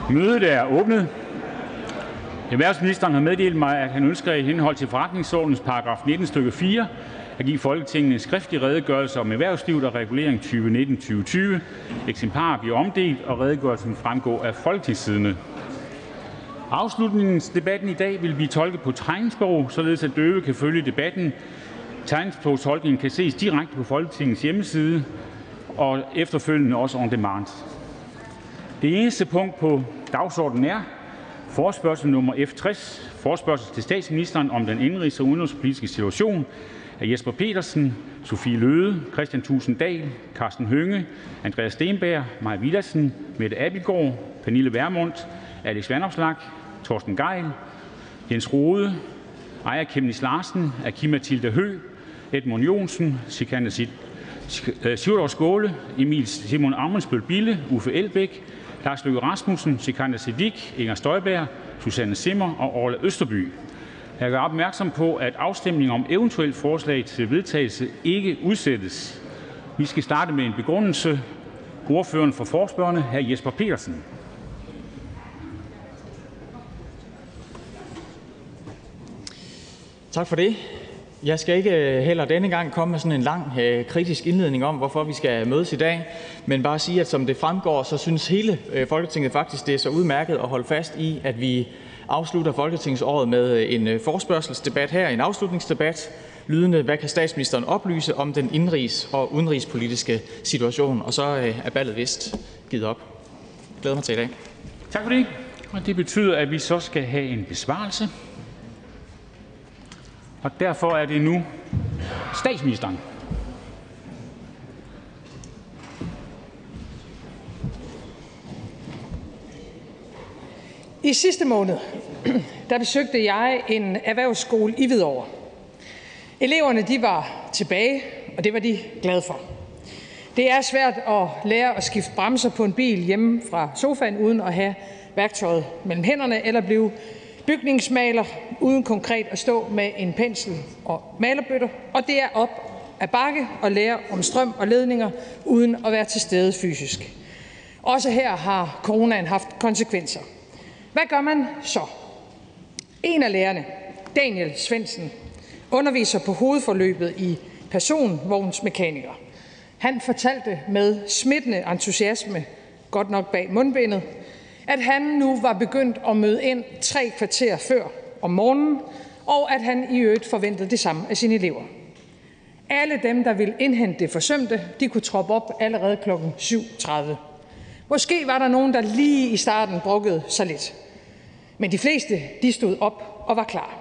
Mødet er åbnet. Erhvervsministeren har meddelt mig, at han ønsker i henhold til forretningsordenens paragraf 19 stykke 4 at give Folketinget en skriftlig redegørelse om erhvervslivet og regulering 2019-2020. Eksemplarer bliver omdelt, og redegørelsen fremgår af Folketingssidene. Afslutningsdebatten i dag vil blive tolket på tegnsprog, således at døve kan følge debatten. Tegnsprogstolkningen kan ses direkte på Folketingets hjemmeside og efterfølgende også on demand. Det eneste punkt på dagsordenen er forespørgsel nummer F 60, forespørgsel til statsministeren om den indenrigs- og udenrigspolitiske situation af Jesper Petersen, Sophie Løhde, Kristian Thulesen Dahl, Karsten Hønge, Andreas Steenberg, Mai Villadsen, Mette Abildgaard, Pernille Vermund, Alex Vanopslagh, Torsten Gejl, Jens Rohde, Aaja Chemnitz Larsen, Aki-Matilda Høegh, Edmund Joensen, Sikandar Siddique, Emil Simon Ammitzbøll-Bille, Uffe Elbæk, Lars Løkke Rasmussen, Sikandar Siddique, Inger Støjberg, Susanne Zimmer og Orla Østerby. Jeg gør opmærksom på, at afstemning om eventuelt forslag til vedtagelse ikke udsættes. Vi skal starte med en begrundelse. Ordføreren for forespørgerne, hr. Jesper Petersen. Tak for det. Jeg skal ikke heller denne gang komme med sådan en lang kritisk indledning om, hvorfor vi skal mødes i dag, men bare sige, at som det fremgår, så synes hele Folketinget faktisk, det er så udmærket at holde fast i, at vi afslutter Folketingsåret med en forespørgselsdebat her, en afslutningsdebat, lydende, hvad kan statsministeren oplyse om den indrigs- og udenrigspolitiske situation? Og så er ballet vist givet op. Jeg glæder mig til i dag. Tak for det. Og det betyder, at vi så skal have en besvarelse. Og derfor er det nu statsministeren. I sidste måned, der besøgte jeg en erhvervsskole i Hvidovre. Eleverne de var tilbage, og det var de glade for. Det er svært at lære at skifte bremser på en bil hjemme fra sofaen, uden at have værktøjet mellem hænderne, eller blive bygningsmaler uden konkret at stå med en pensel og malerbøtter, og det er op ad bakke at lære om strøm og ledninger uden at være til stede fysisk. Også her har coronaen haft konsekvenser. Hvad gør man så? En af lærerne, Daniel Svendsen, underviser på hovedforløbet i personvognsmekaniker. Han fortalte med smittende entusiasme, godt nok bag mundbindet, at han nu var begyndt at møde ind 3 kvarter før om morgenen, og at han i øvrigt forventede det samme af sine elever. Alle dem, der ville indhente det forsømte, de kunne troppe op allerede kl. 7.30. Måske var der nogen, der lige i starten brokkede sig lidt. Men de fleste, de stod op og var klar.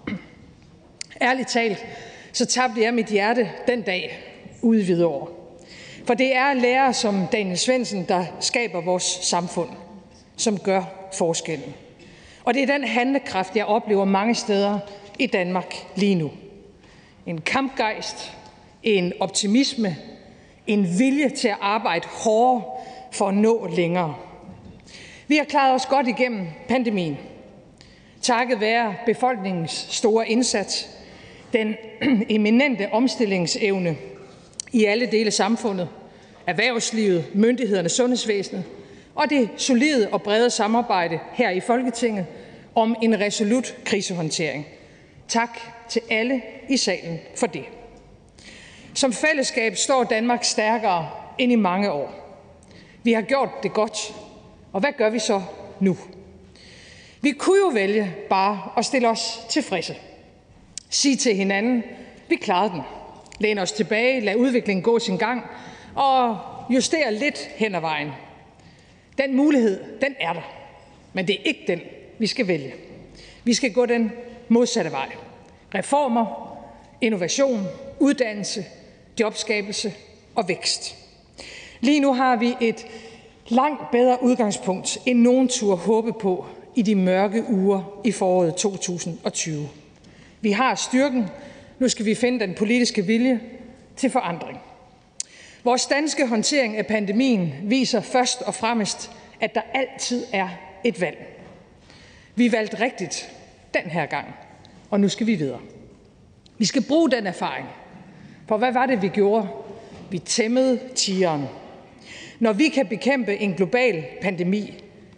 Ærligt talt, så tabte jeg mit hjerte den dag ude i Hvidovre. For det er lærere som Daniel Svendsen, der skaber vores samfund, som gør forskellen. Og det er den handlekraft, jeg oplever mange steder i Danmark lige nu. En kampgejst, en optimisme, en vilje til at arbejde hårdere for at nå længere. Vi har klaret os godt igennem pandemien. Takket være befolkningens store indsats, den eminente omstillingsevne i alle dele af samfundet, erhvervslivet, myndighederne, sundhedsvæsenet og det solide og brede samarbejde her i Folketinget om en resolut krisehåndtering. Tak til alle i salen for det. Som fællesskab står Danmark stærkere end i mange år. Vi har gjort det godt, og hvad gør vi så nu? Vi kunne jo vælge bare at stille os tilfredse. Sige til hinanden, vi klarede den. Læne os tilbage, lad udviklingen gå sin gang og justere lidt hen ad vejen. Den mulighed, den er der. Men det er ikke den, vi skal vælge. Vi skal gå den modsatte vej. Reformer, innovation, uddannelse, jobskabelse og vækst. Lige nu har vi et langt bedre udgangspunkt, end nogen turde håbe på i de mørke uger i foråret 2020. Vi har styrken. Nu skal vi finde den politiske vilje til forandring. Vores danske håndtering af pandemien viser først og fremmest, at der altid er et valg. Vi valgte rigtigt den her gang, og nu skal vi videre. Vi skal bruge den erfaring. For hvad var det, vi gjorde? Vi tæmmede tigeren. Når vi kan bekæmpe en global pandemi,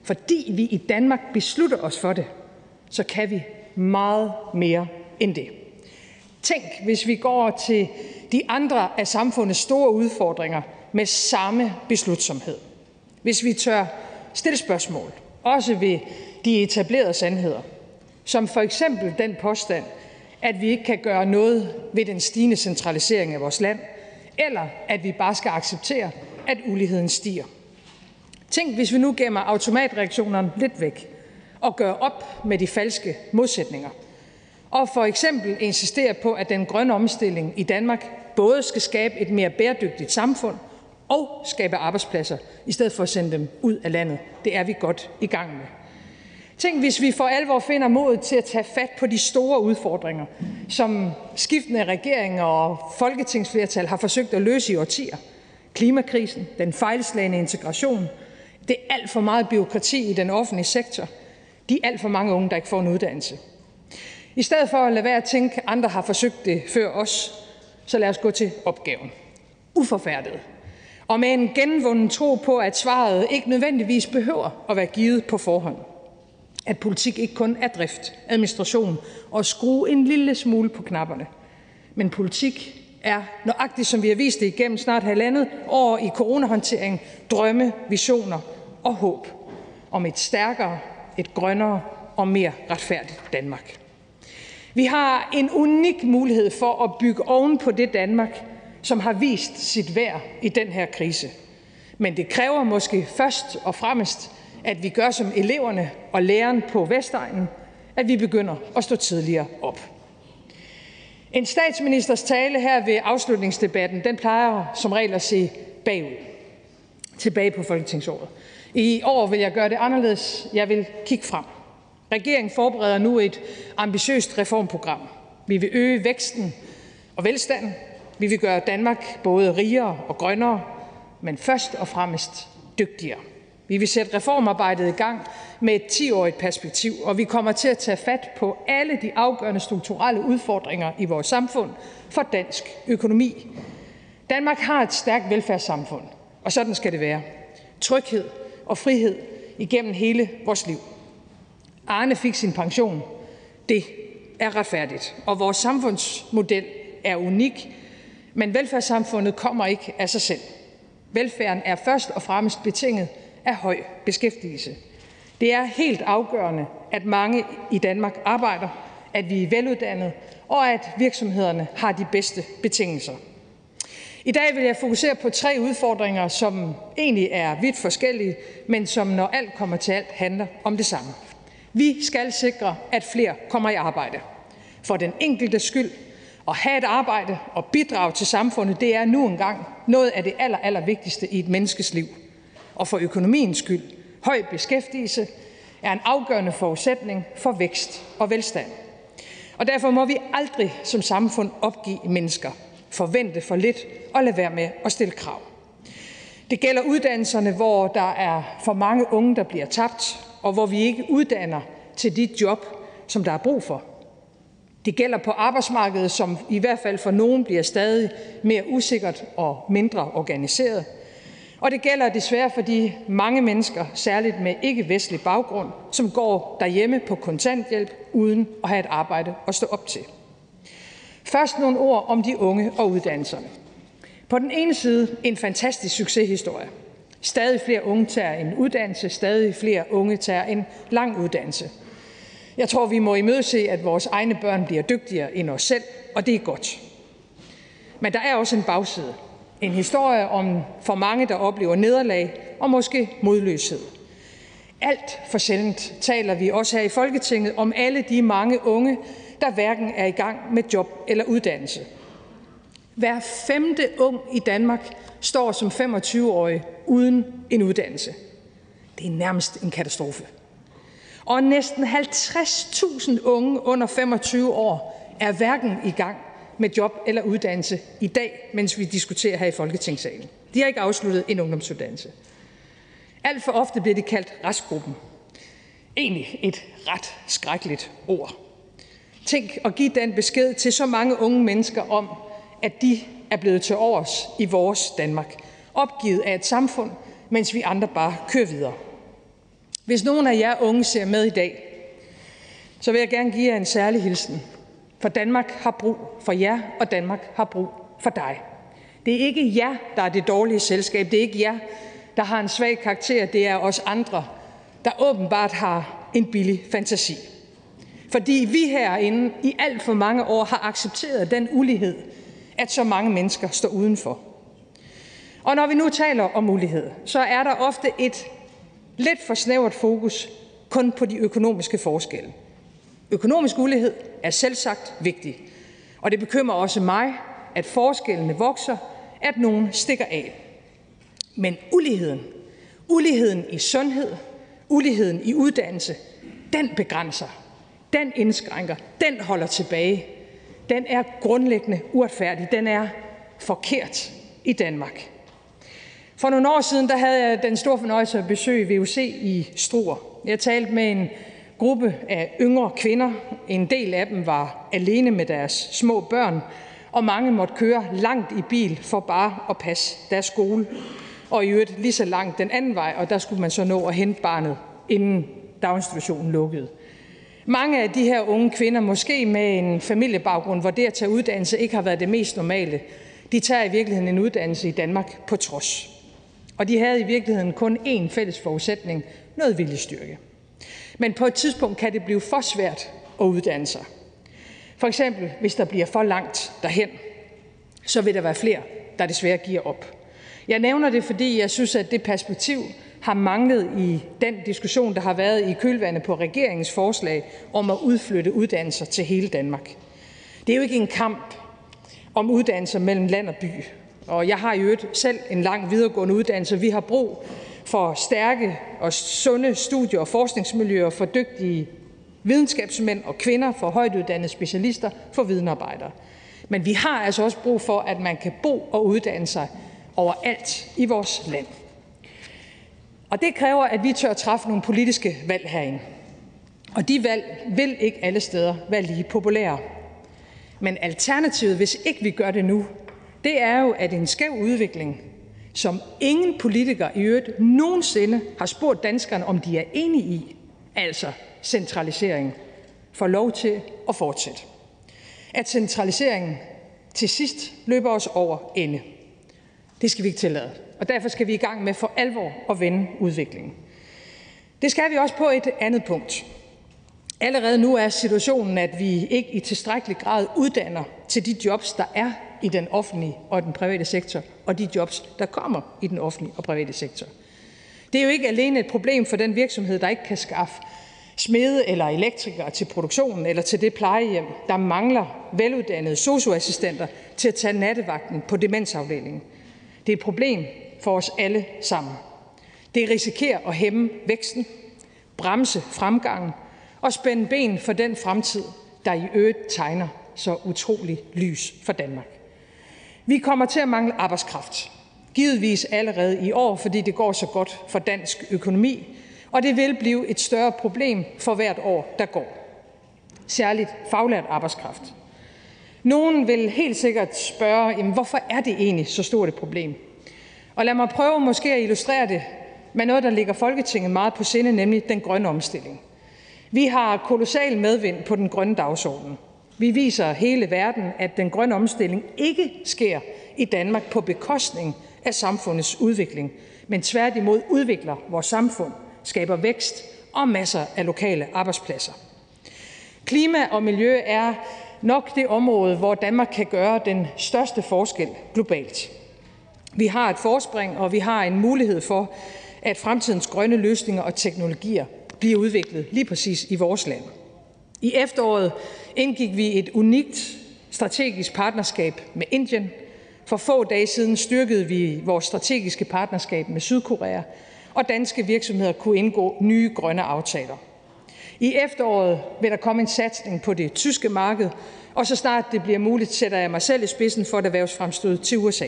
Fordi vi i Danmark beslutter os for det, så kan vi meget mere end det. Tænk, hvis vi går til de andre af samfundets store udfordringer med samme beslutsomhed. Hvis vi tør stille spørgsmål, også ved de etablerede sandheder, som for eksempel den påstand, at vi ikke kan gøre noget ved den stigende centralisering af vores land, eller at vi bare skal acceptere, at uligheden stiger. Tænk, hvis vi nu gemmer automatreaktionerne lidt væk og gør op med de falske modsætninger, og for eksempel insistere på, at den grønne omstilling i Danmark både skal skabe et mere bæredygtigt samfund og skabe arbejdspladser, i stedet for at sende dem ud af landet. Det er vi godt i gang med. Tænk, hvis vi for alvor finder modet til at tage fat på de store udfordringer, som skiftende regeringer og folketingsflertal har forsøgt at løse i årtier. Klimakrisen, den fejlslagne integration, det alt for meget bureaukrati i den offentlige sektor, de alt for mange unge, der ikke får en uddannelse. I stedet for at lade være at tænke, at andre har forsøgt det før os, så lad os gå til opgaven. Uforfærdet. Og med en genvunden tro på, at svaret ikke nødvendigvis behøver at være givet på forhånd. At politik ikke kun er drift, administration og skrue en lille smule på knapperne. Men politik er, nøjagtigt som vi har vist det igennem snart 1,5 år i coronahåndtering, drømme, visioner og håb om et stærkere, et grønnere og mere retfærdigt Danmark. Vi har en unik mulighed for at bygge oven på det Danmark, som har vist sit værd i den her krise. Men det kræver måske først og fremmest, at vi gør som eleverne og læreren på Vestegnen, at vi begynder at stå tidligere op. En statsministers tale her ved afslutningsdebatten, den plejer som regel at se bagud. Tilbage på folketingsåret. I år vil jeg gøre det anderledes. Jeg vil kigge frem. Regeringen forbereder nu et ambitiøst reformprogram. Vi vil øge væksten og velstanden. Vi vil gøre Danmark både rigere og grønnere, men først og fremmest dygtigere. Vi vil sætte reformarbejdet i gang med et 10-årigt perspektiv, og vi kommer til at tage fat på alle de afgørende strukturelle udfordringer i vores samfund for dansk økonomi. Danmark har et stærkt velfærdssamfund, og sådan skal det være. Tryghed og frihed igennem hele vores liv. Arne fik sin pension. Det er retfærdigt, og vores samfundsmodel er unik, men velfærdssamfundet kommer ikke af sig selv. Velfærden er først og fremmest betinget af høj beskæftigelse. Det er helt afgørende, at mange i Danmark arbejder, at vi er veluddannede, og at virksomhederne har de bedste betingelser. I dag vil jeg fokusere på 3 udfordringer, som egentlig er vidt forskellige, men som når alt kommer til alt handler om det samme. Vi skal sikre, at flere kommer i arbejde. For den enkeltes skyld. At have et arbejde og bidrage til samfundet, det er nu engang noget af det allervigtigste i et menneskes liv. Og for økonomiens skyld. Høj beskæftigelse er en afgørende forudsætning for vækst og velstand. Og derfor må vi aldrig som samfund opgive mennesker, forvente for lidt og lade være med at stille krav. Det gælder uddannelserne, hvor der er for mange unge, der bliver tabt, og hvor vi ikke uddanner til de job, som der er brug for. Det gælder på arbejdsmarkedet, som i hvert fald for nogen bliver stadig mere usikkert og mindre organiseret. Og det gælder desværre for de mange mennesker, særligt med ikke-vestlig baggrund, som går derhjemme på kontanthjælp uden at have et arbejde at stå op til. Først nogle ord om de unge og uddannelserne. På den ene side en fantastisk succeshistorie. Stadig flere unge tager en uddannelse, stadig flere unge tager en lang uddannelse. Jeg tror, vi må imødese, at vores egne børn bliver dygtigere end os selv, og det er godt. Men der er også en bagside. En historie om for mange, der oplever nederlag og måske modløshed. Alt for sjældent taler vi også her i Folketinget om alle de mange unge, der hverken er i gang med job eller uddannelse. Hver 5. ung i Danmark står som 25-årig uden en uddannelse. Det er nærmest en katastrofe. Og næsten 50.000 unge under 25 år er hverken i gang med job eller uddannelse i dag, mens vi diskuterer her i Folketingssalen. De har ikke afsluttet en ungdomsuddannelse. Alt for ofte bliver det kaldt restgruppen. Egentlig et ret skrækkeligt ord. Tænk at give den besked til så mange unge mennesker om, at de er blevet til overs i vores Danmark. Opgivet af et samfund, mens vi andre bare kører videre. Hvis nogen af jer unge ser med i dag, så vil jeg gerne give jer en særlig hilsen. For Danmark har brug for jer, og Danmark har brug for dig. Det er ikke jer, der er det dårlige selskab. Det er ikke jer, der har en svag karakter. Det er os andre, der åbenbart har en billig fantasi. Fordi vi herinde i alt for mange år har accepteret den ulighed, at så mange mennesker står udenfor. Og når vi nu taler om ulighed, så er der ofte et lidt for snævert fokus kun på de økonomiske forskelle. Økonomisk ulighed er selvsagt vigtig, og det bekymrer også mig, at forskellene vokser, at nogen stikker af. Men uligheden i sundhed, uligheden i uddannelse, den begrænser, den indskrænker, den holder tilbage. Den er grundlæggende uretfærdig, den er forkert i Danmark. For nogle år siden havde jeg den store fornøjelse at besøge VUC i Struer. Jeg talte med en gruppe af yngre kvinder. En del af dem var alene med deres små børn, og mange måtte køre langt i bil for bare at passe deres skole. Og i øvrigt lige så langt den anden vej, og der skulle man så nå at hente barnet, inden daginstitutionen lukkede. Mange af de her unge kvinder, måske med en familiebaggrund, hvor det at tage uddannelse ikke har været det mest normale, de tager i virkeligheden en uddannelse i Danmark på trods. Og de havde i virkeligheden kun én fælles forudsætning, noget viljestyrke. Men på et tidspunkt kan det blive for svært at uddanne sig. For eksempel, hvis der bliver for langt derhen, så vil der være flere, der desværre giver op. Jeg nævner det, fordi jeg synes, at det perspektiv har manglet i den diskussion, der har været i kølvandet på regeringens forslag om at udflytte uddannelser til hele Danmark. Det er jo ikke en kamp om uddannelser mellem land og by. Og jeg har i øvrigt selv en lang videregående uddannelse. Vi har brug for stærke og sunde studie- og forskningsmiljøer, for dygtige videnskabsmænd og kvinder, for højtuddannede specialister, for videnarbejdere. Men vi har altså også brug for, at man kan bo og uddanne sig overalt i vores land. Og det kræver, at vi tør træffe nogle politiske valg herinde. Og de valg vil ikke alle steder være lige populære. Men alternativet, hvis ikke vi gør det nu, det er jo, at en skæv udvikling, som ingen politiker i øvrigt nogensinde har spurgt danskerne, om de er enige i, altså centralisering, får lov til at fortsætte. At centraliseringen til sidst løber os over ende. Det skal vi ikke tillade, og derfor skal vi i gang med for alvor at vende udviklingen. Det skal vi også på et andet punkt. Allerede nu er situationen, at vi ikke i tilstrækkelig grad uddanner til de jobs, der er i den offentlige og den private sektor, og de jobs, der kommer i den offentlige og private sektor. Det er jo ikke alene et problem for den virksomhed, der ikke kan skaffe smede eller elektrikere til produktionen eller til det plejehjem, der mangler veluddannede sosu-assistenter til at tage nattevagten på demensafdelingen. Det er et problem for os alle sammen. Det risikerer at hæmme væksten, bremse fremgangen og spænde ben for den fremtid, der i øvrigt tegner så utrolig lys for Danmark. Vi kommer til at mangle arbejdskraft, givetvis allerede i år, fordi det går så godt for dansk økonomi, og det vil blive et større problem for hvert år, der går. Særligt faglært arbejdskraft. Nogen vil helt sikkert spørge, hvorfor er det egentlig så stort et problem? Og lad mig prøve måske at illustrere det med noget, der ligger Folketinget meget på sinde, nemlig den grønne omstilling. Vi har kolossal medvind på den grønne dagsorden. Vi viser hele verden, at den grønne omstilling ikke sker i Danmark på bekostning af samfundets udvikling, men tværtimod udvikler vores samfund, skaber vækst og masser af lokale arbejdspladser. Klima og miljø er nok det område, hvor Danmark kan gøre den største forskel globalt. Vi har et forspring, og vi har en mulighed for, at fremtidens grønne løsninger og teknologier bliver udviklet lige præcis i vores land. I efteråret indgik vi et unikt strategisk partnerskab med Indien. For få dage siden styrkede vi vores strategiske partnerskab med Sydkorea, og danske virksomheder kunne indgå nye grønne aftaler. I efteråret vil der komme en satsning på det tyske marked, og så snart det bliver muligt, sætter jeg mig selv i spidsen for et erhvervsfremstød til USA.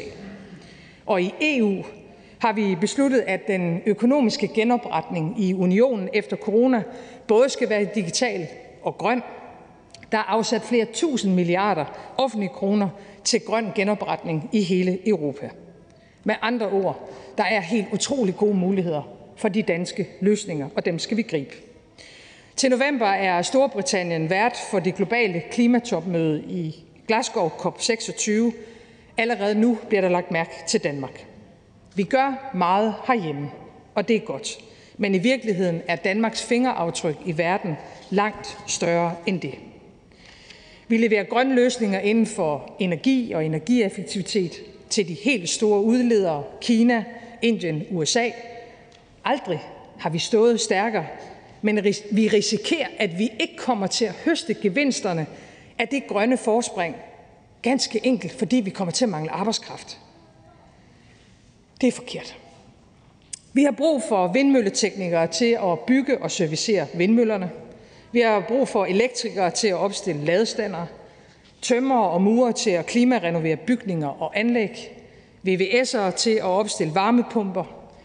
Og i EU har vi besluttet, at den økonomiske genopretning i unionen efter corona både skal være digital og grøn. Der er afsat flere tusind milliarder offentlige kroner til grøn genopretning i hele Europa. Med andre ord, der er helt utrolig gode muligheder for de danske løsninger, og dem skal vi gribe. Til november er Storbritannien vært for det globale klimatopmøde i Glasgow COP26. Allerede nu bliver der lagt mærke til Danmark. Vi gør meget herhjemme, og det er godt. Men i virkeligheden er Danmarks fingeraftryk i verden langt større end det. Vi leverer grønne løsninger inden for energi og energieffektivitet til de helt store udledere Kina, Indien, USA. Aldrig har vi stået stærkere, men vi risikerer, at vi ikke kommer til at høste gevinsterne af det grønne forspring, ganske enkelt fordi vi kommer til at mangle arbejdskraft. Det er forkert. Vi har brug for vindmølleteknikere til at bygge og servicere vindmøllerne. Vi har brug for elektrikere til at opstille ladestandere, tømrere og murere til at klimarenovere bygninger og anlæg, VVS'ere til at opstille varmepumper,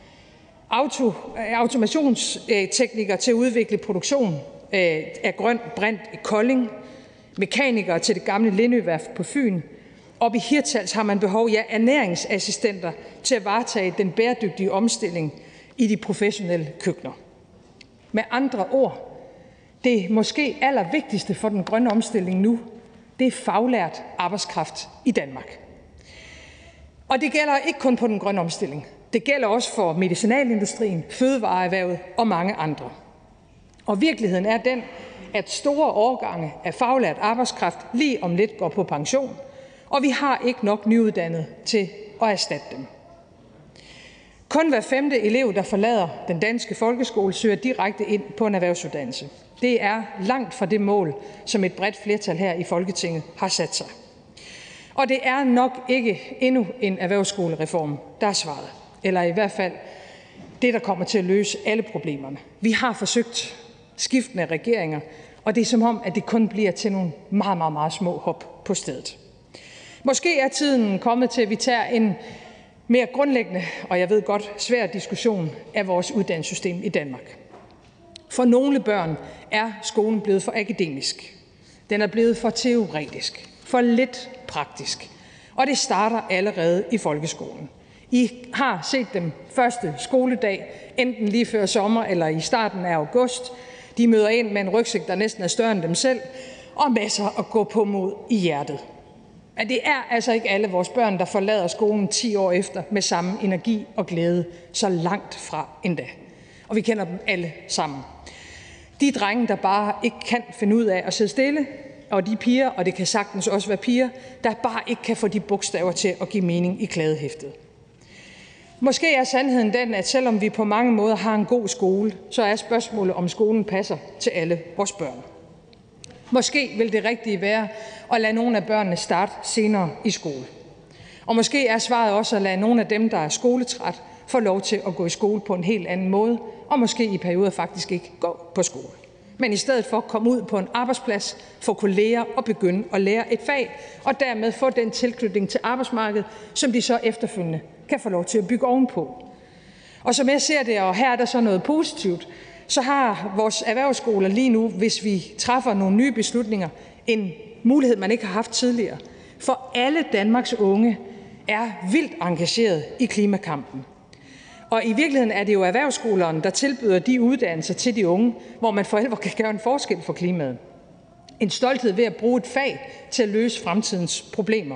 automationsteknikere til at udvikle produktion af grøn brint i Kolding, mekanikere til det gamle Lindøværft på Fyn. Oppe i Hirtshals har man behov, ernæringsassistenter til at varetage den bæredygtige omstilling i de professionelle køkkener. Med andre ord, det måske allervigtigste for den grønne omstilling nu, det er faglært arbejdskraft i Danmark. Og det gælder ikke kun på den grønne omstilling. Det gælder også for medicinalindustrien, fødevareerhvervet og mange andre. Og virkeligheden er den, at store årgange af faglært arbejdskraft lige om lidt går på pension, og vi har ikke nok nyuddannede til at erstatte dem. Kun hver 5. elev, der forlader den danske folkeskole, søger direkte ind på en erhvervsuddannelse. Det er langt fra det mål, som et bredt flertal her i Folketinget har sat sig. Og det er nok ikke endnu en erhvervsskolereform, der er svaret. Eller i hvert fald det, der kommer til at løse alle problemerne. Vi har forsøgt skiftende regeringer, og det er som om, at det kun bliver til nogle meget, meget, meget små hop på stedet. Måske er tiden kommet til, at vi tager en mere grundlæggende, og jeg ved godt, svær diskussion af vores uddannelsessystem i Danmark. For nogle børn er skolen blevet for akademisk. Den er blevet for teoretisk, for lidt praktisk. Og det starter allerede i folkeskolen. I har set dem første skoledag, enten lige før sommer eller i starten af august. De møder ind med en rygsæk, der næsten er større end dem selv, og masser at gå på mod i hjertet. Men det er altså ikke alle vores børn, der forlader skolen 10 år efter med samme energi og glæde, så langt fra endda. Og vi kender dem alle sammen. De drenge, der bare ikke kan finde ud af at sidde stille, og de piger, og det kan sagtens også være piger, der bare ikke kan få de bogstaver til at give mening i kladehæftet. Måske er sandheden den, at selvom vi på mange måder har en god skole, så er spørgsmålet, om skolen passer til alle vores børn. Måske vil det rigtige være at lade nogle af børnene starte senere i skole. Og måske er svaret også at lade nogle af dem, der er skoletræt, få lov til at gå i skole på en helt anden måde, og måske i perioder faktisk ikke gå på skole. Men i stedet for komme ud på en arbejdsplads, få kolleger og begynde at lære et fag, og dermed få den tilknytning til arbejdsmarkedet, som de så efterfølgende kan få lov til at bygge ovenpå. Og som jeg ser det, og her er der så noget positivt, så har vores erhvervsskoler lige nu, hvis vi træffer nogle nye beslutninger, en mulighed, man ikke har haft tidligere. For alle Danmarks unge er vildt engageret i klimakampen. Og i virkeligheden er det jo erhvervsskolerne, der tilbyder de uddannelser til de unge, hvor man for alvor kan gøre en forskel for klimaet. En stolthed ved at bruge et fag til at løse fremtidens problemer.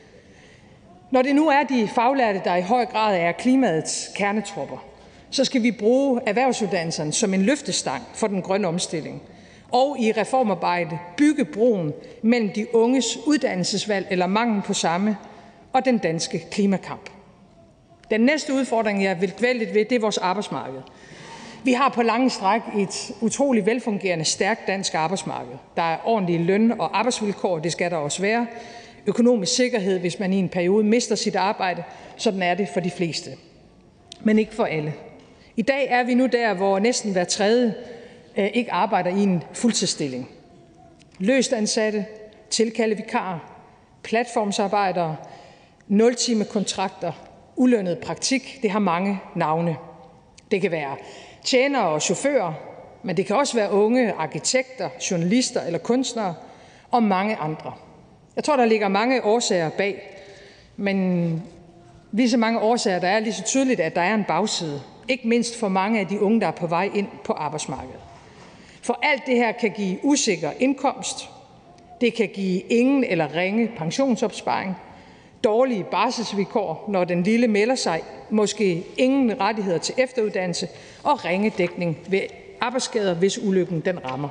Når det nu er de faglærte, der i høj grad er klimaets kernetropper, så skal vi bruge erhvervsuddannelserne som en løftestang for den grønne omstilling. Og i reformarbejde bygge broen mellem de unges uddannelsesvalg eller mangel på samme og den danske klimakamp. Den næste udfordring, jeg vil dvæle lidt ved, det er vores arbejdsmarked. Vi har på lange stræk et utroligt velfungerende, stærkt dansk arbejdsmarked. Der er ordentlige løn- og arbejdsvilkår, det skal der også være. Økonomisk sikkerhed, hvis man i en periode mister sit arbejde. Sådan er det for de fleste. Men ikke for alle. I dag er vi nu der, hvor næsten hver tredje ikke arbejder i en fuldtidsstilling. Løst ansatte, tilkaldevikarer, platformsarbejdere, 0-timekontrakter, ulønnet praktik, det har mange navne. Det kan være tjenere og chauffører, men det kan også være unge arkitekter, journalister eller kunstnere og mange andre. Jeg tror, der ligger mange årsager bag, men lige så mange årsager, der er lige så tydeligt, at der er en bagside. ikke mindst for mange af de unge, der er på vej ind på arbejdsmarkedet. For alt det her kan give usikker indkomst, det kan give ingen eller ringe pensionsopsparing, dårlige barselsvilkår, når den lille melder sig, måske ingen rettigheder til efteruddannelse og ringe dækning ved arbejdsskader, hvis ulykken den rammer.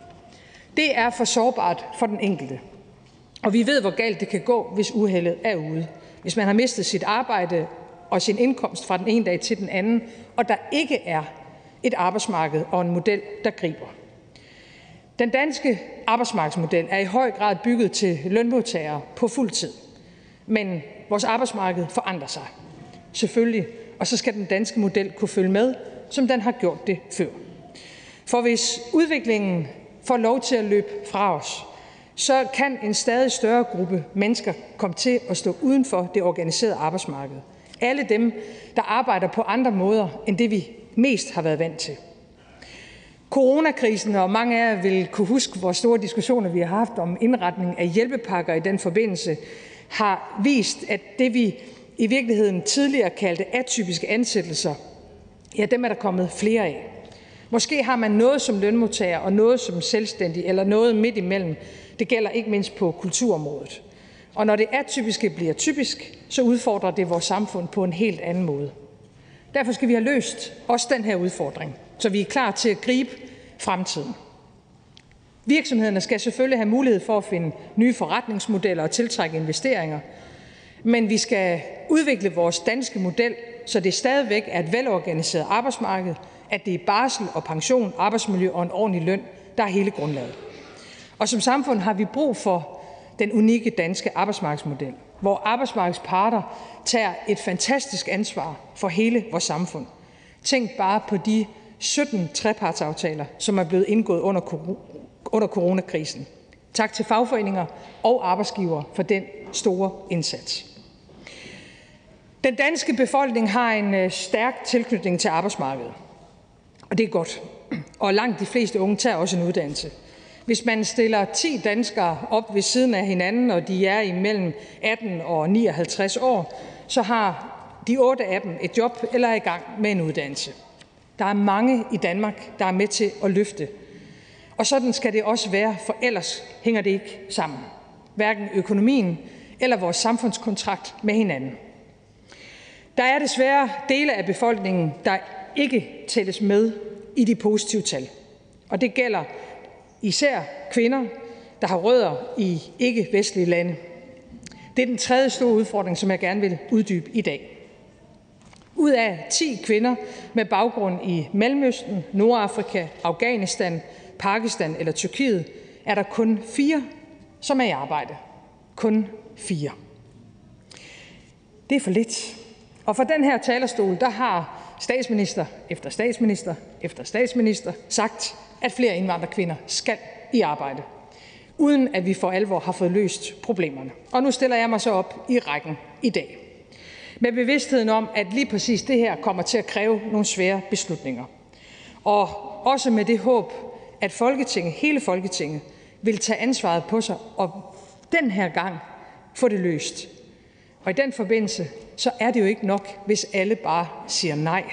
Det er for sårbart for den enkelte, og vi ved, hvor galt det kan gå, hvis uheldet er ude. Hvis man har mistet sit arbejde og sin indkomst fra den ene dag til den anden, og der ikke er et arbejdsmarked og en model, der griber. Den danske arbejdsmarkedsmodel er i høj grad bygget til lønmodtagere på fuld tid. Men vores arbejdsmarked forandrer sig. Selvfølgelig. Og så skal den danske model kunne følge med, som den har gjort det før. For hvis udviklingen får lov til at løbe fra os, så kan en stadig større gruppe mennesker komme til at stå uden for det organiserede arbejdsmarked. Alle dem, der arbejder på andre måder, end det vi mest har været vant til. Coronakrisen, og mange af jer vil kunne huske, hvor store diskussioner vi har haft om indretning af hjælpepakker i den forbindelse, har vist, at det vi i virkeligheden tidligere kaldte atypiske ansættelser, ja, dem er der kommet flere af. Måske har man noget som lønmodtager og noget som selvstændig, eller noget midt imellem. Det gælder ikke mindst på kulturområdet. Og når det atypiske bliver typisk, så udfordrer det vores samfund på en helt anden måde. Derfor skal vi have løst også den her udfordring, så vi er klar til at gribe fremtiden. Virksomhederne skal selvfølgelig have mulighed for at finde nye forretningsmodeller og tiltrække investeringer, men vi skal udvikle vores danske model, så det stadigvæk er et velorganiseret arbejdsmarked, at det er barsel og pension, arbejdsmiljø og en ordentlig løn, der er hele grundlaget. Og som samfund har vi brug for den unikke danske arbejdsmarkedsmodel, hvor arbejdsmarkedets parter tager et fantastisk ansvar for hele vores samfund. Tænk bare på de 17 trepartsaftaler, som er blevet indgået under coronakrisen. Tak til fagforeninger og arbejdsgivere for den store indsats. Den danske befolkning har en stærk tilknytning til arbejdsmarkedet, og det er godt. Og langt de fleste unge tager også en uddannelse. Hvis man stiller 10 danskere op ved siden af hinanden, og de er imellem 18 og 59 år, så har de 8 af dem et job eller er i gang med en uddannelse. Der er mange i Danmark, der er med til at løfte. Og sådan skal det også være, for ellers hænger det ikke sammen. Hverken økonomien eller vores samfundskontrakt med hinanden. Der er desværre dele af befolkningen, der ikke tælles med i de positive tal. Og det gælder især kvinder, der har rødder i ikke-vestlige lande. Det er den tredje store udfordring, som jeg gerne vil uddybe i dag. Ud af 10 kvinder med baggrund i Mellemøsten, Nordafrika, Afghanistan, Pakistan eller Tyrkiet, er der kun 4, som er i arbejde. Kun 4. Det er for lidt. Og fra den her talerstol, der har statsminister efter statsminister efter statsminister sagt, at flere indvandrerkvinder skal i arbejde, uden at vi for alvor har fået løst problemerne. Og nu stiller jeg mig så op i rækken i dag, med bevidstheden om, at lige præcis det her kommer til at kræve nogle svære beslutninger. Og også med det håb, at Folketinget, hele Folketinget, vil tage ansvaret på sig og den her gang få det løst. Og i den forbindelse, så er det jo ikke nok, hvis alle bare siger nej.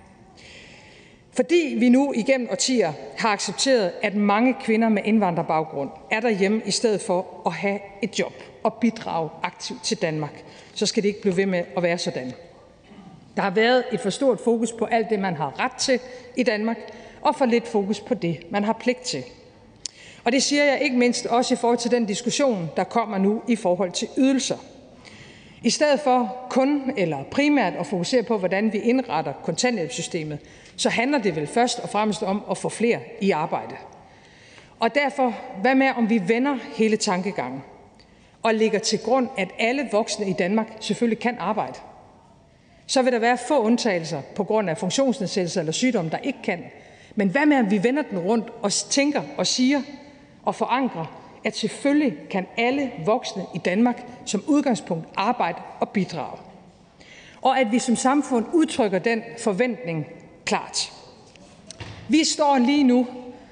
Fordi vi nu igennem årtier har accepteret, at mange kvinder med indvandrerbaggrund er derhjemme i stedet for at have et job og bidrage aktivt til Danmark, så skal det ikke blive ved med at være sådan. Der har været et for stort fokus på alt det, man har ret til i Danmark, og for lidt fokus på det, man har pligt til. Og det siger jeg ikke mindst også i forhold til den diskussion, der kommer nu i forhold til ydelser. I stedet for kun eller primært at fokusere på, hvordan vi indretter kontanthjælpssystemet, så handler det vel først og fremmest om at få flere i arbejde. Og derfor, hvad med om vi vender hele tankegangen og lægger til grund, at alle voksne i Danmark selvfølgelig kan arbejde. Så vil der være få undtagelser på grund af funktionsnedsættelser eller sygdom, der ikke kan. Men hvad med, at vi vender den rundt og tænker og siger og forankrer, at selvfølgelig kan alle voksne i Danmark som udgangspunkt arbejde og bidrage. Og at vi som samfund udtrykker den forventning klart. Vi står lige nu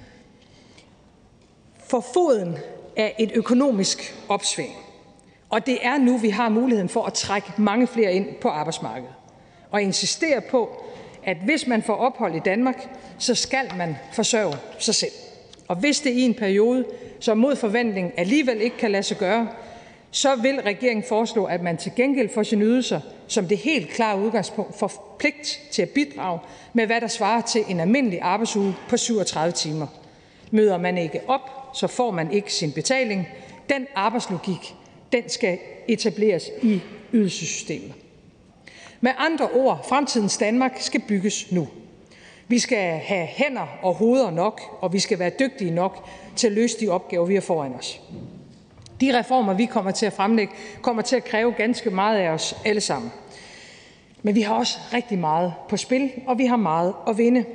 for foden af et økonomisk opsving. Og det er nu, vi har muligheden for at trække mange flere ind på arbejdsmarkedet. Og insistere på, at hvis man får ophold i Danmark, så skal man forsørge sig selv. Og hvis det i en periode, som mod forventning alligevel ikke kan lade sig gøre, så vil regeringen foreslå, at man til gengæld for sine ydelser som det helt klare udgangspunkt får pligt til at bidrage med, hvad der svarer til en almindelig arbejdsuge på 37 timer. Møder man ikke op, så får man ikke sin betaling. Den arbejdslogik, den skal etableres i ydelsessystemet. Med andre ord, fremtidens Danmark skal bygges nu. Vi skal have hænder og hoveder nok, og vi skal være dygtige nok til at løse de opgaver, vi har foran os. De reformer, vi kommer til at fremlægge, kommer til at kræve ganske meget af os alle sammen. Men vi har også rigtig meget på spil, og vi har meget at vinde.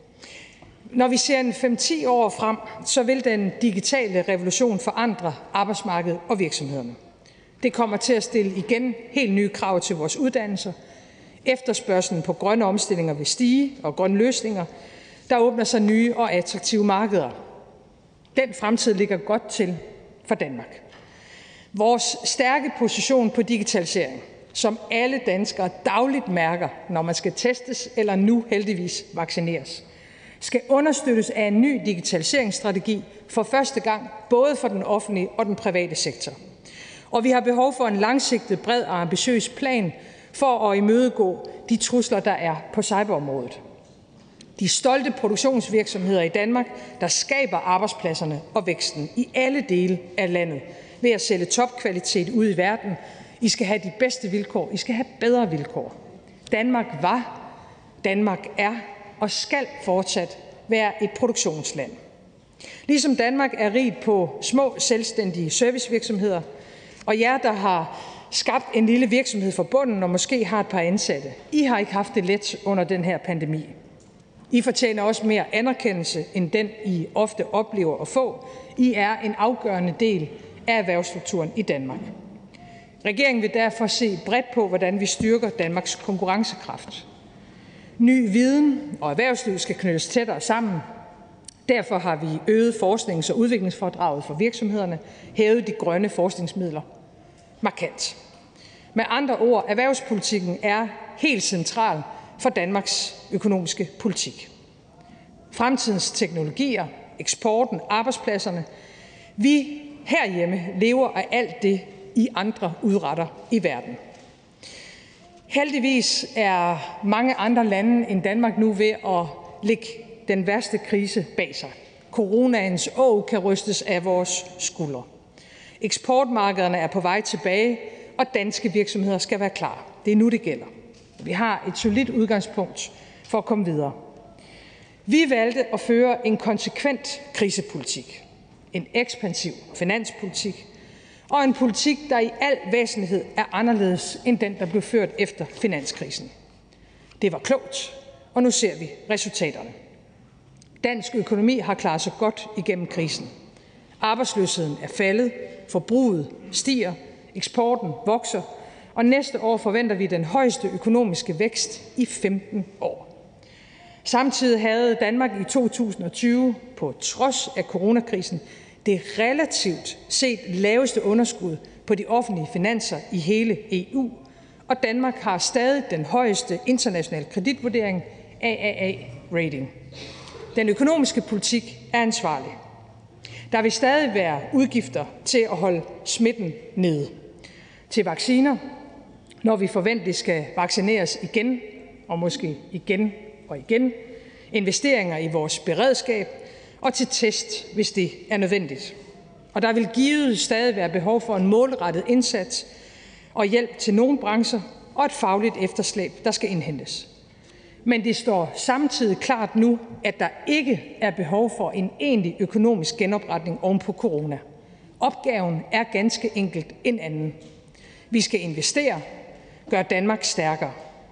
Når vi ser en 5-10 år frem, så vil den digitale revolution forandre arbejdsmarkedet og virksomhederne. Det kommer til at stille igen helt nye krav til vores uddannelser. Efterspørgslen på grønne omstillinger vil stige, og grønne løsninger. Der åbner sig nye og attraktive markeder. Den fremtid ligger godt til for Danmark. Vores stærke position på digitalisering, som alle danskere dagligt mærker, når man skal testes eller nu heldigvis vaccineres, skal understøttes af en ny digitaliseringsstrategi for første gang, både for den offentlige og den private sektor. Og vi har behov for en langsigtet, bred og ambitiøs plan for at imødegå de trusler, der er på cyberområdet. De stolte produktionsvirksomheder i Danmark, der skaber arbejdspladserne og væksten i alle dele af landet ved at sælge topkvalitet ud i verden. I skal have de bedste vilkår. I skal have bedre vilkår. Danmark var, Danmark er og skal fortsat være et produktionsland. Ligesom Danmark er rigt på små, selvstændige servicevirksomheder, og jer, der har skabt en lille virksomhed fra bunden og måske har et par ansatte, I har ikke haft det let under den her pandemi. I fortjener også mere anerkendelse end den, I ofte oplever at få. I er en afgørende del af erhvervsstrukturen i Danmark. Regeringen vil derfor se bredt på, hvordan vi styrker Danmarks konkurrencekraft. Ny viden og erhvervsliv skal knyttes tættere sammen. Derfor har vi øget forsknings- og udviklingsfradraget for virksomhederne, hævet de grønne forskningsmidler markant. Med andre ord, erhvervspolitikken er helt central for Danmarks økonomiske politik. Fremtidens teknologier, eksporten, arbejdspladserne. Vi herhjemme lever af alt det, I andre udretter i verden. Heldigvis er mange andre lande end Danmark nu ved at lægge den værste krise bag sig. Coronaens åg kan rystes af vores skuldre. Eksportmarkederne er på vej tilbage, og danske virksomheder skal være klar. Det er nu, det gælder. Vi har et solidt udgangspunkt for at komme videre. Vi valgte at føre en konsekvent krisepolitik, en ekspansiv finanspolitik og en politik, der i al væsentlighed er anderledes end den, der blev ført efter finanskrisen. Det var klogt, og nu ser vi resultaterne. Dansk økonomi har klaret sig godt igennem krisen. Arbejdsløsheden er faldet, forbruget stiger, eksporten vokser, og næste år forventer vi den højeste økonomiske vækst i 15 år. Samtidig havde Danmark i 2020, på trods af coronakrisen, det relativt set laveste underskud på de offentlige finanser i hele EU, og Danmark har stadig den højeste internationale kreditvurdering, AAA-rating. Den økonomiske politik er ansvarlig. Der vil stadig være udgifter til at holde smitten nede. Til vacciner, når vi forventeligt skal vaccineres igen, og måske igen og igen. Investeringer i vores beredskab og til test, hvis det er nødvendigt. Og der vil givet stadig være behov for en målrettet indsats og hjælp til nogle brancher og et fagligt efterslæb, der skal indhentes. Men det står samtidig klart nu, at der ikke er behov for en egentlig økonomisk genopretning oven på corona. Opgaven er ganske enkelt en anden. Vi skal investere, gøre Danmark stærkere.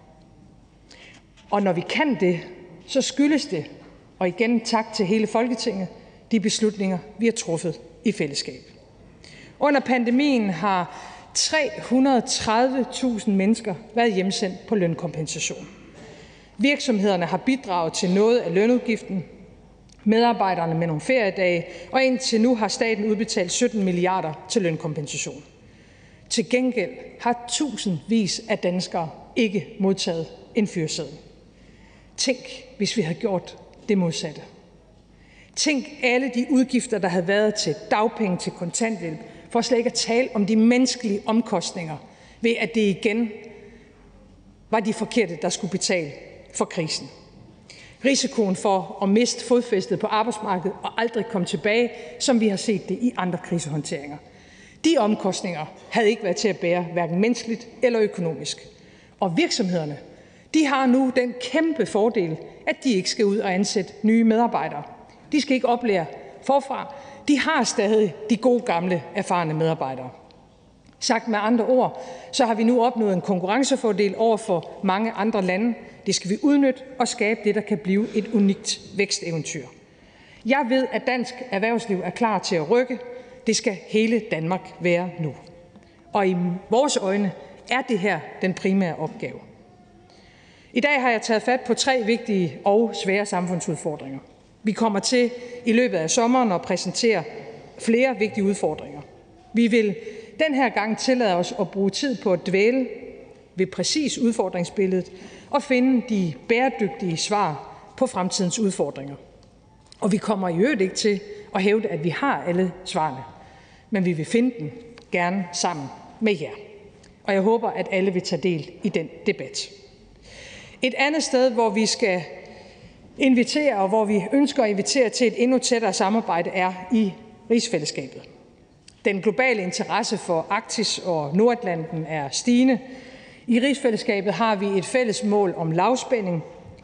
Og når vi kan det, så skyldes det, og igen tak til hele Folketinget, de beslutninger, vi har truffet i fællesskab. Under pandemien har 330.000 mennesker været hjemsendt på lønkompensation. Virksomhederne har bidraget til noget af lønudgiften, medarbejderne med nogle feriedage, og indtil nu har staten udbetalt 17 milliarder til lønkompensation. Til gengæld har tusindvis af danskere ikke modtaget en fyreseddel. Tænk, hvis vi havde gjort det modsatte. Tænk alle de udgifter, der havde været til dagpenge, til kontanthjælp, for slet ikke at tale om de menneskelige omkostninger ved, at det igen var de forkerte, der skulle betale for krisen. Risikoen for at miste fodfæstet på arbejdsmarkedet og aldrig komme tilbage, som vi har set det i andre krisehåndteringer. De omkostninger havde ikke været til at bære, hverken menneskeligt eller økonomisk. Og virksomhederne, de har nu den kæmpe fordel, at de ikke skal ud og ansætte nye medarbejdere. De skal ikke oplære forfra. De har stadig de gode, gamle, erfarne medarbejdere. Sagt med andre ord, så har vi nu opnået en konkurrencefordel over for mange andre lande. Det skal vi udnytte og skabe det, der kan blive et unikt væksteventyr. Jeg ved, at dansk erhvervsliv er klar til at rykke. Det skal hele Danmark være nu. Og i vores øjne er det her den primære opgave. I dag har jeg taget fat på 3 vigtige og svære samfundsudfordringer. Vi kommer til i løbet af sommeren at præsentere flere vigtige udfordringer. Vi vil den her gang tillade os at bruge tid på at dvæle ved præcis udfordringsbilledet og finde de bæredygtige svar på fremtidens udfordringer. Og vi kommer i øvrigt ikke til at hævde, at vi har alle svarene, men vi vil finde dem gerne sammen med jer. Og jeg håber, at alle vil tage del i den debat. Et andet sted, hvor vi skal invitere, og hvor vi ønsker at invitere til et endnu tættere samarbejde, er i rigsfællesskabet. Den globale interesse for Arktis og Nordatlanten er stigende. I rigsfællesskabet har vi et fælles mål om lavspænding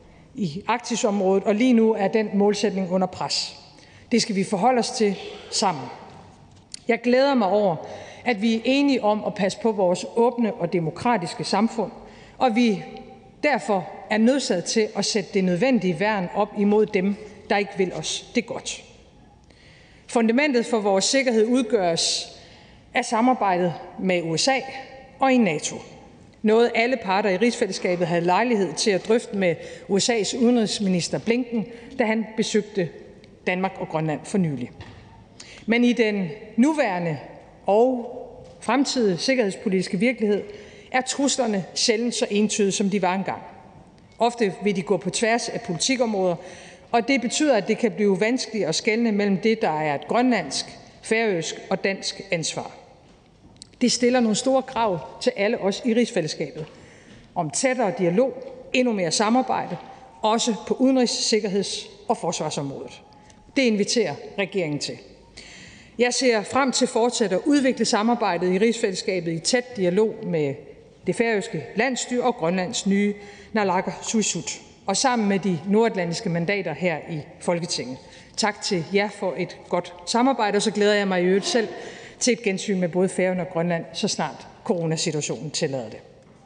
i Arktisområdet, og lige nu er den målsætning under pres. Det skal vi forholde os til sammen. Jeg glæder mig over, at vi er enige om at passe på vores åbne og demokratiske samfund, og vi derfor er nødsaget til at sætte det nødvendige værn op imod dem, der ikke vil os det godt. Fundamentet for vores sikkerhed udgøres af samarbejdet med USA og i NATO. Noget alle parter i rigsfællesskabet havde lejlighed til at drøfte med USA's udenrigsminister Blinken, da han besøgte Danmark og Grønland for nylig. Men i den nuværende og fremtidige sikkerhedspolitiske virkelighed er truslerne sjældent så entydige, som de var engang. Ofte vil de gå på tværs af politikområder, og det betyder, at det kan blive vanskeligt at skelne mellem det, der er et grønlandsk, færøsk og dansk ansvar. Det stiller nogle store krav til alle os i rigsfællesskabet om tættere dialog, endnu mere samarbejde, også på udenrigs-, sikkerheds- og forsvarsområdet. Det inviterer regeringen til. Jeg ser frem til fortsat at udvikle samarbejdet i rigsfællesskabet i tæt dialog med det færøske landsstyre og Grønlands nye naalakkersuisut, og sammen med de nordatlantiske mandater her i Folketinget. Tak til jer for et godt samarbejde, og så glæder jeg mig i øvrigt selv til et gensyn med både Færøerne og Grønland, så snart coronasituationen tillader det.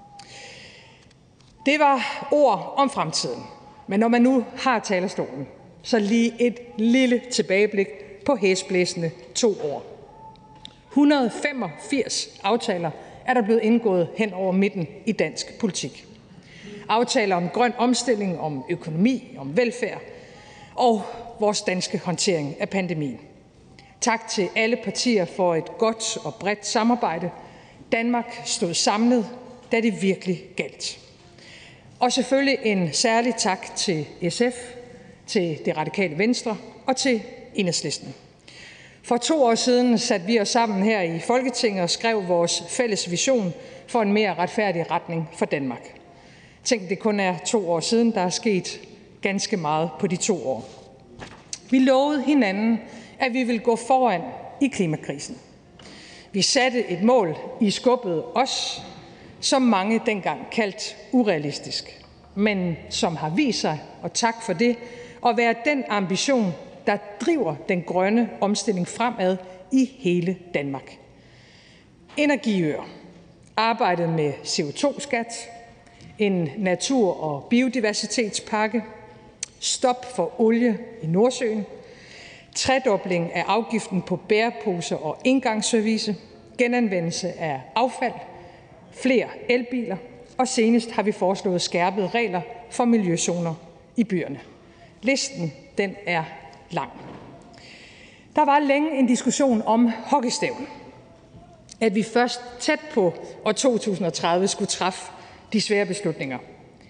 Det var ord om fremtiden, men når man nu har talerstolen, så lige et lille tilbageblik på hæsblæsende 2 år. 185 aftaler er der blevet indgået hen over midten i dansk politik. Aftaler om grøn omstilling, om økonomi, om velfærd og vores danske håndtering af pandemien. Tak til alle partier for et godt og bredt samarbejde. Danmark stod samlet, da det virkelig galt. Og selvfølgelig en særlig tak til SF, til Det Radikale Venstre og til Enhedslisten. For 2 år siden satte vi os sammen her i Folketinget og skrev vores fælles vision for en mere retfærdig retning for Danmark. Tænk, det kun er 2 år siden, der er sket ganske meget på de 2 år. Vi lovede hinanden, at vi ville gå foran i klimakrisen. Vi satte et mål, I skubbede os, som mange dengang kaldte urealistisk, men som har vist sig, og tak for det, at være den ambition, der driver den grønne omstilling fremad i hele Danmark. Energiøer, arbejdet med CO2-skat, en natur- og biodiversitetspakke, stop for olie i Nordsøen, tredobling af afgiften på bæreposer og engangsservice, genanvendelse af affald, flere elbiler, og senest har vi foreslået skærpede regler for miljøzoner i byerne. Listen, den er lang. Der var længe en diskussion om hockeystaven. At vi først tæt på år 2030 skulle træffe de svære beslutninger.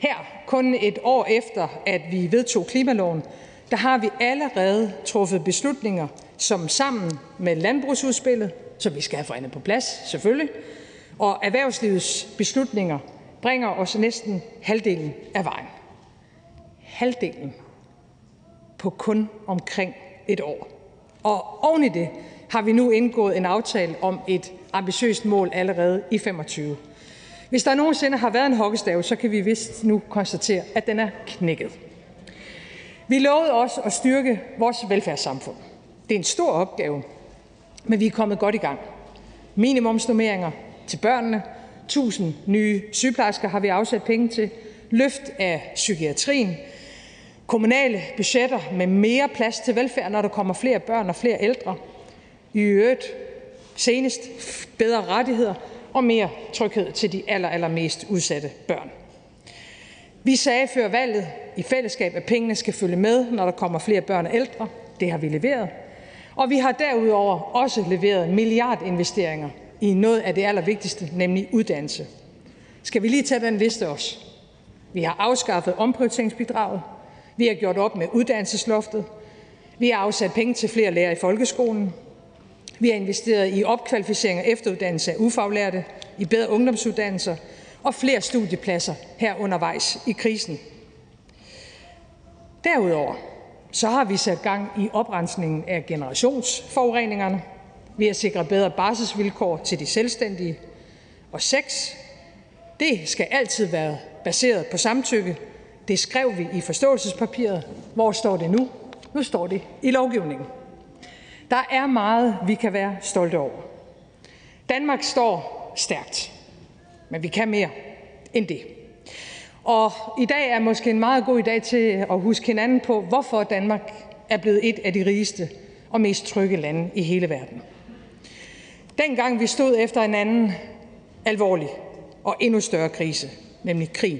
Her, kun et år efter at vi vedtog klimaloven, der har vi allerede truffet beslutninger, som sammen med landbrugsudspillet, som vi skal have forhandlet på plads selvfølgelig, og erhvervslivets beslutninger bringer os næsten halvdelen af vejen. Halvdelen på kun omkring et år. Og oven i det har vi nu indgået en aftale om et ambitiøst mål allerede i 2025. Hvis der nogensinde har været en hockeystav, så kan vi vist nu konstatere, at den er knækket. Vi lovede også at styrke vores velfærdssamfund. Det er en stor opgave, men vi er kommet godt i gang. Minimumsnormeringer til børnene, 1000 nye sygeplejersker har vi afsat penge til, løft af psykiatrien, kommunale budgetter med mere plads til velfærd, når der kommer flere børn og flere ældre, i øvrigt senest bedre rettigheder og mere tryghed til de allermest udsatte børn. Vi sagde før valget i fællesskab, at pengene skal følge med, når der kommer flere børn og ældre. Det har vi leveret. Og vi har derudover også leveret milliardinvesteringer i noget af det allervigtigste, nemlig uddannelse. Skal vi lige tage den liste også? Vi har afskaffet omprioriteringsbidraget. Vi har gjort op med uddannelsesloftet. Vi har afsat penge til flere lærere i folkeskolen. Vi har investeret i opkvalificering og efteruddannelse af ufaglærte, i bedre ungdomsuddannelser og flere studiepladser her undervejs i krisen. Derudover så har vi sat gang i oprensningen af generationsforureningerne. Vi har sikret bedre barselsvilkår til de selvstændige. Og 6. Det skal altid være baseret på samtykke. Det skrev vi i forståelsespapiret. Hvor står det nu? Nu står det i lovgivningen. Der er meget, vi kan være stolte over. Danmark står stærkt, men vi kan mere end det. Og i dag er måske en meget god dag til at huske hinanden på, hvorfor Danmark er blevet et af de rigeste og mest trygge lande i hele verden. Dengang vi stod efter en anden alvorlig og endnu større krise, nemlig krigen,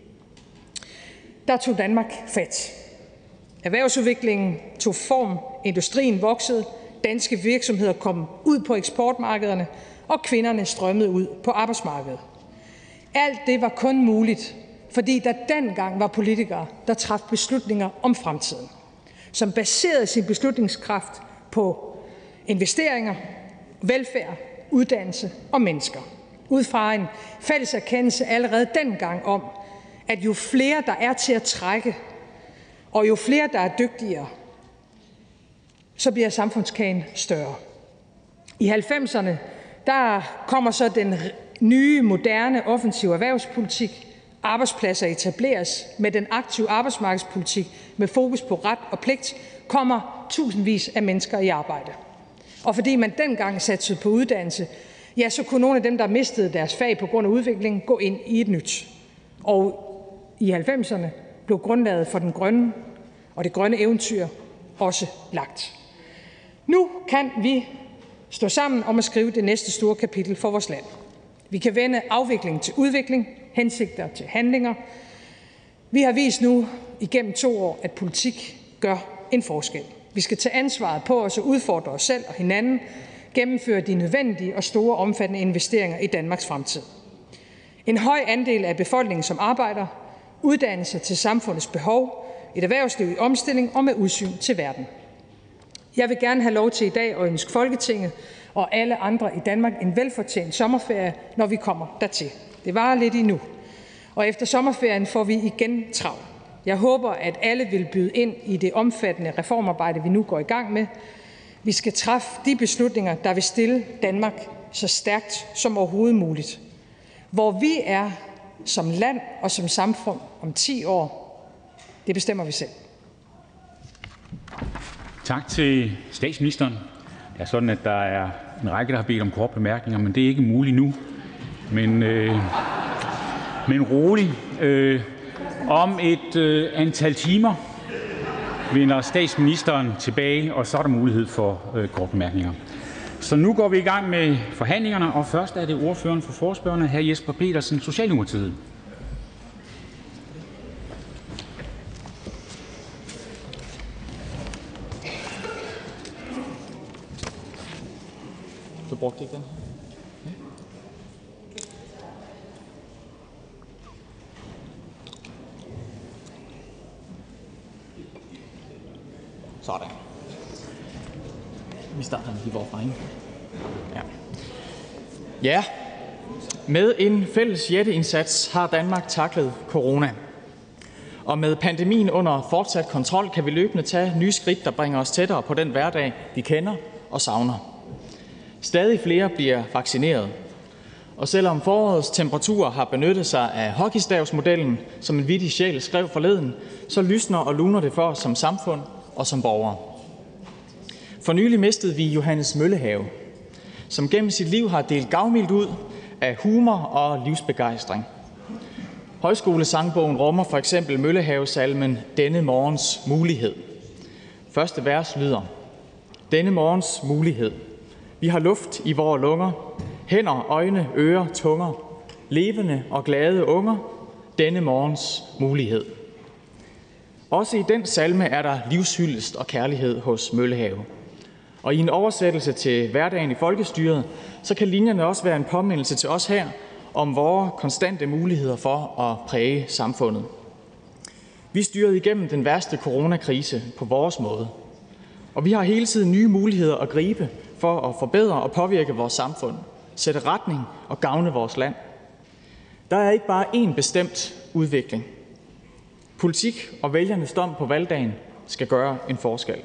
der tog Danmark fat. Erhvervsudviklingen tog form, industrien voksede, danske virksomheder kom ud på eksportmarkederne, og kvinderne strømmede ud på arbejdsmarkedet. Alt det var kun muligt, fordi der dengang var politikere, der traf beslutninger om fremtiden, som baserede sin beslutningskraft på investeringer, velfærd, uddannelse og mennesker. Ud fra en fælles erkendelse allerede dengang om, at jo flere der er til at trække, og jo flere der er dygtigere, så bliver samfundskagen større. I 90'erne, der kommer så den nye, moderne, offensive erhvervspolitik. Arbejdspladser etableres med den aktive arbejdsmarkedspolitik med fokus på ret og pligt, kommer tusindvis af mennesker i arbejde. Og fordi man dengang satsede på uddannelse, ja, så kunne nogle af dem, der mistede deres fag på grund af udviklingen, gå ind i et nyt. Og i 90'erne blev grundlaget for den grønne og det grønne eventyr også lagt. Nu kan vi stå sammen om at skrive det næste store kapitel for vores land. Vi kan vende afvikling til udvikling, hensigter til handlinger. Vi har vist nu igennem 2 år, at politik gør en forskel. Vi skal tage ansvaret på os og udfordre os selv og hinanden, gennemføre de nødvendige og store omfattende investeringer i Danmarks fremtid. En høj andel af befolkningen, som arbejder, uddannelser til samfundets behov, et erhvervsliv i omstilling og med udsyn til verden. Jeg vil gerne have lov til i dag at ønske Folketinget og alle andre i Danmark en velfortjent sommerferie, når vi kommer dertil. Det varer lidt endnu, og efter sommerferien får vi igen travlt. Jeg håber, at alle vil byde ind i det omfattende reformarbejde, vi nu går i gang med. Vi skal træffe de beslutninger, der vil stille Danmark så stærkt som overhovedet muligt. Hvor vi er som land og som samfund om 10 år, det bestemmer vi selv. Tak til statsministeren. Det er sådan, at der er en række, der har bedt om korte bemærkninger, men det er ikke muligt nu. Men rolig. Om et antal timer vender statsministeren tilbage, og så er der mulighed for korte bemærkninger. Så nu går vi i gang med forhandlingerne, og først er det ordføreren for forespørgerne, hr. Jesper Petersen, Socialdemokratiet. Du brugte ikke den? Sådan. Vi starter lige hvorfra, ikke? Ja. Med en fælles jætteindsats har Danmark taklet corona. Og med pandemien under fortsat kontrol kan vi løbende tage nye skridt, der bringer os tættere på den hverdag, vi kender og savner. Stadig flere bliver vaccineret. Og selvom forårets temperaturer har benyttet sig af hockeystavsmodellen, som en vittig sjæl skrev forleden, så lysner og luner det for os som samfund og som borgere. For nylig mistede vi Johannes Møllehave, som gennem sit liv har delt gavmildt ud af humor og livsbegejstring. Højskolesangbogen rummer for eksempel Møllehavesalmen Denne morgens mulighed. Første vers lyder: Denne morgens mulighed. Vi har luft i vore lunger, hænder, øjne, ører, tunger, levende og glade unger. Denne morgens mulighed. Også i den salme er der livshyldest og kærlighed hos Møllehave. Og i en oversættelse til hverdagen i folkestyret, så kan linjerne også være en påmindelse til os her om vores konstante muligheder for at præge samfundet. Vi styrede igennem den værste coronakrise på vores måde, og vi har hele tiden nye muligheder at gribe for at forbedre og påvirke vores samfund, sætte retning og gavne vores land. Der er ikke bare én bestemt udvikling. Politik og vælgernes dom på valgdagen skal gøre en forskel.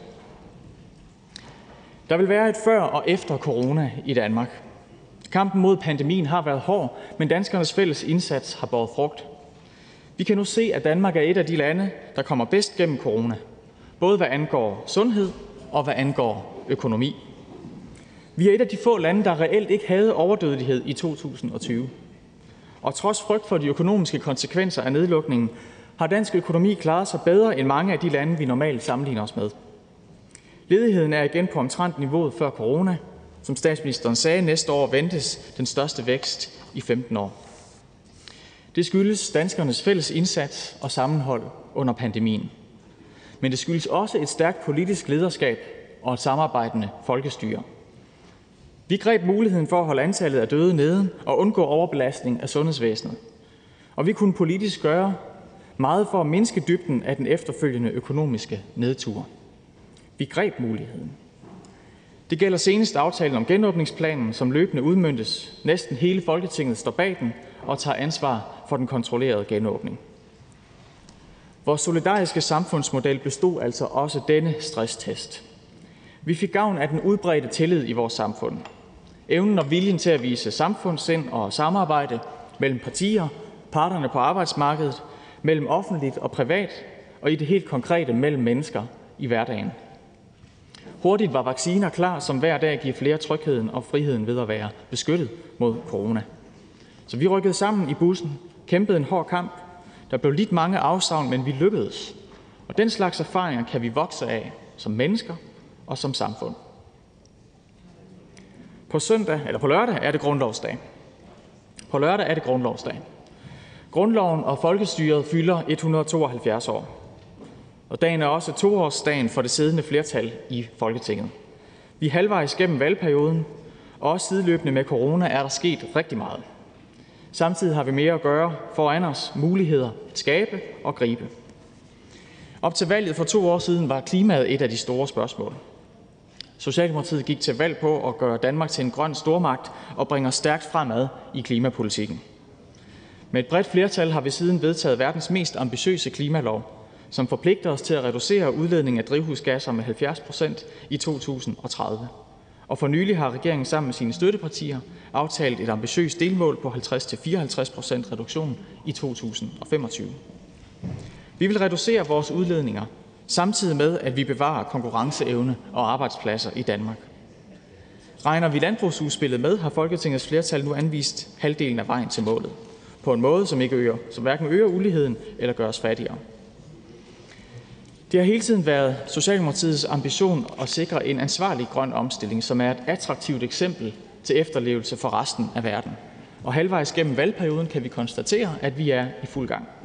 Der vil være et før og efter corona i Danmark. Kampen mod pandemien har været hård, men danskernes fælles indsats har båret frugt. Vi kan nu se, at Danmark er et af de lande, der kommer bedst gennem corona, både hvad angår sundhed og hvad angår økonomi. Vi er et af de få lande, der reelt ikke havde overdødelighed i 2020. Og trods frygt for de økonomiske konsekvenser af nedlukningen, har dansk økonomi klaret sig bedre end mange af de lande, vi normalt sammenligner os med. Ledigheden er igen på omtrent niveauet før corona. Som statsministeren sagde, næste år ventes den største vækst i 15 år. Det skyldes danskernes fælles indsats og sammenhold under pandemien. Men det skyldes også et stærkt politisk lederskab og et samarbejdende folkestyre. Vi greb muligheden for at holde antallet af døde nede og undgå overbelastning af sundhedsvæsenet. Og vi kunne politisk gøre meget for at mindske dybden af den efterfølgende økonomiske nedtur. Vi greb muligheden. Det gælder senest aftalen om genåbningsplanen, som løbende udmøntes. Næsten hele Folketinget står bag den og tager ansvar for den kontrollerede genåbning. Vores solidariske samfundsmodel bestod altså også denne stresstest. Vi fik gavn af den udbredte tillid i vores samfund. Evnen og viljen til at vise samfundssind og samarbejde mellem partier, parterne på arbejdsmarkedet, mellem offentligt og privat, og i det helt konkrete mellem mennesker i hverdagen. Hurtigt var vacciner klar, som hver dag giver flere trygheden og friheden ved at være beskyttet mod corona. Så vi rykkede sammen i bussen, kæmpede en hård kamp. Der blev lidt mange afsavn, men vi lykkedes. Og den slags erfaringer kan vi vokse af som mennesker og som samfund. På lørdag er det grundlovsdag. På lørdag er det grundlovsdag. Grundloven og folkestyret fylder 172 år. Og dagen er også 2-årsdagen for det siddende flertal i Folketinget. Vi er halvvejs gennem valgperioden, og også sideløbende med corona er der sket rigtig meget. Samtidig har vi mere at gøre foran os, muligheder at skabe og gribe. Op til valget for 2 år siden var klimaet et af de store spørgsmål. Socialdemokratiet gik til valg på at gøre Danmark til en grøn stormagt og bringe os stærkt fremad i klimapolitikken. Med et bredt flertal har vi siden vedtaget verdens mest ambitiøse klimalov, som forpligter os til at reducere udledningen af drivhusgasser med 70% i 2030. Og for nylig har regeringen sammen med sine støttepartier aftalt et ambitiøst delmål på 50-54% reduktion i 2025. Vi vil reducere vores udledninger, samtidig med at vi bevarer konkurrenceevne og arbejdspladser i Danmark. Regner vi landbrugsudspillet med, har Folketingets flertal nu anvist halvdelen af vejen til målet, på en måde, som hverken øger uligheden eller gør os fattigere. Det har hele tiden været Socialdemokratiets ambition at sikre en ansvarlig grøn omstilling, som er et attraktivt eksempel til efterlevelse for resten af verden. Og halvvejs gennem valgperioden kan vi konstatere, at vi er i fuld gang.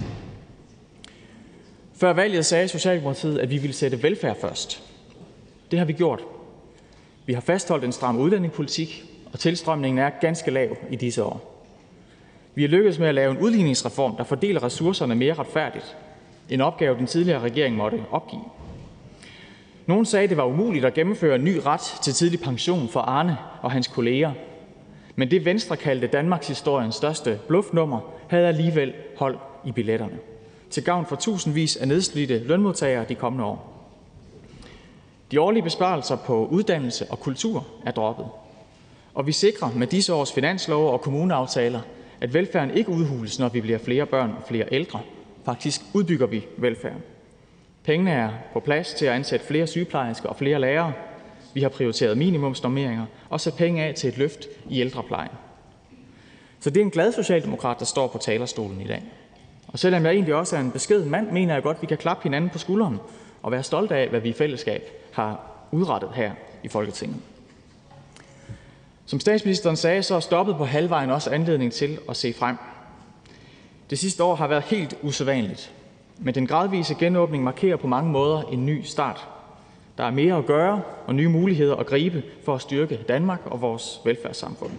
Før valget sagde Socialdemokratiet, at vi ville sætte velfærd først. Det har vi gjort. Vi har fastholdt en stram udlændingepolitik, og tilstrømningen er ganske lav i disse år. Vi har lykkedes med at lave en udligningsreform, der fordeler ressourcerne mere retfærdigt. En opgave, den tidligere regering måtte opgive. Nogle sagde, at det var umuligt at gennemføre en ny ret til tidlig pension for Arne og hans kolleger. Men det Venstre kaldte Danmarks historiens største bluffnummer, havde alligevel hold i billetterne. Til gavn for tusindvis af nedslidte lønmodtagere de kommende år. De årlige besparelser på uddannelse og kultur er droppet. Og vi sikrer med disse års finanslove og kommuneaftaler, at velfærden ikke udhules, når vi bliver flere børn og flere ældre. Faktisk udbygger vi velfærden. Pengene er på plads til at ansætte flere sygeplejersker og flere lærere. Vi har prioriteret minimumsnormeringer og sat penge af til et løft i ældreplejen. Så det er en glad socialdemokrat, der står på talerstolen i dag. Og selvom jeg egentlig også er en beskeden mand, mener jeg godt, at vi kan klappe hinanden på skulderen og være stolte af, hvad vi i fællesskab har udrettet her i Folketinget. Som statsministeren sagde, så er stoppet på halvvejen også anledning til at se frem. Det sidste år har været helt usædvanligt, men den gradvise genåbning markerer på mange måder en ny start. Der er mere at gøre og nye muligheder at gribe for at styrke Danmark og vores velfærdssamfund.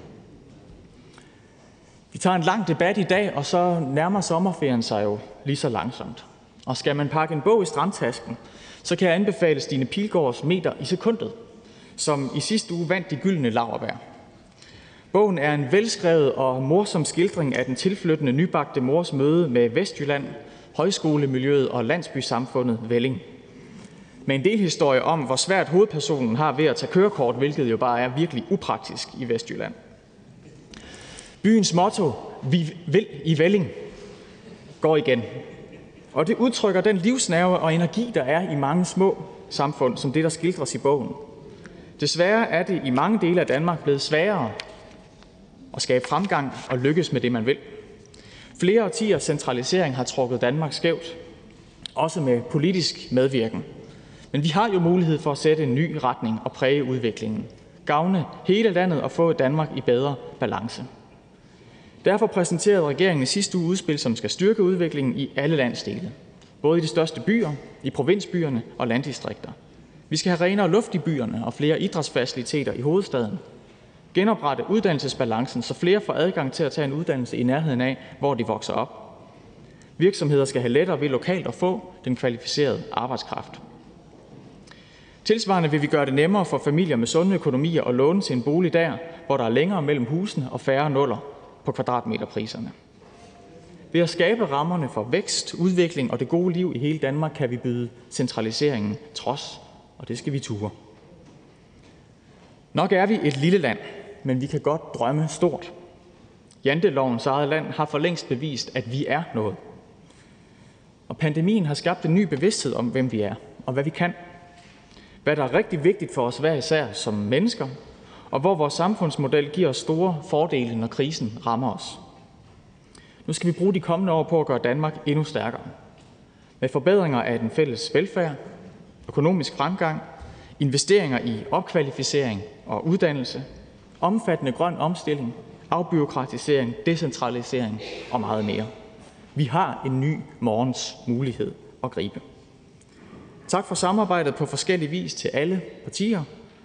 Vi tager en lang debat i dag, og så nærmer sommerferien sig jo lige så langsomt. Og skal man pakke en bog i stramtasken, så kan jeg anbefale Stine Pilgaards Meter i sekundet, som i sidste uge vandt de gyldne laurbær. Bogen er en velskrevet og morsom skildring af den tilflyttende nybagte mors møde med Vestjylland, højskolemiljøet og landsbysamfundet Velling. Med en del historie om, hvor svært hovedpersonen har ved at tage kørekort, hvilket jo bare er virkelig upraktisk i Vestjylland. Byens motto, vi vil i Velling, går igen. Og det udtrykker den livsnerve og energi, der er i mange små samfund, som det, der skildres i bogen. Desværre er det i mange dele af Danmark blevet sværere at skabe fremgang og lykkes med det, man vil. Flere årtiers centralisering har trukket Danmark skævt, også med politisk medvirken. Men vi har jo mulighed for at sætte en ny retning og præge udviklingen, gavne hele landet og få Danmark i bedre balance. Derfor præsenterede regeringen i sidste uge udspil, som skal styrke udviklingen i alle landsdele, både i de største byer, i provinsbyerne og landdistrikter. Vi skal have renere luft i byerne og flere idrætsfaciliteter i hovedstaden. Genoprette uddannelsesbalancen, så flere får adgang til at tage en uddannelse i nærheden af, hvor de vokser op. Virksomheder skal have lettere ved lokalt at få den kvalificerede arbejdskraft. Tilsvarende vil vi gøre det nemmere for familier med sunde økonomier at låne til en bolig der, hvor der er længere mellem husene og færre nuller på kvadratmeterpriserne. Ved at skabe rammerne for vækst, udvikling og det gode liv i hele Danmark, kan vi byde centraliseringen trods, og det skal vi ture. Nok er vi et lille land, men vi kan godt drømme stort. Jantelovens eget land har for længst bevist, at vi er noget. Og pandemien har skabt en ny bevidsthed om, hvem vi er og hvad vi kan. Hvad der er rigtig vigtigt for os hver især som mennesker, og hvor vores samfundsmodel giver os store fordele, når krisen rammer os. Nu skal vi bruge de kommende år på at gøre Danmark endnu stærkere. Med forbedringer af den fælles velfærd, økonomisk fremgang, investeringer i opkvalificering og uddannelse, omfattende grøn omstilling, afbureaukratisering, decentralisering og meget mere. Vi har en ny morgens mulighed at gribe. Tak for samarbejdet på forskellig vis til alle partier,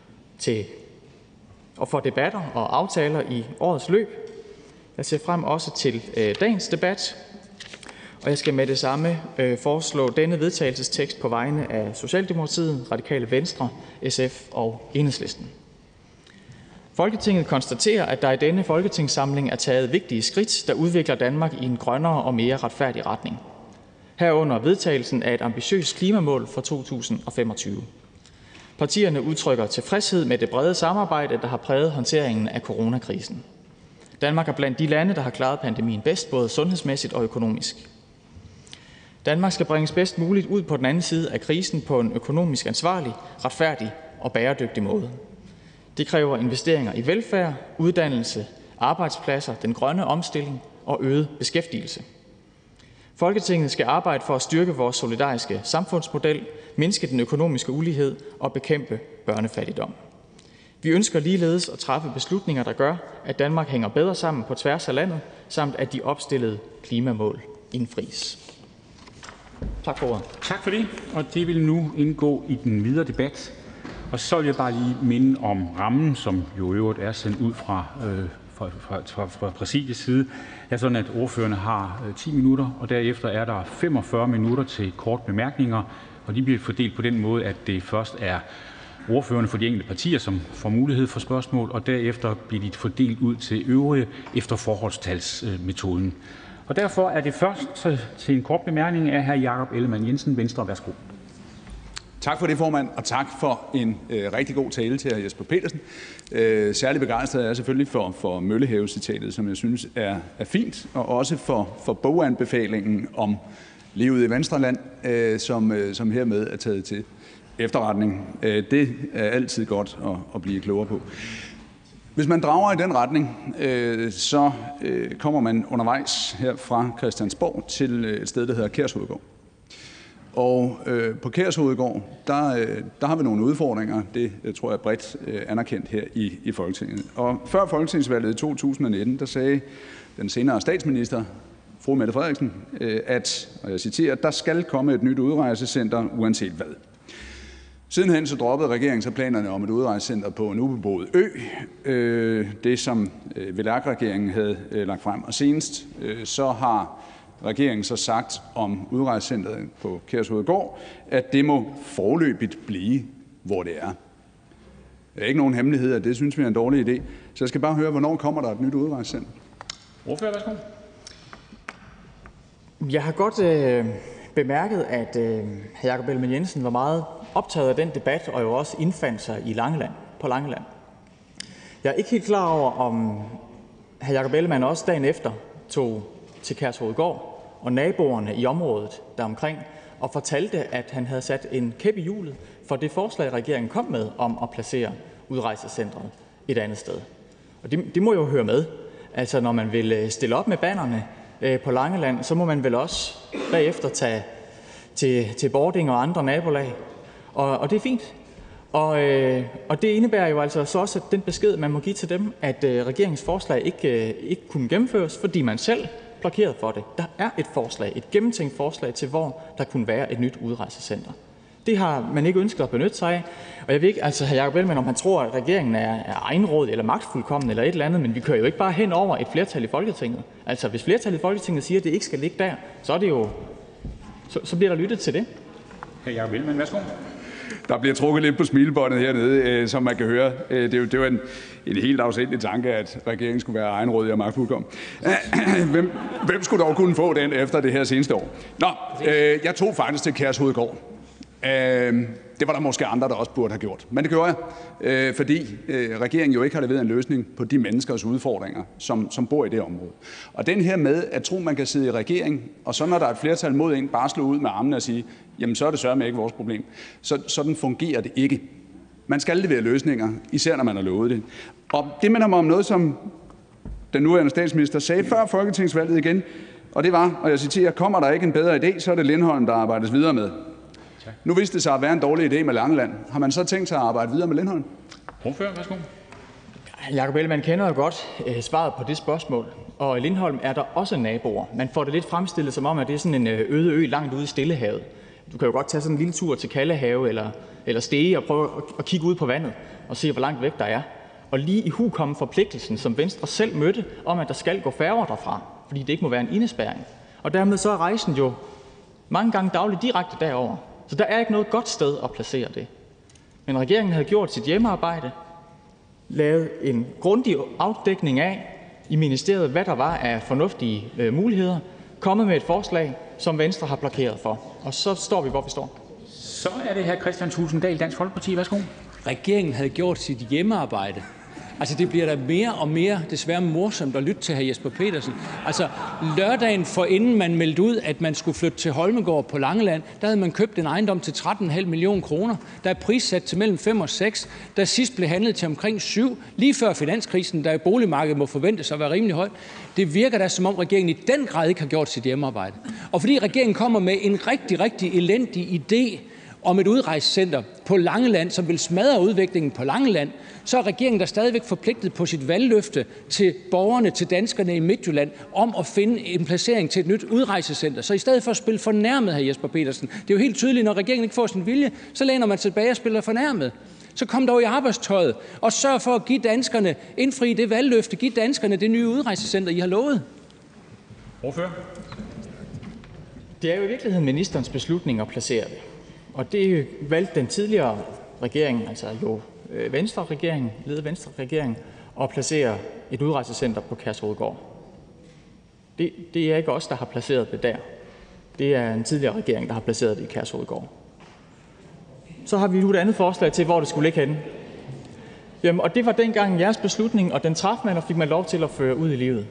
og for debatter og aftaler i årets løb. Jeg ser frem også til dagens debat, og jeg skal med det samme foreslå denne vedtagelsestekst på vegne af Socialdemokratiet, Radikale Venstre, SF og Enhedslisten. Folketinget konstaterer, at der i denne folketingssamling er taget vigtige skridt, der udvikler Danmark i en grønnere og mere retfærdig retning. Herunder vedtagelsen af et ambitiøst klimamål for 2025. Partierne udtrykker tilfredshed med det brede samarbejde, der har præget håndteringen af coronakrisen. Danmark er blandt de lande, der har klaret pandemien bedst, både sundhedsmæssigt og økonomisk. Danmark skal bringes bedst muligt ud på den anden side af krisen på en økonomisk ansvarlig, retfærdig og bæredygtig måde. Det kræver investeringer i velfærd, uddannelse, arbejdspladser, den grønne omstilling og øget beskæftigelse. Folketinget skal arbejde for at styrke vores solidariske samfundsmodel, mindske den økonomiske ulighed og bekæmpe børnefattigdom. Vi ønsker ligeledes at træffe beslutninger, der gør, at Danmark hænger bedre sammen på tværs af landet, samt at de opstillede klimamål indfries. Tak for ordet. Tak for det, og det vil nu indgå i den videre debat. Og så vil jeg bare lige minde om rammen, som jo i øvrigt er sendt ud fra præsidiets side. Det er sådan, at ordførerne har 10 minutter, og derefter er der 45 minutter til korte bemærkninger og de bliver fordelt på den måde, at det først er ordførerne for de enkelte partier, som får mulighed for spørgsmål, og derefter bliver de fordelt ud til øvrige efter forholdstalsmetoden. Og derfor er det først til en kort bemærkning af hr. Jakob Ellemann-Jensen, Venstre. Værsgo. Tak for det, formand, og tak for en rigtig god tale til hr. Jesper Petersen. Særlig begejstret er jeg selvfølgelig for Møllehave-citatet, som jeg synes er fint, og også for boganbefalingen om livet i Venstreland, som hermed er taget til efterretning. Det er altid godt at blive klogere på. Hvis man drager i den retning, så kommer man undervejs her fra Christiansborg til et sted, der hedder Kærshovedgård. Og på Kærshovedgård, der har vi nogle udfordringer. Det tror jeg er bredt anerkendt her i Folketinget. Og før folketingsvalget i 2019, der sagde den senere statsminister, fru Mette Frederiksen, at, og jeg citerer, der skal komme et nyt udrejsecenter uanset hvad. Sidenhen så droppede regeringen så planerne om et udrejsecenter på en ubeboet ø, det som VLAK-regeringen havde lagt frem. Og senest så har regeringen så sagt om udrejsecenteret på Kærshovedgård, at det må foreløbigt blive, hvor det er. Det er ikke nogen hemmelighed, at det synes vi er en dårlig idé. Så jeg skal bare høre, hvornår kommer der et nyt udrejsecenter? Ordfører, værsgo. Jeg har godt bemærket, at hr. Jakob Ellemann-Jensen var meget optaget af den debat, og jo også indfandt sig på Langeland. Jeg er ikke helt klar over, om hr. Jakob Ellemann også dagen efter tog til Kærshovedgård og naboerne i området deromkring og fortalte, at han havde sat en kæp i hjulet for det forslag, regeringen kom med om at placere udrejsecentret et andet sted. Og det må jo høre med. Altså, når man vil stille op med bannerne på Langeland, så må man vel også bagefter tage til Bording og andre nabolag. Og det er fint. Og det indebærer jo altså så også, at den besked, man må give til dem, at regeringens forslag ikke kunne gennemføres, fordi man selv blokerede for det. Der er et gennemtænkt forslag til, hvor der kunne være et nyt udrejsecenter. Det har man ikke ønsket at benytte sig af. Og jeg ved ikke, altså hr. Jakob Ellemann, om han tror, at regeringen er egenrådig eller magtfuldkommen eller et eller andet, men vi kører jo ikke bare hen over et flertal i Folketinget. Altså hvis flertallet i Folketinget siger, at det ikke skal ligge der, så er det jo, så bliver der lyttet til det. Hr. Jakob Ellemann, værsgo. Der bliver trukket lidt på smilebåndet hernede, som man kan høre. Det er jo en helt afsindig tanke, at regeringen skulle være egenrådig og magtfuldkommen. Hvem skulle dog kunne få den efter det her seneste år? Nå, jeg tog faktisk til Kærshovedgård. Det var der måske andre, der også burde have gjort. Men det gjorde jeg, fordi regeringen jo ikke har leveret en løsning på de menneskers udfordringer, som bor i det område. Og den her med at tro, man kan sidde i regering, og så når der er et flertal mod en, bare slå ud med armene og sige, jamen så er det sørme ikke vores problem. Sådan fungerer det ikke. Man skal levere løsninger, især når man har lovet det. Og det minder mig om noget, som den nuværende statsminister sagde før folketingsvalget igen, og det var, og jeg citerer, kommer der ikke en bedre idé, så er det Lindholm, der arbejdes videre med. Nu viste det sig at være en dårlig idé med Langeland. Har man så tænkt sig at arbejde videre med Lindholm? Ordfører, værsgo. Jakob Ellemann kender jo godt svaret på det spørgsmål, og i Lindholm er der også naboer. Man får det lidt fremstillet som om, at det er sådan en øde ø langt ude i Stillehavet. Du kan jo godt tage sådan en lille tur til Kallehave eller Stege og prøve at kigge ud på vandet og se, hvor langt væk der er. Og lige i hu kom forpligtelsen, som Venstre selv mødte, om at der skal gå færger derfra, fordi det ikke må være en indespærring. Og dermed så er rejsen jo mange gange dagligt direkte derover. Så der er ikke noget godt sted at placere det. Men regeringen havde gjort sit hjemmearbejde, lavet en grundig afdækning af i ministeriet, hvad der var af fornuftige muligheder, kommet med et forslag, som Venstre har blokeret for. Og så står vi, hvor vi står. Så er det hr. Kristian Thulesen Dahl, Dansk Folkeparti. Værsgo. Regeringen havde gjort sit hjemmearbejde. Altså, det bliver da mere og mere desværre morsomt at lytte til hr. Jesper Petersen. Altså, lørdagen forinden man meldte ud, at man skulle flytte til Holmegaard på Langeland, der havde man købt en ejendom til 13,5 millioner kroner. Der er prissat til mellem 5 og 6, der sidst blev handlet til omkring 7, lige før finanskrisen, der boligmarkedet må forventes at være rimelig højt. Det virker da, som om regeringen i den grad ikke har gjort sit hjemmearbejde. Og fordi regeringen kommer med en rigtig, rigtig elendig idé om et udrejsecenter på Langeland, som vil smadre udviklingen på Langeland, så er regeringen der stadigvæk forpligtet på sit valgløfte til borgerne, til danskerne i Midtjylland, om at finde en placering til et nyt udrejsecenter. Så i stedet for at spille fornærmet, hr. Jesper Petersen, det er jo helt tydeligt, når regeringen ikke får sin vilje, så læner man tilbage og spiller fornærmet. Så kom dog i arbejdstøjet og sørg for at give danskerne, indfri det valgløfte, give danskerne det nye udrejsecenter, I har lovet. Ordfører. Det er jo i virkeligheden ministerens beslutning at placere det. Og det valgte den tidligere regering, altså jo Venstre-regering, ledet Venstre-regering, at placere et udrejsecenter på Kærshovedgård. Det er ikke os, der har placeret det der. Det er en tidligere regering, der har placeret det i Kærshovedgård. Så har vi nu et andet forslag til, hvor det skulle ligge henne. Jamen, og det var dengang jeres beslutning, og den traf man og fik man lov til at føre ud i livet.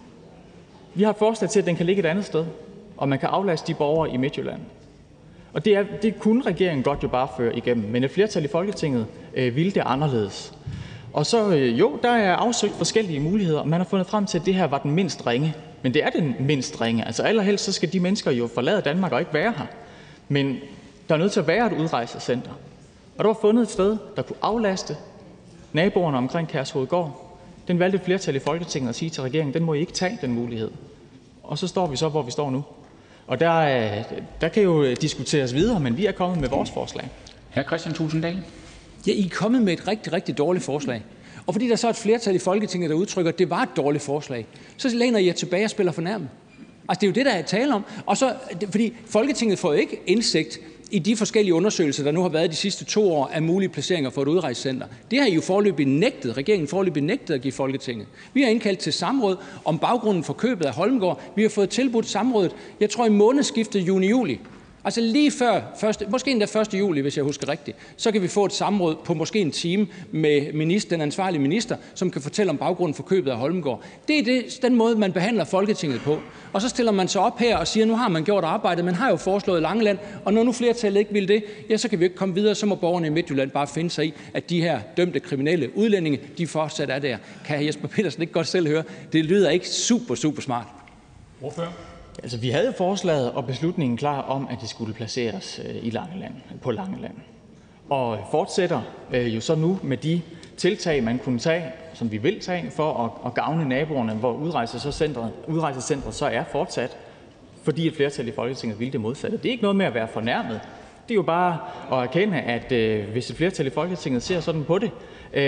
Vi har et forslag til, at den kan ligge et andet sted, og man kan aflaste de borgere i Midtjylland. Og det kunne regeringen godt jo bare føre igennem, men et flertal i Folketinget ville det anderledes. Og så der er afsøgt forskellige muligheder, og man har fundet frem til, at det her var den mindst ringe. Men det er den mindst ringe. Altså allerhelst så skal de mennesker jo forlade Danmark og ikke være her. Men der er nødt til at være et udrejsecenter. Og der var fundet et sted, der kunne aflaste naboerne omkring Kærshovedgård. Den valgte et flertal i Folketinget at sige til regeringen, den må I ikke tage, den mulighed. Og så står vi så, hvor vi står nu. Og der kan jo diskuteres videre, men vi er kommet med vores forslag. Hr. Kristian Thulesen Dahl. Ja, I er kommet med et rigtig, rigtig dårligt forslag. Og fordi der så er et flertal i Folketinget, der udtrykker, at det var et dårligt forslag, så læner I jer tilbage og spiller fornærmet. Altså, det er jo det, der er tale om. Og så, fordi Folketinget får jo ikke indsigt i de forskellige undersøgelser, der nu har været de sidste 2 år af mulige placeringer for et udrejsecenter. Det har I jo foreløbig nægtet. Regeringen foreløbig nægtet at give Folketinget. Vi har indkaldt til samråd om baggrunden for købet af Holmegaard. Vi har fået tilbudt samrådet, jeg tror i månedsskiftet juni-juli. Altså lige før, måske endda 1. juli, hvis jeg husker rigtigt, så kan vi få et samråd på måske en time med den ansvarlige minister, som kan fortælle om baggrunden for købet af Holmegaard. Det er den måde, man behandler Folketinget på. Og så stiller man sig op her og siger, nu har man gjort arbejdet, man har jo foreslået Langeland, og når nu flertallet ikke vil det, ja, så kan vi ikke komme videre, så må borgerne i Midtjylland bare finde sig i, at de her dømte kriminelle udlændinge, de fortsat er der. Kan hr. Jesper Petersen ikke godt selv høre? Det lyder ikke super smart. Ordfører? Altså, vi havde jo forslaget og beslutningen klar om, at det skulle placeres på Langeland. Og fortsætter jo så nu med de tiltag, man kunne tage, som vi vil tage, for at gavne naboerne, hvor udrejsecentret så er fortsat, fordi et flertal i Folketinget ville det modsatte. Det er ikke noget med at være fornærmet. Det er jo bare at erkende, at hvis et flertal i Folketinget ser sådan på det,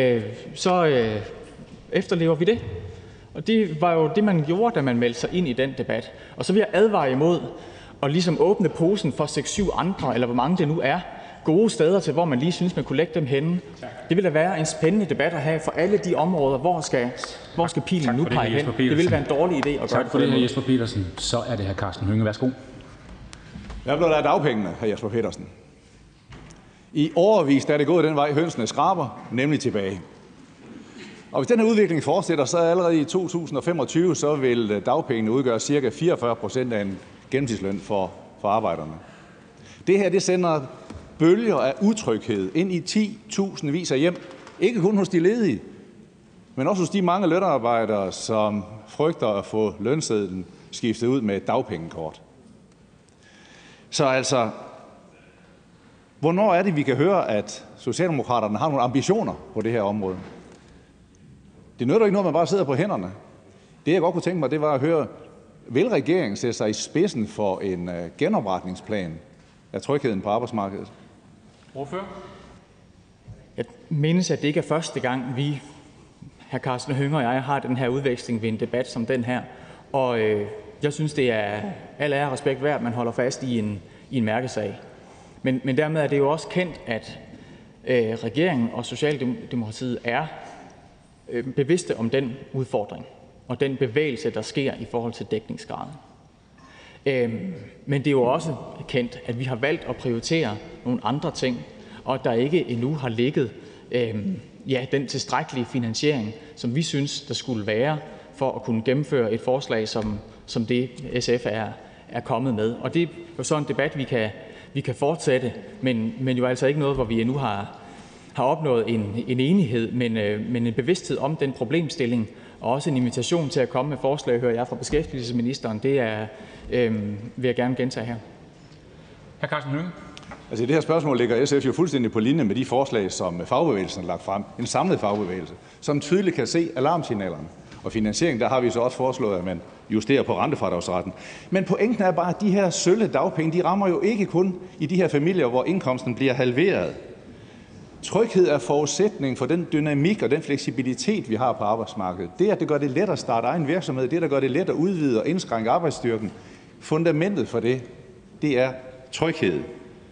så efterlever vi det. Og det var jo det, man gjorde, da man meldte sig ind i den debat. Og så vil jeg advare imod at ligesom åbne posen for 6-7 andre, eller hvor mange det nu er, gode steder til, hvor man lige synes, man kunne lægge dem henne. Det vil da være en spændende debat at have for alle de områder, hvor skal pilen nu pege hen. Det vil være en dårlig idé at gøre det. Tak for det, hr. Jesper Petersen. Så er det hr. Karsten Hønge. Værsgo. Hvad blev der af dagpengene, hr. Jesper Petersen? I årevis er det gået den vej, hønsene skraber, nemlig tilbage. Og hvis den her udvikling fortsætter, så allerede i 2025, så vil dagpengene udgøre ca. 44% af en gennemsnitsløn for arbejderne. Det her, det sender bølger af utryghed ind i 10.000 vis af hjem. Ikke kun hos de ledige, men også hos de mange lønarbejdere, som frygter at få lønsedlen skiftet ud med et dagpengekort. Så altså, hvornår er det, vi kan høre, at Socialdemokraterne har nogle ambitioner på det her område? Det nytter ikke noget, man bare sidder på hænderne. Det, jeg godt kunne tænke mig, det var at høre, vil regeringen sætte sig i spidsen for en genopretningsplan af trygheden på arbejdsmarkedet? Ordfører? Jeg mindes, at det ikke er første gang, vi, hr. Karsten Hønge og jeg, har den her udveksling ved en debat som den her. Og jeg synes, det er al ære og respekt værd, at man holder fast i en mærkesag. Men dermed er det jo også kendt, at regeringen og Socialdemokratiet er bevidste om den udfordring og den bevægelse, der sker i forhold til dækningsgraden. Men det er jo også kendt, at vi har valgt at prioritere nogle andre ting, og at der ikke endnu har ligget den tilstrækkelige finansiering, som vi synes, der skulle være for at kunne gennemføre et forslag, som det SF er kommet med. Og det er jo så en debat, vi kan fortsætte, men jo altså ikke noget, hvor vi endnu har opnået en enighed, men en bevidsthed om den problemstilling, og også en invitation til at komme med forslag, hører jeg fra beskæftigelsesministeren. Det vil jeg gerne gentage her. Hr. Karsten Hønge. Altså i det her spørgsmål ligger SF jo fuldstændig på linje med de forslag, som fagbevægelsen har lagt frem. En samlet fagbevægelse, som tydeligt kan se alarmsignalerne. Og finansiering, der har vi så også foreslået, at man justerer på rentefradragsretten. Men pointen er bare, at de her sølle dagpenge, de rammer jo ikke kun i de her familier, hvor indkomsten bliver halveret. Tryghed er forudsætning for den dynamik og den fleksibilitet, vi har på arbejdsmarkedet. Det, at det gør det let at starte egen virksomhed, det, der gør det let at udvide og indskrænke arbejdsstyrken, fundamentet for det, det er tryghed.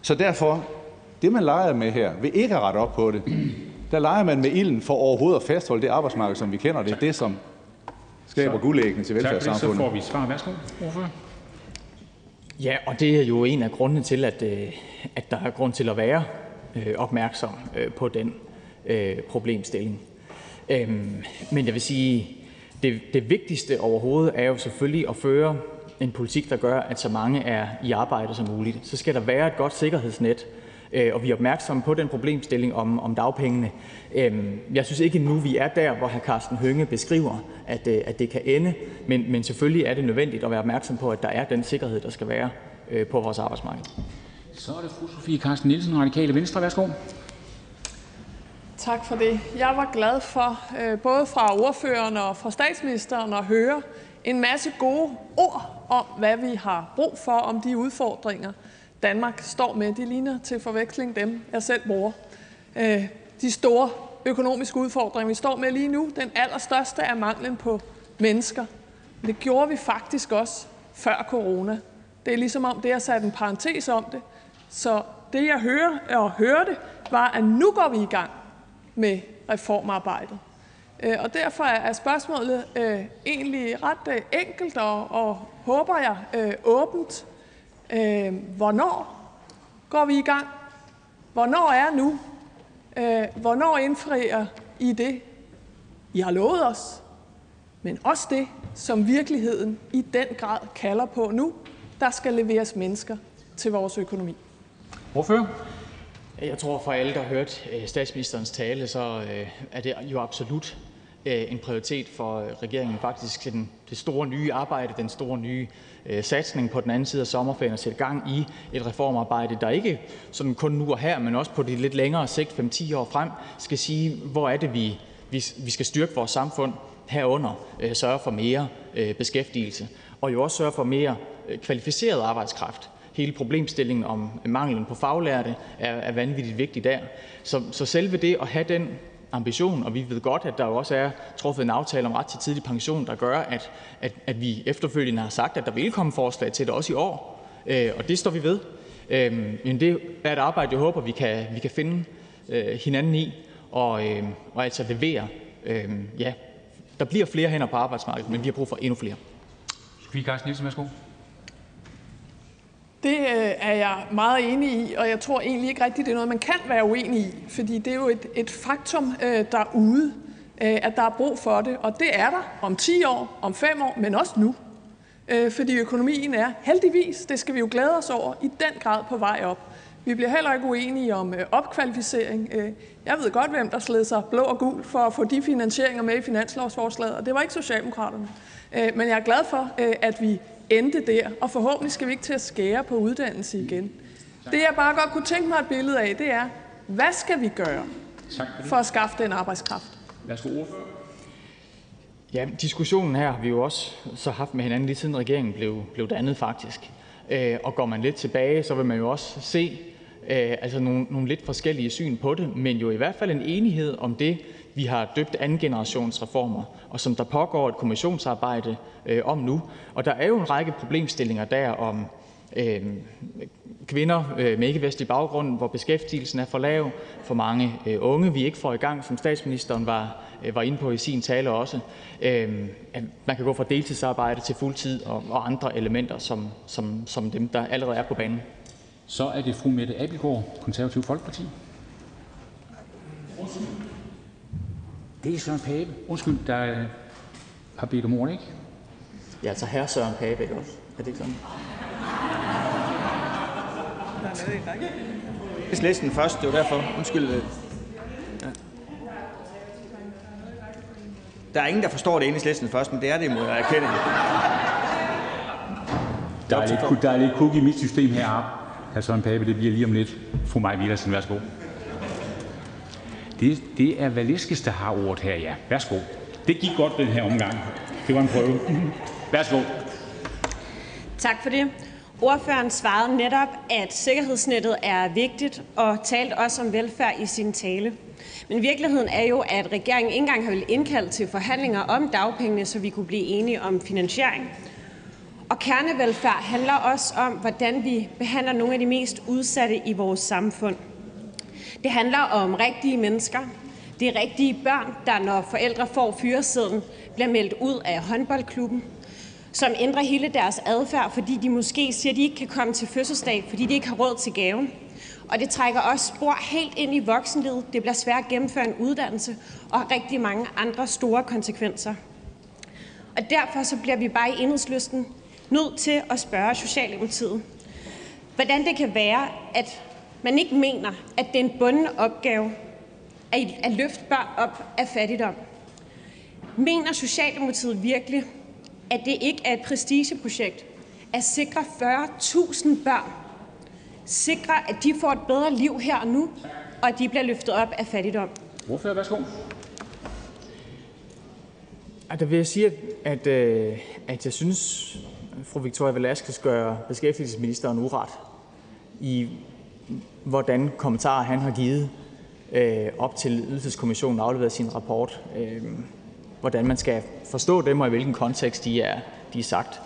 Så derfor, det man leger med her, vil ikke at rette op på det. Der leger man med ilden for overhovedet at fastholde det arbejdsmarked, som vi kender. Det er det, som skaber guldæggene til velfærdssamfundet. Så får vi svar. Værsgo, ordfører. Ja, og det er jo en af grundene til, at der er grund til at være opmærksom på den problemstilling. Men jeg vil sige, det vigtigste overhovedet er jo selvfølgelig at føre en politik, der gør, at så mange er i arbejde som muligt. Så skal der være et godt sikkerhedsnet, og vi er opmærksomme på den problemstilling om dagpengene. Jeg synes ikke nu, vi er der, hvor hr. Karsten Hønge beskriver, at det kan ende, men selvfølgelig er det nødvendigt at være opmærksom på, at der er den sikkerhed, der skal være på vores arbejdsmarked. Så er det fru Sofie Carsten Nielsen, Radikale Venstre. Værsgo. Tak for det. Jeg var glad for, både fra ordføreren og fra statsministeren, at høre en masse gode ord om, hvad vi har brug for, om de udfordringer, Danmark står med. De ligner til forveksling dem, jeg selv bruger. De store økonomiske udfordringer, vi står med lige nu, den allerstørste er manglen på mennesker. Det gjorde vi faktisk også før corona. Det er ligesom om, det har sat en parentes om det. Så det, jeg hørte, var, at nu går vi i gang med reformarbejdet. Og derfor er spørgsmålet egentlig ret enkelt og håber jeg åbent. Hvornår går vi i gang? Hvornår er nu? Hvornår indfrier I det, I har lovet os? Men også det, som virkeligheden i den grad kalder på nu. Der skal leveres mennesker til vores økonomi. Ordfører? Jeg tror, for alle, der har hørt statsministerens tale, så er det jo absolut en prioritet for regeringen faktisk til det store nye arbejde, den store nye satsning på den anden side af sommerferien, at sætte gang i et reformarbejde, der ikke sådan kun nu og her, men også på det lidt længere sigt, 5-10 år frem, skal sige, hvor er det, vi skal styrke vores samfund herunder, sørge for mere beskæftigelse, og jo også sørge for mere kvalificeret arbejdskraft. Hele problemstillingen om manglen på faglærte er vanvittigt vigtig der. Så selve det at have den ambition, og vi ved godt, at der jo også er truffet en aftale om ret til tidlig pension, der gør, at vi efterfølgende har sagt, at der vil komme forslag til det også i år, og det står vi ved. Men det er et arbejde, jeg håber, vi kan finde hinanden i, og altså levere. Ja, der bliver flere hænder på arbejdsmarkedet, men vi har brug for endnu flere. Sofie Carsten Nielsen, værsgo. Det er jeg meget enig i, og jeg tror egentlig ikke rigtigt, det er noget, man kan være uenig i, fordi det er jo et faktum derude, at der er brug for det, og det er der om 10 år, om 5 år, men også nu. Fordi økonomien er heldigvis, det skal vi jo glæde os over, i den grad på vej op. Vi bliver heller ikke uenige om opkvalificering. Jeg ved godt, hvem der sled sig blå og gul for at få de finansieringer med i finanslovsforslaget, og det var ikke Socialdemokraterne. Men jeg er glad for, at vi endte der, og forhåbentlig skal vi ikke til at skære på uddannelse igen. Det, jeg bare godt kunne tænke mig et billede af, det er, hvad skal vi gøre for at skaffe den arbejdskraft? Værsgo, ordfører. Ja, diskussionen her har vi jo også så haft med hinanden lige siden regeringen blev dannet faktisk. Og går man lidt tilbage, så vil man jo også se altså nogle lidt forskellige syn på det, men jo i hvert fald en enighed om det, vi har døbt anden generations reformer, og som der pågår et kommissionsarbejde om nu. Og der er jo en række problemstillinger der om kvinder med ikke-vestlig baggrund, hvor beskæftigelsen er for lav, for mange unge, vi ikke får i gang, som statsministeren var inde på i sin tale også. At man kan gå fra deltidsarbejde til fuldtid og andre elementer, som dem, der allerede er på banen. Så er det fru Mette Abildgaard, Konservative Folkeparti. Det er Søren Pape. Undskyld, der har bedt om ordet, ikke? Ja, altså herre Søren Pape, ikke også? Er det ikke sådan? Listen først, det var derfor. Undskyld. Ja. Der er ingen, der forstår det Enhedslisten først, men det er det, må jeg erkende. Der er lidt kug i mit system heroppe. Hr. Søren Pape, det bliver lige om lidt. Fru Mai Villadsen, værsgo. Det er Velasquez, der har ordet her, ja. Værsgo. Det gik godt den her omgang. Det var en prøve. Værsgo. Tak for det. Ordføreren svarede netop, at sikkerhedsnettet er vigtigt, og talte også om velfærd i sin tale. Men virkeligheden er jo, at regeringen ikke engang har ville indkalde til forhandlinger om dagpengene, så vi kunne blive enige om finansiering. Og kernevelfærd handler også om, hvordan vi behandler nogle af de mest udsatte i vores samfund. Det handler om rigtige mennesker. Det er rigtige børn, der når forældre får fyresedlen, bliver meldt ud af håndboldklubben, som ændrer hele deres adfærd, fordi de måske siger, at de ikke kan komme til fødselsdag, fordi de ikke har råd til gaven. Og det trækker også spor helt ind i voksenlivet. Det bliver svært at gennemføre en uddannelse og har rigtig mange andre store konsekvenser. Og derfor så bliver vi bare i Enhedslisten nødt til at spørge Socialdemokratiet, hvordan det kan være, at man ikke mener, at det er en bunden opgave at løfte børn op af fattigdom. Mener Socialdemokratiet virkelig, at det ikke er et prestigeprojekt at sikre 40.000 børn, sikre, at de får et bedre liv her og nu, og at de bliver løftet op af fattigdom? Ordfører, værsgo. Der vil jeg sige, at jeg synes, fru Victoria Velasquez gør beskæftigelsesministeren uret i, hvordan kommentarer han har givet op til Ydelseskommissionen afleveret sin rapport, hvordan man skal forstå dem og i hvilken kontekst de er sagt.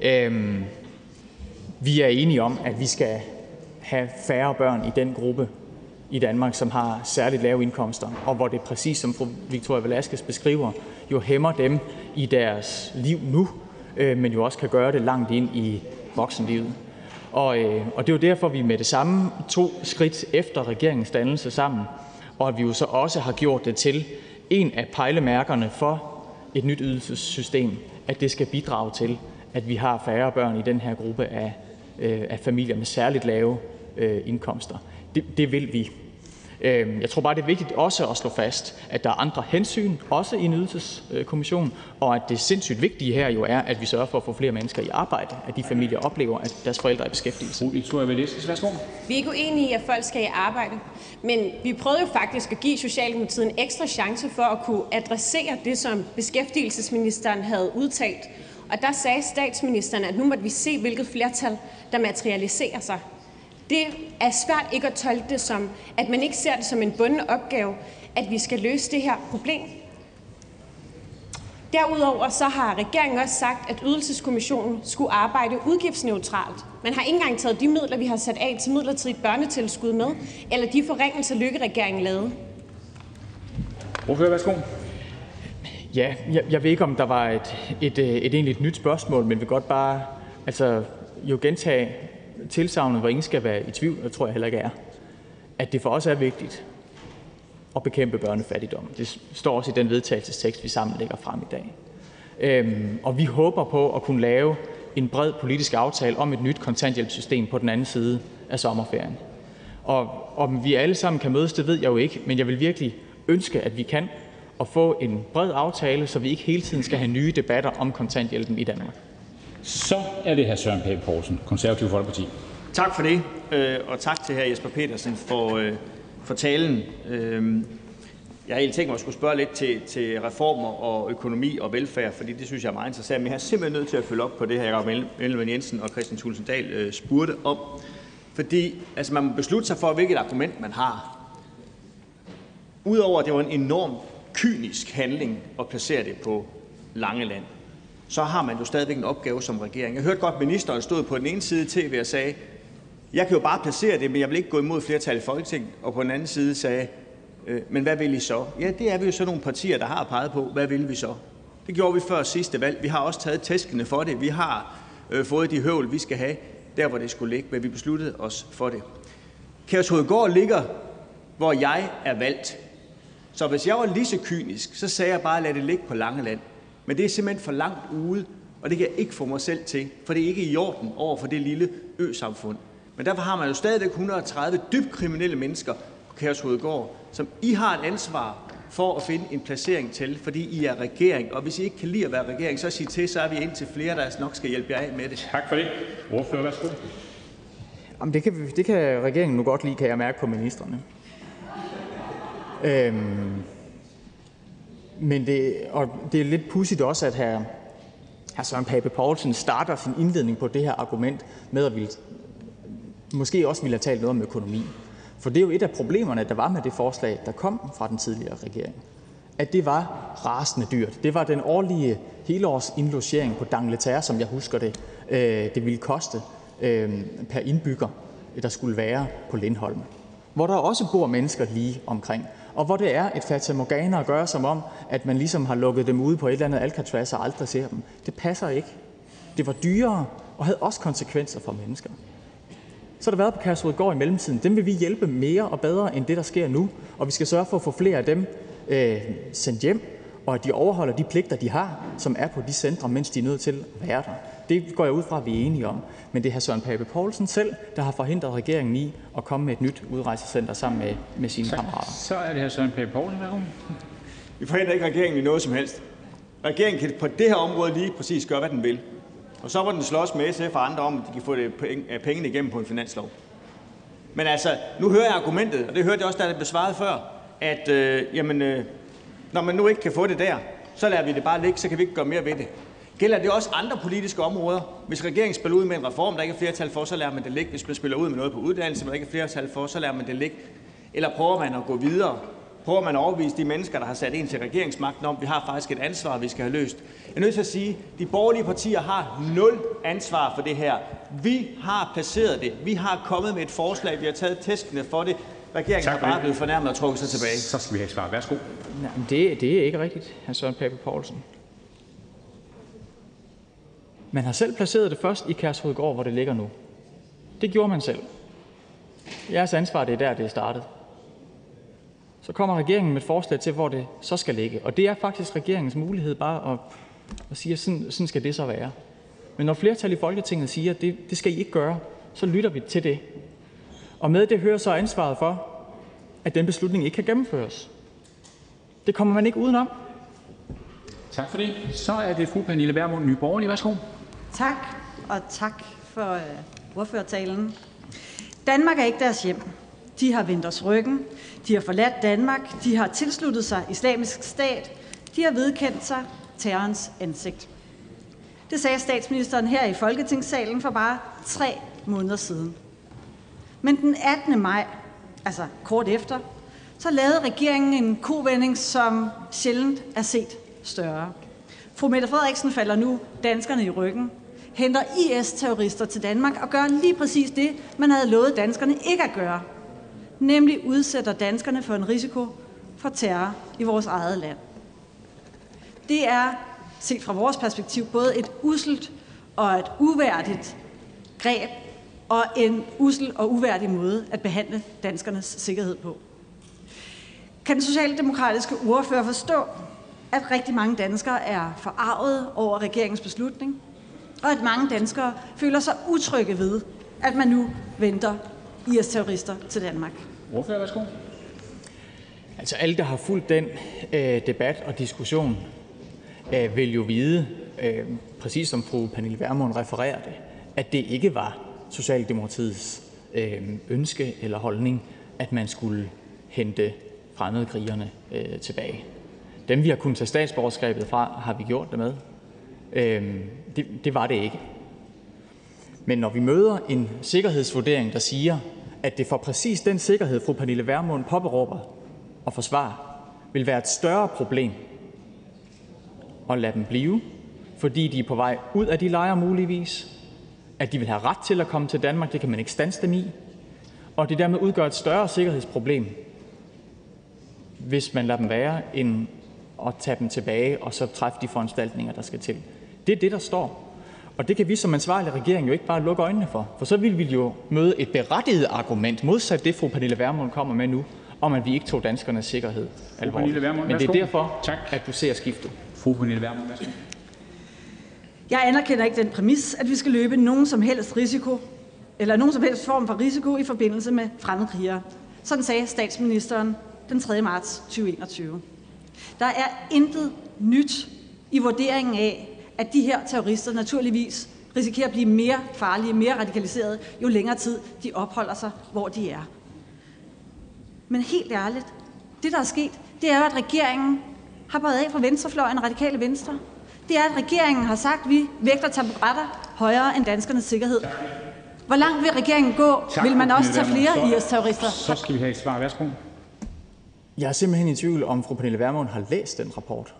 Vi er enige om, at vi skal have færre børn i den gruppe i Danmark, som har særligt lave indkomster, og hvor det præcis som fru Victoria Velasquez beskriver, jo hæmmer dem i deres liv nu, men jo også kan gøre det langt ind i voksenlivet. Og det er jo derfor, vi med det samme tog skridt efter regeringens dannelse sammen, og at vi jo så også har gjort det til en af pejlemærkerne for et nyt ydelsessystem, at det skal bidrage til, at vi har færre børn i den her gruppe af familier med særligt lave indkomster. Det vil vi. Jeg tror bare, det er vigtigt også at slå fast, at der er andre hensyn, også i en ydelseskommission, og at det sindssygt vigtige her jo er, at vi sørger for at få flere mennesker i arbejde, at de familier oplever, at deres forældre er i beskæftigelse. Vi er ikke uenige i, at folk skal i arbejde, men vi prøvede jo faktisk at give Socialdemokratiet en ekstra chance for at kunne adressere det, som beskæftigelsesministeren havde udtalt. Og der sagde statsministeren, at nu måtte vi se, hvilket flertal, der materialiserer sig. Det er svært ikke at tolke det som, at man ikke ser det som en bunden opgave, at vi skal løse det her problem. Derudover så har regeringen også sagt, at Ydelseskommissionen skulle arbejde udgiftsneutralt. Man har ikke engang taget de midler, vi har sat af til midlertidigt børnetilskud med, eller de forringelser, Løkke-regeringen lavede. Ordfører, værsgo. Ja, jeg ved ikke, om der var et egentligt nyt spørgsmål, men vil godt bare jo gentage tilsagnet, hvor ingen skal være i tvivl, og det tror jeg heller ikke er, at det for os er vigtigt at bekæmpe børnefattigdom. Det står også i den vedtagelsestekst, vi sammen lægger frem i dag. Og vi håber på at kunne lave en bred politisk aftale om et nyt kontanthjælpssystem på den anden side af sommerferien. Og om vi alle sammen kan mødes, det ved jeg jo ikke, men jeg vil virkelig ønske, at vi kan, og få en bred aftale, så vi ikke hele tiden skal have nye debatter om kontanthjælpen i Danmark. Så er det hr. Søren Pape Poulsen, Konservative Folkeparti. Tak for det, og tak til hr. Jesper Petersen for talen. Jeg har egentlig tænkt mig at skulle spørge lidt til reformer og økonomi og velfærd, fordi det synes jeg er meget interessant. Men jeg er simpelthen nødt til at følge op på det, her Jakob Ellemann-Jensen og Kristian Thulesen Dahl spurgte om. Fordi man må beslutte sig for, hvilket argument man har. Udover at det var en enorm kynisk handling at placere det på Langeland, så har man jo stadigvæk en opgave som regering. Jeg hørte godt, ministeren stod på den ene side i tv og sagde, jeg kan jo bare placere det, men jeg vil ikke gå imod flertal i Folketinget. Og på den anden side sagde, men hvad vil I så? Ja, det er vi jo så nogle partier, der har peget på. Hvad vil vi så? Det gjorde vi før sidste valg. Vi har også taget tæskene for det. Vi har fået de høvl, vi skal have, der hvor det skulle ligge, men vi besluttede os for det. Kærshovedgård ligger, hvor jeg er valgt. Så hvis jeg var lige så kynisk, så sagde jeg bare, lad det ligge på Langeland. Men det er simpelthen for langt ude, og det kan jeg ikke få mig selv til, for det er ikke i orden over for det lille øsamfund. Men derfor har man jo stadigvæk 130 dybt kriminelle mennesker på Kærshovedgård, som I har et ansvar for at finde en placering til, fordi I er regering. Og hvis I ikke kan lide at være regering, så sig til, så er vi indtil flere, der nok skal hjælpe jer af med det. Tak for det. Ordfører, værsgo. Jamen, det kan regeringen nu godt lide, kan jeg mærke på ministerne. Men det er lidt pudsigt også, at hr. Søren Pape Poulsen starter sin indledning på det her argument med at måske også ville have talt noget om økonomi. For det er jo et af problemerne, der var med det forslag, der kom fra den tidligere regering. at det var rasende dyrt. Det var den årlige helårsindlogering på D'Angleterre, som jeg husker det, det ville koste per indbygger, der skulle være på Lindholm, hvor der også bor mennesker lige omkring, og hvor det er et fatamorgana at gøre som om, at man ligesom har lukket dem ude på et eller andet Alcatraz og aldrig ser dem. Det passer ikke. Det var dyrere og havde også konsekvenser for mennesker. Så har der været på Kærshovedgård i mellemtiden. Dem vil vi hjælpe mere og bedre end det, der sker nu, og vi skal sørge for at få flere af dem sendt hjem, og at de overholder de pligter, de har, som er på de centre, mens de er nødt til at være der. Det går jeg ud fra, at vi er enige om. Men det er hr. Søren Pape Poulsen selv, der har forhindret regeringen i at komme med et nyt udrejsecenter sammen med sine kammerater. Så er det hr. Søren Pape Poulsen. Vi forhindrer ikke regeringen i noget som helst. Regeringen kan på det her område lige præcis gøre, hvad den vil. Og så må den slås med SF og andre om, at de kan få pengene igennem på en finanslov. Men altså, nu hører jeg argumentet, og det hørte jeg også, da det blev svaret før, at når man nu ikke kan få det der, så lader vi det bare ligge, så kan vi ikke gøre mere ved det. Gælder det også andre politiske områder? Hvis regeringen spiller ud med en reform, der ikke er flertal for, så lader man det ligge. Hvis man spiller ud med noget på uddannelse, der ikke er flertal for, så lader man det ligge. Eller prøver man at gå videre? Prøver man at overbevise de mennesker, der har sat en til regeringsmagten om, at vi har faktisk et ansvar, vi skal have løst? Jeg er nødt til at sige, at de borgerlige partier har 0 ansvar for det her. Vi har placeret det. Vi har kommet med et forslag. Vi har taget tæskene for det. Regeringen har bare blevet fornærmet og trukket sig tilbage. Så skal vi have svar. Værsgo. Nej, men det er ikke rigtigt, hr. Søren Pape Poulsen. Man har selv placeret det først i Kærshovedgård, hvor det ligger nu. Det gjorde man selv. Jeres ansvar, det er der, det er startet. Så kommer regeringen med et forslag til, hvor det så skal ligge. Og det er faktisk regeringens mulighed bare at sige, at sådan skal det så være. Men når flertal i Folketinget siger, at det skal I ikke gøre, så lytter vi til det. Og med det hører så ansvaret for, at den beslutning ikke kan gennemføres. Det kommer man ikke udenom. Tak for det. Så er det fru Pernille Vermund, Nye Borgerlige. Værsgo. Tak, og tak for ordførertalen. Danmark er ikke deres hjem. De har vendt os ryggen. De har forladt Danmark. De har tilsluttet sig Islamisk Stat. De har vedkendt sig terrorens ansigt. Det sagde statsministeren her i Folketingssalen for bare 3 måneder siden. Men den 18. maj, altså kort efter, så lavede regeringen en kovending, som sjældent er set større. Fru Mette Frederiksen falder nu danskerne i ryggen, henter IS-terrorister til Danmark og gør lige præcis det, man havde lovet danskerne ikke at gøre. Nemlig udsætter danskerne for en risiko for terror i vores eget land. Det er, set fra vores perspektiv, både et usselt og et uværdigt greb og en ussel og uværdig måde at behandle danskernes sikkerhed på. Kan den socialdemokratiske ordfører forstå, at rigtig mange danskere er forarvet over regeringens beslutning, og at mange danskere føler sig utrygge ved, at man nu venter IS-terrorister til Danmark? Ordfører, værsgo. Altså alle, der har fulgt den debat og diskussion, vil jo vide, præcis som fru Pernille Vermund refererer det, at det ikke var Socialdemokratiets ønske eller holdning, at man skulle hente fremmedkrigerne tilbage. Dem, vi har kunnet tage statsborgerskabet fra, har vi gjort det med. Det var det ikke. Men når vi møder en sikkerhedsvurdering, der siger, at det for præcis den sikkerhed, fru Pernille Vermund påberåber og forsvarer, vil være et større problem at lade dem blive, fordi de er på vej ud af de lejre muligvis, at de vil have ret til at komme til Danmark, det kan man ikke standse dem i, og det dermed udgør et større sikkerhedsproblem, hvis man lader dem være, end at tage dem tilbage og så træffe de foranstaltninger, der skal til. Det er det, der står. Og det kan vi som ansvarlig regering jo ikke bare lukke øjnene for så vil vi jo møde et berettiget argument, modsat det fru Pernille Vermund kommer med nu, om at vi ikke tog danskernes sikkerhed alvorligt. Men det er derfor, at du ser skiftet. Fru Pernille Vermund, værsgo. Jeg anerkender ikke den præmis, at vi skal løbe nogen som helst risiko, eller nogen som helst form for risiko i forbindelse med fremmedkrigere. Sådan sagde statsministeren den 3. marts 2021. Der er intet nyt i vurderingen af, at de her terrorister naturligvis risikerer at blive mere farlige, mere radikaliserede, jo længere tid de opholder sig, hvor de er. Men helt ærligt, det der er sket, det er jo, at regeringen har bøjet af fra venstrefløjen, Radikale Venstre. Det er, at regeringen har sagt, at vi vægter taburetter højere end danskernes sikkerhed. Hvor langt vil regeringen gå? Vil man også tage flere IS-terrorister? Så skal vi have et svar. Værsgo. Jeg er simpelthen i tvivl om, fru Pernille Vermund har læst den rapport,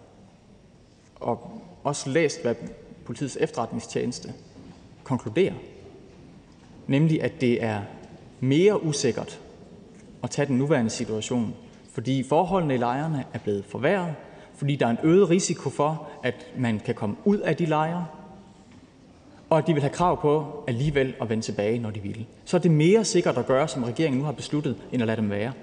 og også læst, hvad Politiets Efterretningstjeneste konkluderer, nemlig at det er mere usikkert at tage den nuværende situation, fordi forholdene i lejrene er blevet forværret, fordi der er en øget risiko for, at man kan komme ud af de lejre, og at de vil have krav på alligevel at vende tilbage, når de vil. Så er det mere sikkert at gøre, som regeringen nu har besluttet, end at lade dem være.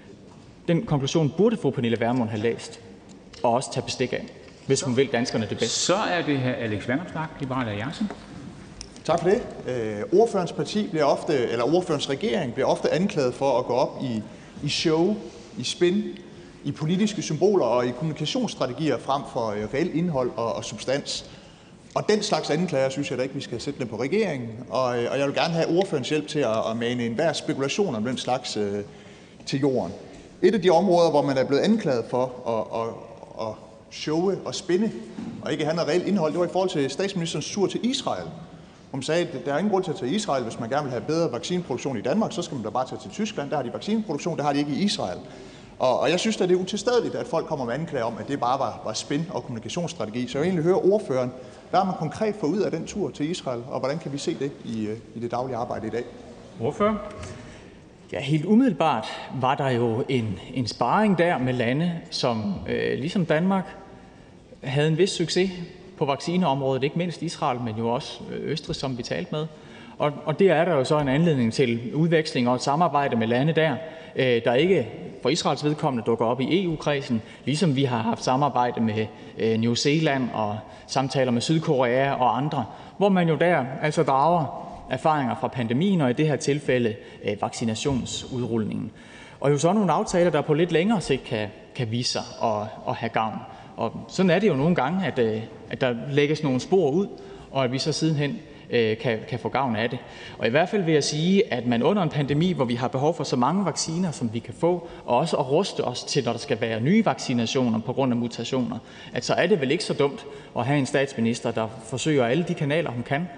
Den konklusion burde fru Pernille Vermund have læst, og også tage bestik af, hvis hun vil danskerne det bedste. Så er det her Alex Vanopslagh, Liberal Alliance. Tak for det. Ordførerens parti bliver ofte, eller ordførerens regering bliver ofte anklaget for at gå op i show, i spin, i politiske symboler og i kommunikationsstrategier frem for reelt indhold og substans. Og den slags anklager synes jeg da ikke, vi skal sætte dem på regeringen. Og jeg vil gerne have ordførerens hjælp til at mane enhver spekulation om den slags til jorden. Et af de områder, hvor man er blevet anklaget for at showe og spinne og ikke have noget reelt indhold, det var i forhold til statsministerens tur til Israel. Hun sagde, at der er ingen grund til at tage til Israel, hvis man gerne vil have bedre vaccineproduktion i Danmark, så skal man da bare tage til Tyskland. Der har de vaccineproduktion, der har de ikke i Israel. Og jeg synes, at det er utilstedeligt, at folk kommer med anklager om, at det bare var spin og kommunikationsstrategi. Så jeg vil egentlig høre ordføreren, hvad har man konkret fået ud af den tur til Israel, og hvordan kan vi se det i det daglige arbejde i dag? Ordfører? Ja, helt umiddelbart var der jo en sparring der med lande, som ligesom Danmark havde en vis succes på vaccineområdet, ikke mindst Israel, men jo også Østrig, som vi talte med. Og det er der jo så en anledning til udveksling og et samarbejde med lande der ikke for Israels vedkommende dukker op i EU-kredsen, ligesom vi har haft samarbejde med New Zealand og samtaler med Sydkorea og andre, hvor man jo der altså drager erfaringer fra pandemien og i det her tilfælde vaccinationsudrulningen. Og jo så nogle aftaler, der på lidt længere sigt kan vise sig at have gavn. Og sådan er det jo nogle gange, at der lægges nogle spor ud, og at vi så sidenhen kan få gavn af det. Og i hvert fald vil jeg sige, at man under en pandemi, hvor vi har behov for så mange vacciner, som vi kan få, og også at ruste os til, når der skal være nye vaccinationer på grund af mutationer, at så er det vel ikke så dumt at have en statsminister, der forsøger alle de kanaler, hun kan,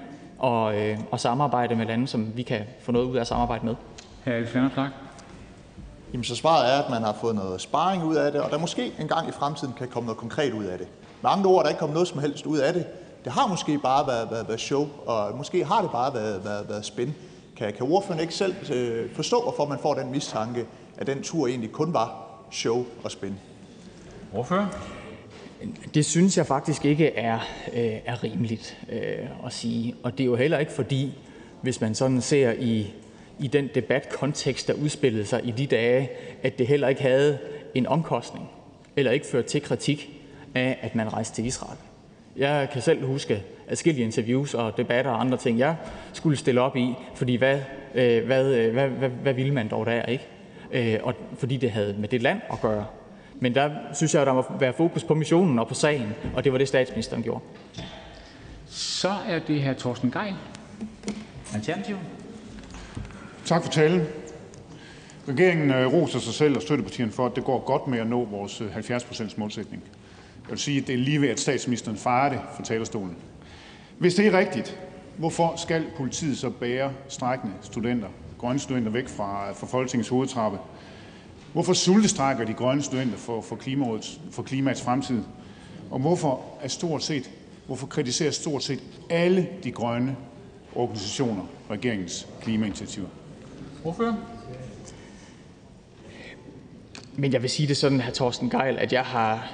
og samarbejde med lande, som vi kan få noget ud af at samarbejde med. Hr. Alex Vanopslagh. Jamen, så svaret er, at man har fået noget sparring ud af det, og der måske engang i fremtiden kan komme noget konkret ud af det. Med andre ord, der ikke kommet noget som helst ud af det. Det har måske bare været show, og måske har det bare været spin. Kan ordføreren ikke selv forstå, hvorfor man får den mistanke, at den tur egentlig kun var show og spin? Ordfører? Det synes jeg faktisk ikke er rimeligt at sige. Og det er jo heller ikke fordi, hvis man sådan ser i den debatkontekst, der udspillede sig i de dage, at det heller ikke havde en omkostning, eller ikke førte til kritik af, at man rejste til Israel. Jeg kan selv huske adskillige interviews og debatter og andre ting, jeg skulle stille op i, fordi hvad ville man dog der, ikke? Og fordi det havde med det land at gøre. Men der synes jeg, der må være fokus på missionen og på sagen, og det var det, statsministeren gjorde. Så er det hr. Torsten Gejl, Alternativet. Tak for talen. Regeringen roser sig selv og støttepartierne for, at det går godt med at nå vores 70% målsætning. Jeg vil sige, at det er lige ved, at statsministeren fejrer det fra talerstolen. Hvis det er rigtigt, hvorfor skal politiet så bære strejkende studenter, grønne studenter væk fra Folketingets hovedtrappe? Hvorfor sultestrækker de grønne studenter for klimaets fremtid? Og hvorfor kritiserer stort set alle de grønne organisationer regeringens klimainitiativer? Ordfører? Men jeg vil sige det sådan, hr. Torsten Gejl, at jeg har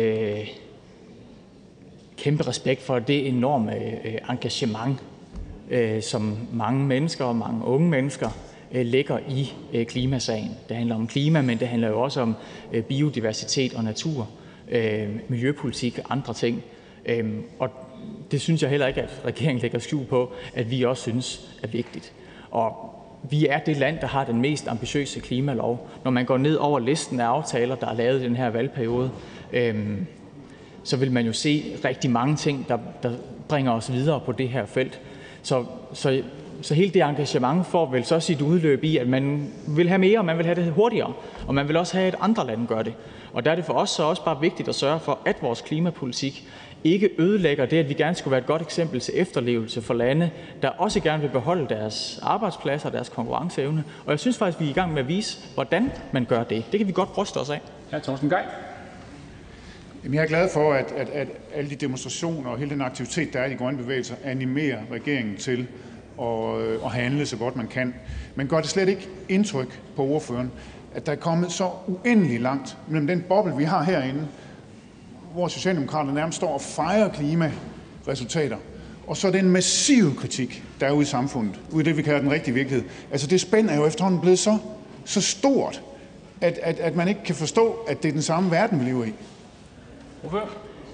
kæmpe respekt for det enorme engagement, som mange mennesker og mange unge mennesker lægger i klimasagen. Det handler om klima, men det handler jo også om biodiversitet og natur, miljøpolitik og andre ting. Og det synes jeg heller ikke, at regeringen lægger skjul på, at vi også synes er vigtigt. Og vi er det land, der har den mest ambitiøse klimalov. Når man går ned over listen af aftaler, der er lavet i den her valgperiode, så vil man jo se rigtig mange ting, der bringer os videre på det her felt. Så hele det engagement får vel så sit udløb i, at man vil have mere, og man vil have det hurtigere, og man vil også have, at andre lande gør det. Og der er det for os så også bare vigtigt at sørge for, at vores klimapolitik ikke ødelægger det, at vi gerne skulle være et godt eksempel til efterlevelse for lande, der også gerne vil beholde deres arbejdspladser og deres konkurrenceevne. Og jeg synes faktisk, vi er i gang med at vise, hvordan man gør det. Det kan vi godt bryste os af. Hr. Torsten Gejl. Jeg er glad for, at alle de demonstrationer og hele den aktivitet, der er i de grønne bevægelser, animerer regeringen til at handle så godt man kan. Men gør det slet ikke indtryk på ordføreren, at der er kommet så uendelig langt mellem den boble, vi har herinde, hvor Socialdemokraterne nærmest står og fejrer klimaresultater, og så den massive kritik, der er ude i samfundet, ude i det, vi kalder den rigtige virkelighed. Altså det spænd er jo efterhånden blevet så stort, at man ikke kan forstå, at det er den samme verden, vi lever i. Hvorfor?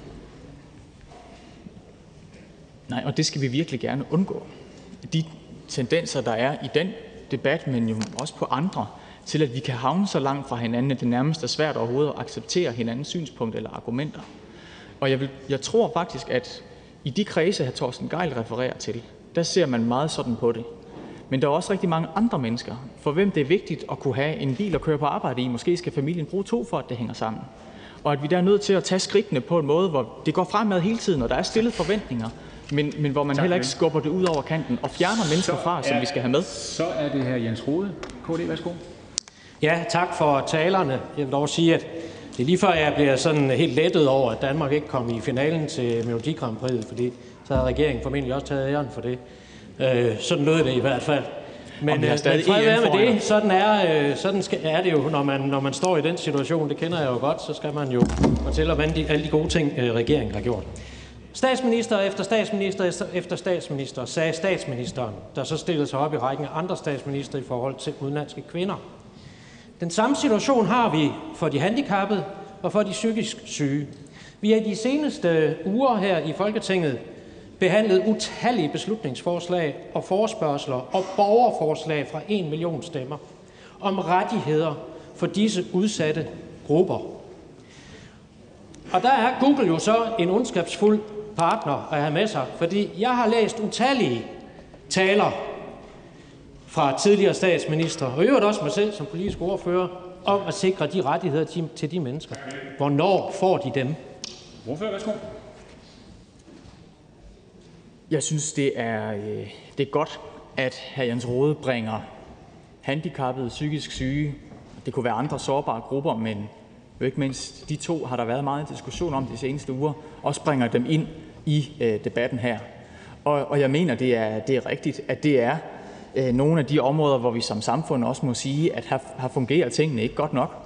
Nej, og det skal vi virkelig gerne undgå. De tendenser, der er i den debat, men jo også på andre, til at vi kan havne så langt fra hinanden, at det nærmest er svært overhovedet at acceptere hinandens synspunkt eller argumenter. Og jeg tror faktisk, at i de kredse, hr. Torsten Gejl refererer til, der ser man meget sådan på det. Men der er også rigtig mange andre mennesker, for hvem det er vigtigt at kunne have en bil at køre på arbejde i. Måske skal familien bruge 2 for, at det hænger sammen. Og at vi der er nødt til at tage skridtene på en måde, hvor det går fremad hele tiden, og der er stillet forventninger, men hvor man heller ikke skubber det ud over kanten og fjerner mennesker fra, som vi skal have med. Så er det her Jens Rohde. KD, værsgo. Ja, tak for talerne. Jeg vil dog sige, at det er lige før, jeg bliver sådan helt lettet over, at Danmark ikke kom i finalen til Melodi Grand Prix, fordi så har regeringen formentlig også taget æren for det. Sådan lød det i hvert fald. Men fred være med det. Sådan er det jo, når man står i den situation. Det kender jeg jo godt. Så skal man jo fortælle om alle de gode ting, regeringen har gjort. Statsminister efter statsminister efter statsminister, sagde statsministeren, der så stillede sig op i rækken af andre statsminister i forhold til udenlandske kvinder. Den samme situation har vi for de handicappede og for de psykisk syge. Vi har i de seneste uger her i Folketinget behandlet utallige beslutningsforslag og forespørgsler og borgerforslag fra 1 million stemmer om rettigheder for disse udsatte grupper. Og der er Google jo så en ondskabsfuld partner at have med sig, fordi jeg har læst utallige taler fra tidligere statsminister, og i øvrigt også mig selv som politisk ordfører, om at sikre de rettigheder til de mennesker. Hvornår får de dem? Ordfører, værsgo. Jeg synes, det er godt, at hr. Jens Rohde bringer handicappede, psykisk syge, det kunne være andre sårbare grupper, men jo ikke mindst de 2 har der været meget diskussion om de seneste uger, også bringer dem ind i debatten her. Og jeg mener, det er rigtigt, at det er nogle af de områder, hvor vi som samfund også må sige, at her fungerer tingene ikke godt nok.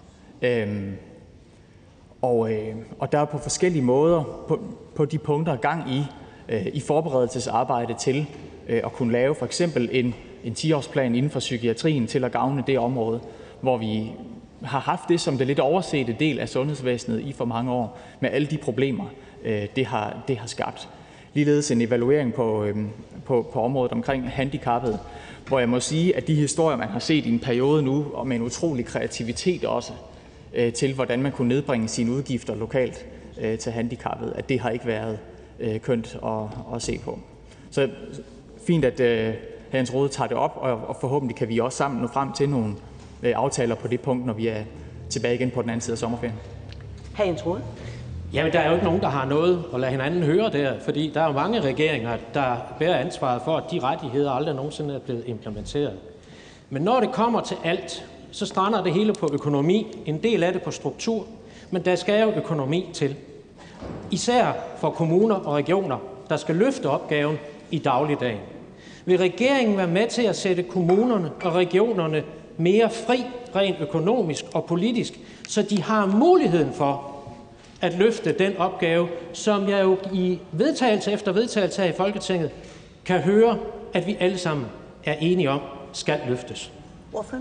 Og der er på forskellige måder på de punkter gang i forberedelsesarbejde til at kunne lave for eksempel en 10-årsplan inden for psykiatrien til at gavne det område, hvor vi har haft det som det lidt oversete del af sundhedsvæsenet i for mange år, med alle de problemer, det har skabt. Ligeledes en evaluering på området omkring handicappede, hvor jeg må sige, at de historier, man har set i en periode nu, og med en utrolig kreativitet også, til hvordan man kunne nedbringe sine udgifter lokalt til handicappede, at det har ikke været kønt at se på. Så fint, at hr. Jens Rohde tager det op, og forhåbentlig kan vi også sammen nå frem til nogle aftaler på det punkt, når vi er tilbage igen på den anden side af sommerferien. Hr. Jens Rohde? Jamen, der er jo ikke nogen, der har noget at lade hinanden høre der, fordi der er jo mange regeringer, der bærer ansvaret for, at de rettigheder aldrig nogensinde er blevet implementeret. Men når det kommer til alt, så strander det hele på økonomi, en del af det på struktur, men der skal jo økonomi til. Især for kommuner og regioner, der skal løfte opgaven i dagligdagen. Vil regeringen være med til at sætte kommunerne og regionerne mere fri, rent økonomisk og politisk, så de har muligheden for at løfte den opgave, som jeg jo i vedtagelse efter vedtagelse her i Folketinget kan høre, at vi alle sammen er enige om, skal løftes? Hvorfor?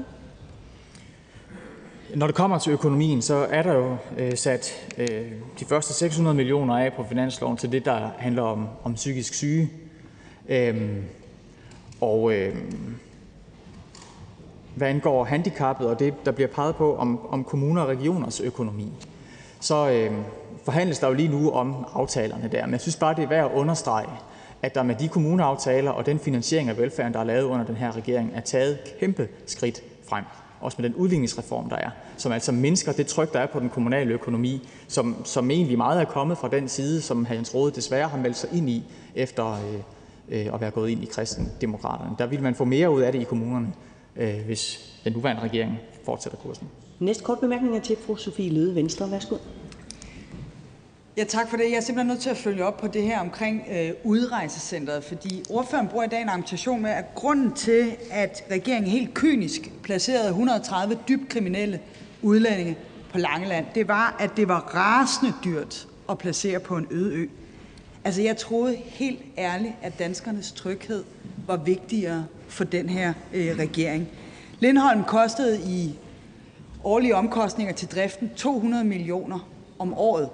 Når det kommer til økonomien, så er der jo sat de første 600 millioner af på finansloven til det, der handler om psykisk syge. Hvad angår handicappet og det, der bliver peget på om kommuner og regioners økonomi, så forhandles der jo lige nu om aftalerne der. Men jeg synes bare, det er værd at understrege, at der med de kommuneaftaler og den finansiering af velfærden, der er lavet under den her regering, er taget kæmpe skridt frem. også med den udligningsreform, der er, som altså mindsker det tryk, der er på den kommunale økonomi, som egentlig meget er kommet fra den side, som hr. Jens Rohde desværre har meldt sig ind i, efter at være gået ind i Kristendemokraterne. Der vil man få mere ud af det i kommunerne, hvis den nuværende regering fortsætter kursen. Næste kort bemærkning er til fru Sophie Løhde, Venstre. Værsgo. Ja, tak for det. Jeg er simpelthen nødt til at følge op på det her omkring udrejsecentret, fordi ordføreren bruger i dag en argumentation med, at grunden til, at regeringen helt kynisk placerede 130 dybt kriminelle udlændinge på Langeland, det var, at det var rasende dyrt at placere på en øde ø. Altså, jeg troede helt ærligt, at danskernes tryghed var vigtigere for den her regering. Lindholm kostede i årlige omkostninger til driften 200 millioner om året.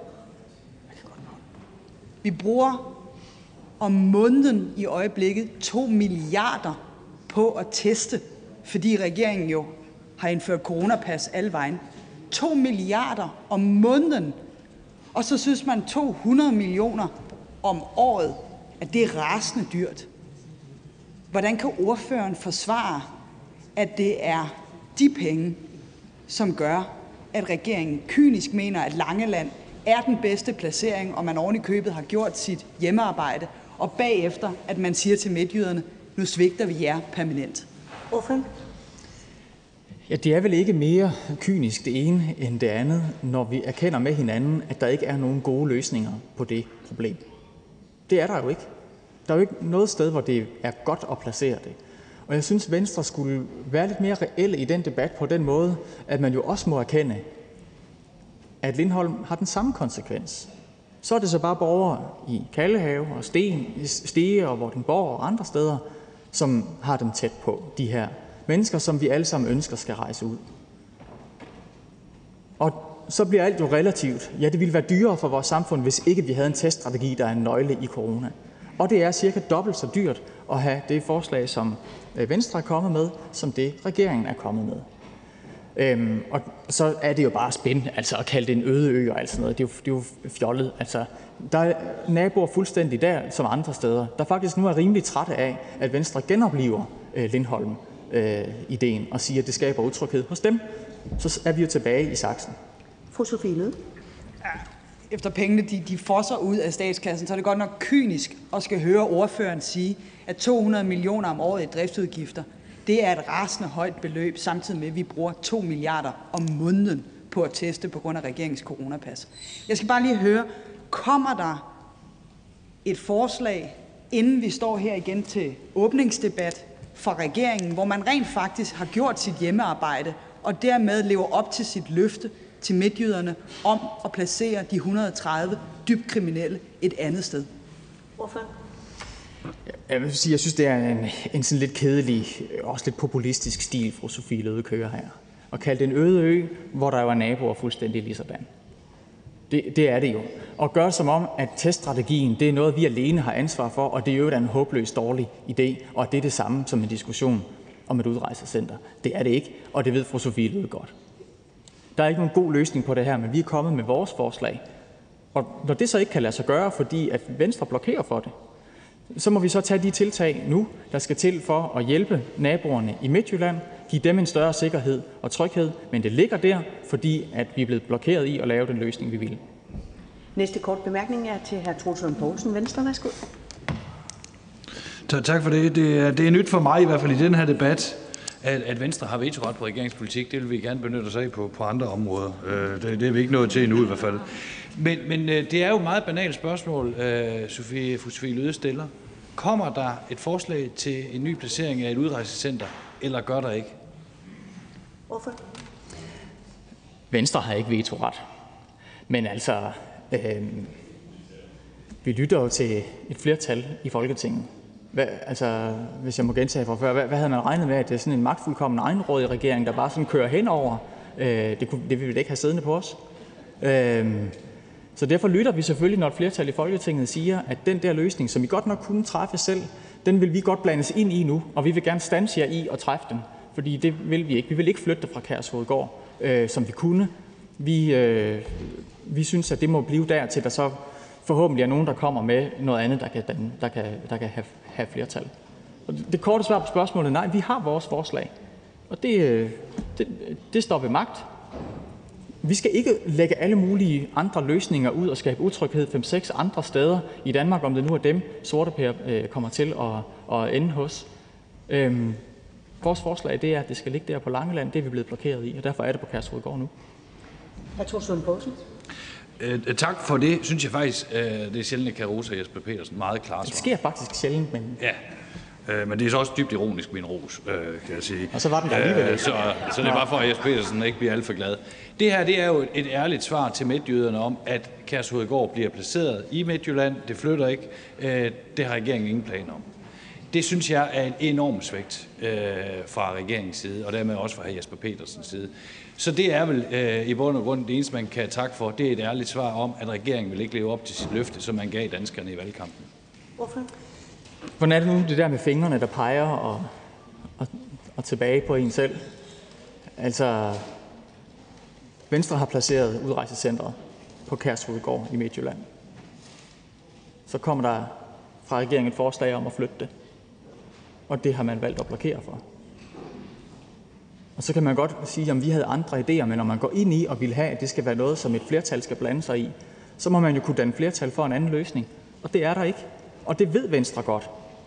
Vi bruger om måneden i øjeblikket 2 milliarder på at teste, fordi regeringen jo har indført coronapas alle vejen. 2 milliarder om måneden, og så synes man 200 millioner om året, at det er rasende dyrt. Hvordan kan ordføreren forsvare, at det er de penge, som gør, at regeringen kynisk mener, at Langeland er den bedste placering, og man oven i købet har gjort sit hjemmearbejde, og bagefter, at man siger til midtjyderne, nu svigter vi jer permanent? Ordføreren? Ja, det er vel ikke mere kynisk det ene end det andet, når vi erkender med hinanden, at der ikke er nogen gode løsninger på det problem. Det er der jo ikke. Der er jo ikke noget sted, hvor det er godt at placere det. Og jeg synes, Venstre skulle være lidt mere reelle i den debat på den måde, at man jo også må erkende, at Lindholm har den samme konsekvens. Så er det så bare borgere i Kallehave og Stege og Vordingborg og andre steder, som har dem tæt på, de her mennesker, som vi alle sammen ønsker skal rejse ud. Og så bliver alt jo relativt. Ja, det ville være dyrere for vores samfund, hvis ikke vi havde en teststrategi, der er en nøgle i corona. Og det er cirka dobbelt så dyrt at have det forslag, som Venstre er kommet med, som det regeringen er kommet med. Og så er det jo bare spændende, altså at kalde det en øde ø og alt sådan noget. Det er jo fjollet. Altså, der er naboer fuldstændig der, som andre steder, der faktisk nu er rimelig trætte af, at Venstre genopliver Lindholm-ideen og siger, at det skaber utryghed hos dem. Så er vi jo tilbage i saksen. Fru Sophie Løhde. Efter pengene de fosser ud af statskassen, så er det godt nok kynisk at skal høre ordføreren sige, at 200 millioner om året i driftsudgifter, det er et rasende højt beløb, samtidig med, at vi bruger 2 milliarder om måneden på at teste på grund af regeringens coronapas. Jeg skal bare lige høre, kommer der et forslag, inden vi står her igen til åbningsdebat fra regeringen, hvor man rent faktisk har gjort sit hjemmearbejde og dermed lever op til sit løfte til midtjyderne om at placere de 130 dybt kriminelle et andet sted? Ordfører? Jeg vil sige, jeg synes, det er en sådan lidt kedelig, også lidt populistisk stil, fru Sophie Løhde kører her. At kalde det en øde ø, hvor der jo er naboer fuldstændig lige sådan. Det er det jo. Og gøre som om, at teststrategien, det er noget, vi alene har ansvar for, og det er jo en håbløst dårlig idé, og det er det samme som en diskussion om et udrejsecenter. Det er det ikke, og det ved fru Sophie Løhde godt. Der er ikke nogen god løsning på det her, men vi er kommet med vores forslag. Og når det så ikke kan lade sig gøre, fordi at Venstre blokerer for det, så må vi så tage de tiltag nu, der skal til for at hjælpe naboerne i Midtjylland, give dem en større sikkerhed og tryghed, men det ligger der, fordi at vi er blevet blokeret i at lave den løsning, vi ville. Næste kort bemærkning er til hr. Troels Lund Poulsen, Venstre. Værsgo. Tak for det. Det er nyt for mig i hvert fald i den her debat, at Venstre har vetoret på regeringspolitik. Det vil vi gerne benytte os af på andre områder. Det er vi ikke nået til endnu i hvert fald. Men det er jo et meget banalt spørgsmål, fru Sophie Løhde stiller. Kommer der et forslag til en ny placering af et udrejsecenter, eller gør der ikke? Hvorfor? Venstre har ikke vetoret. Men altså, vi lytter jo til et flertal i Folketinget. Hvis jeg må gentage fra før, hvad havde man regnet med, at det er sådan en magtfuldkommen egenrådig regering, der bare sådan kører henover? Det vil vi da ikke have siddende på os. Så derfor lytter vi selvfølgelig, når et flertal i Folketinget siger, at den der løsning, som I godt nok kunne træffe selv, den vil vi godt blandes ind i nu, og vi vil gerne standse jer i at træffe den, fordi det vil vi ikke. Vi vil ikke flytte det fra Kærshovedgård, som vi kunne. Vi synes, at det må blive der, til der så forhåbentlig er nogen, der kommer med noget andet, der kan have flertal. Og det korte svar på spørgsmålet, nej, vi har vores forslag. Og det står ved magt. Vi skal ikke lægge alle mulige andre løsninger ud og skabe utryghed 5-6 andre steder i Danmark, om det nu er dem, sorteper kommer til at ende hos. Vores forslag det er, at det skal ligge der på Langeland. Det er vi blevet blokeret i, og derfor er det på Kærshovedgård nu. Hr. Troels Lund Poulsen. Tak for det, synes jeg faktisk. Det er sjældent, at jeg kan rose Jesper Petersen meget klart. Det sker faktisk sjældent, men... Ja. Men det er så også dybt ironisk, min ros, kan jeg sige. Og så var den der alligevel. Så det er bare for, at Jesper Petersen ikke bliver alt for glad. Det her det er jo et ærligt svar til midtjyderne om, at Kærshovedgård bliver placeret i Midtjylland. Det flytter ikke. Det har regeringen ingen planer om. Det synes jeg er et enormt svigt fra regeringens side, og dermed også fra hr. Jesper Petersens side. Så det er vel i bund og grund det eneste, man kan takke for. Det er et ærligt svar om, at regeringen vil ikke leve op til sit løfte, som man gav danskerne i valgkampen. Hvorfor? Hvordan er det nu, det der med fingrene, der peger og tilbage på en selv? Altså, Venstre har placeret udrejsecentret på Kærshovedgård i Midtjylland. Så kommer der fra regeringen et forslag om at flytte det. Og det har man valgt at blokere for. Og så kan man godt sige, at vi havde andre idéer, men når man går ind i og vil have, at det skal være noget, som et flertal skal blande sig i, så må man jo kunne danne flertal for en anden løsning. Og det er der ikke. Og det ved Venstre godt.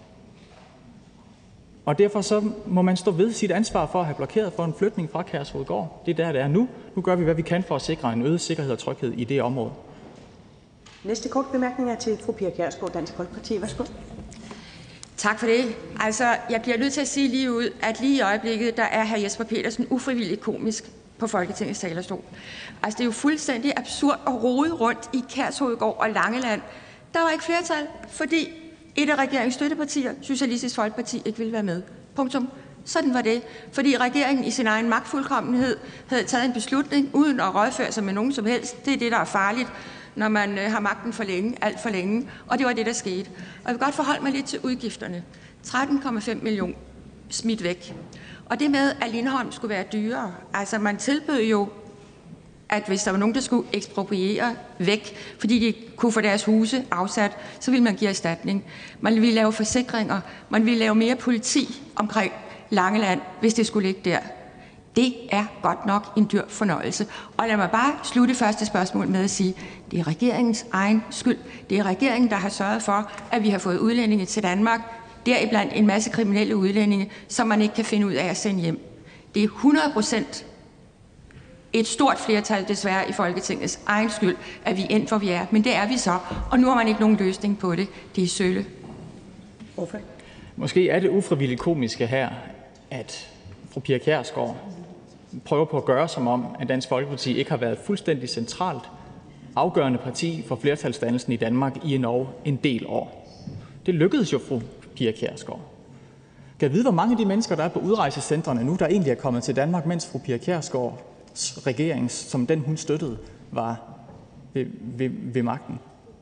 Og derfor så må man stå ved sit ansvar for at have blokeret for en flytning fra Kærshovedgård. Det er der, det er nu. Nu gør vi, hvad vi kan for at sikre en øget sikkerhed og tryghed i det område. Næste kort bemærkning er til fru Pia Kjærsgaard, Dansk Folkeparti. Værsgo. Tak for det. Altså, jeg bliver nødt til at sige lige ud, at lige i øjeblikket, der er hr. Jesper Petersen ufrivilligt komisk på Folketingets talerstol. Altså, det er jo fuldstændig absurd at rode rundt i Kærshovedgård og Langeland. Der var ikke flertal, fordi et af regeringens støttepartier, Socialistisk Folkeparti, ikke ville være med. Punktum. Sådan var det. Fordi regeringen i sin egen magtfuldkommenhed havde taget en beslutning, uden at rådføre sig med nogen som helst. Det er det, der er farligt, når man har magten for længe, alt for længe. Og det var det, der skete. Og jeg vil godt forholde mig lidt til udgifterne. 13,5 millioner smidt væk. Og det med, at Lindholm skulle være dyrere. Altså, man tilbød jo, at hvis der var nogen, der skulle ekspropriere væk, fordi de kunne få deres huse afsat, så ville man give erstatning. Man ville lave forsikringer. Man ville lave mere politi omkring Langeland, hvis det skulle ligge der. Det er godt nok en dyr fornøjelse. Og lad mig bare slutte første spørgsmål med at sige, det er regeringens egen skyld. Det er regeringen, der har sørget for, at vi har fået udlændinge til Danmark, deriblandt en masse kriminelle udlændinge, som man ikke kan finde ud af at sende hjem. Det er 100% et stort flertal desværre i Folketingets egen skyld, at vi er endt, hvor vi er. Men det er vi så, og nu har man ikke nogen løsning på det. Det er sølle. Måske er det ufrivilligt komiske her, at fru Pia Kjærsgaard prøver på at gøre som om, at Dansk Folkeparti ikke har været fuldstændig centralt afgørende parti for flertalsdannelsen i Danmark i en del år. Det lykkedes jo fru Pia Kjærsgaard. Kan jeg vide, hvor mange af de mennesker, der er på udrejsecentrene nu, der egentlig er kommet til Danmark, mens fru Pia Kjærsgaards regering, som den hun støttede, var ved magten?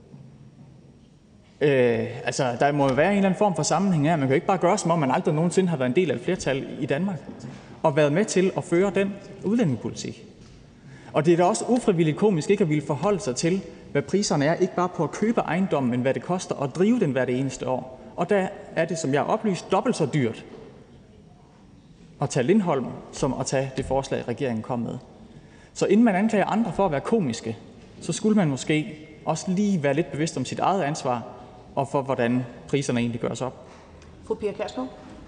Altså, der må jo være en eller anden form for sammenhæng her. Man kan jo ikke bare gøre, som om man aldrig nogensinde har været en del af et flertal i Danmark og været med til at føre den udlændingepolitik. Og det er da også ufrivilligt komisk ikke at ville forholde sig til, hvad priserne er, ikke bare på at købe ejendommen, men hvad det koster at drive den hvert eneste år. Og der er det, som jeg har oplyst, dobbelt så dyrt at tage Lindholm, som at tage det forslag, regeringen kom med. Så inden man anklager andre for at være komiske, så skulle man måske også lige være lidt bevidst om sit eget ansvar og for, hvordan priserne egentlig gøres op. Fru Pia Kjærsgaard.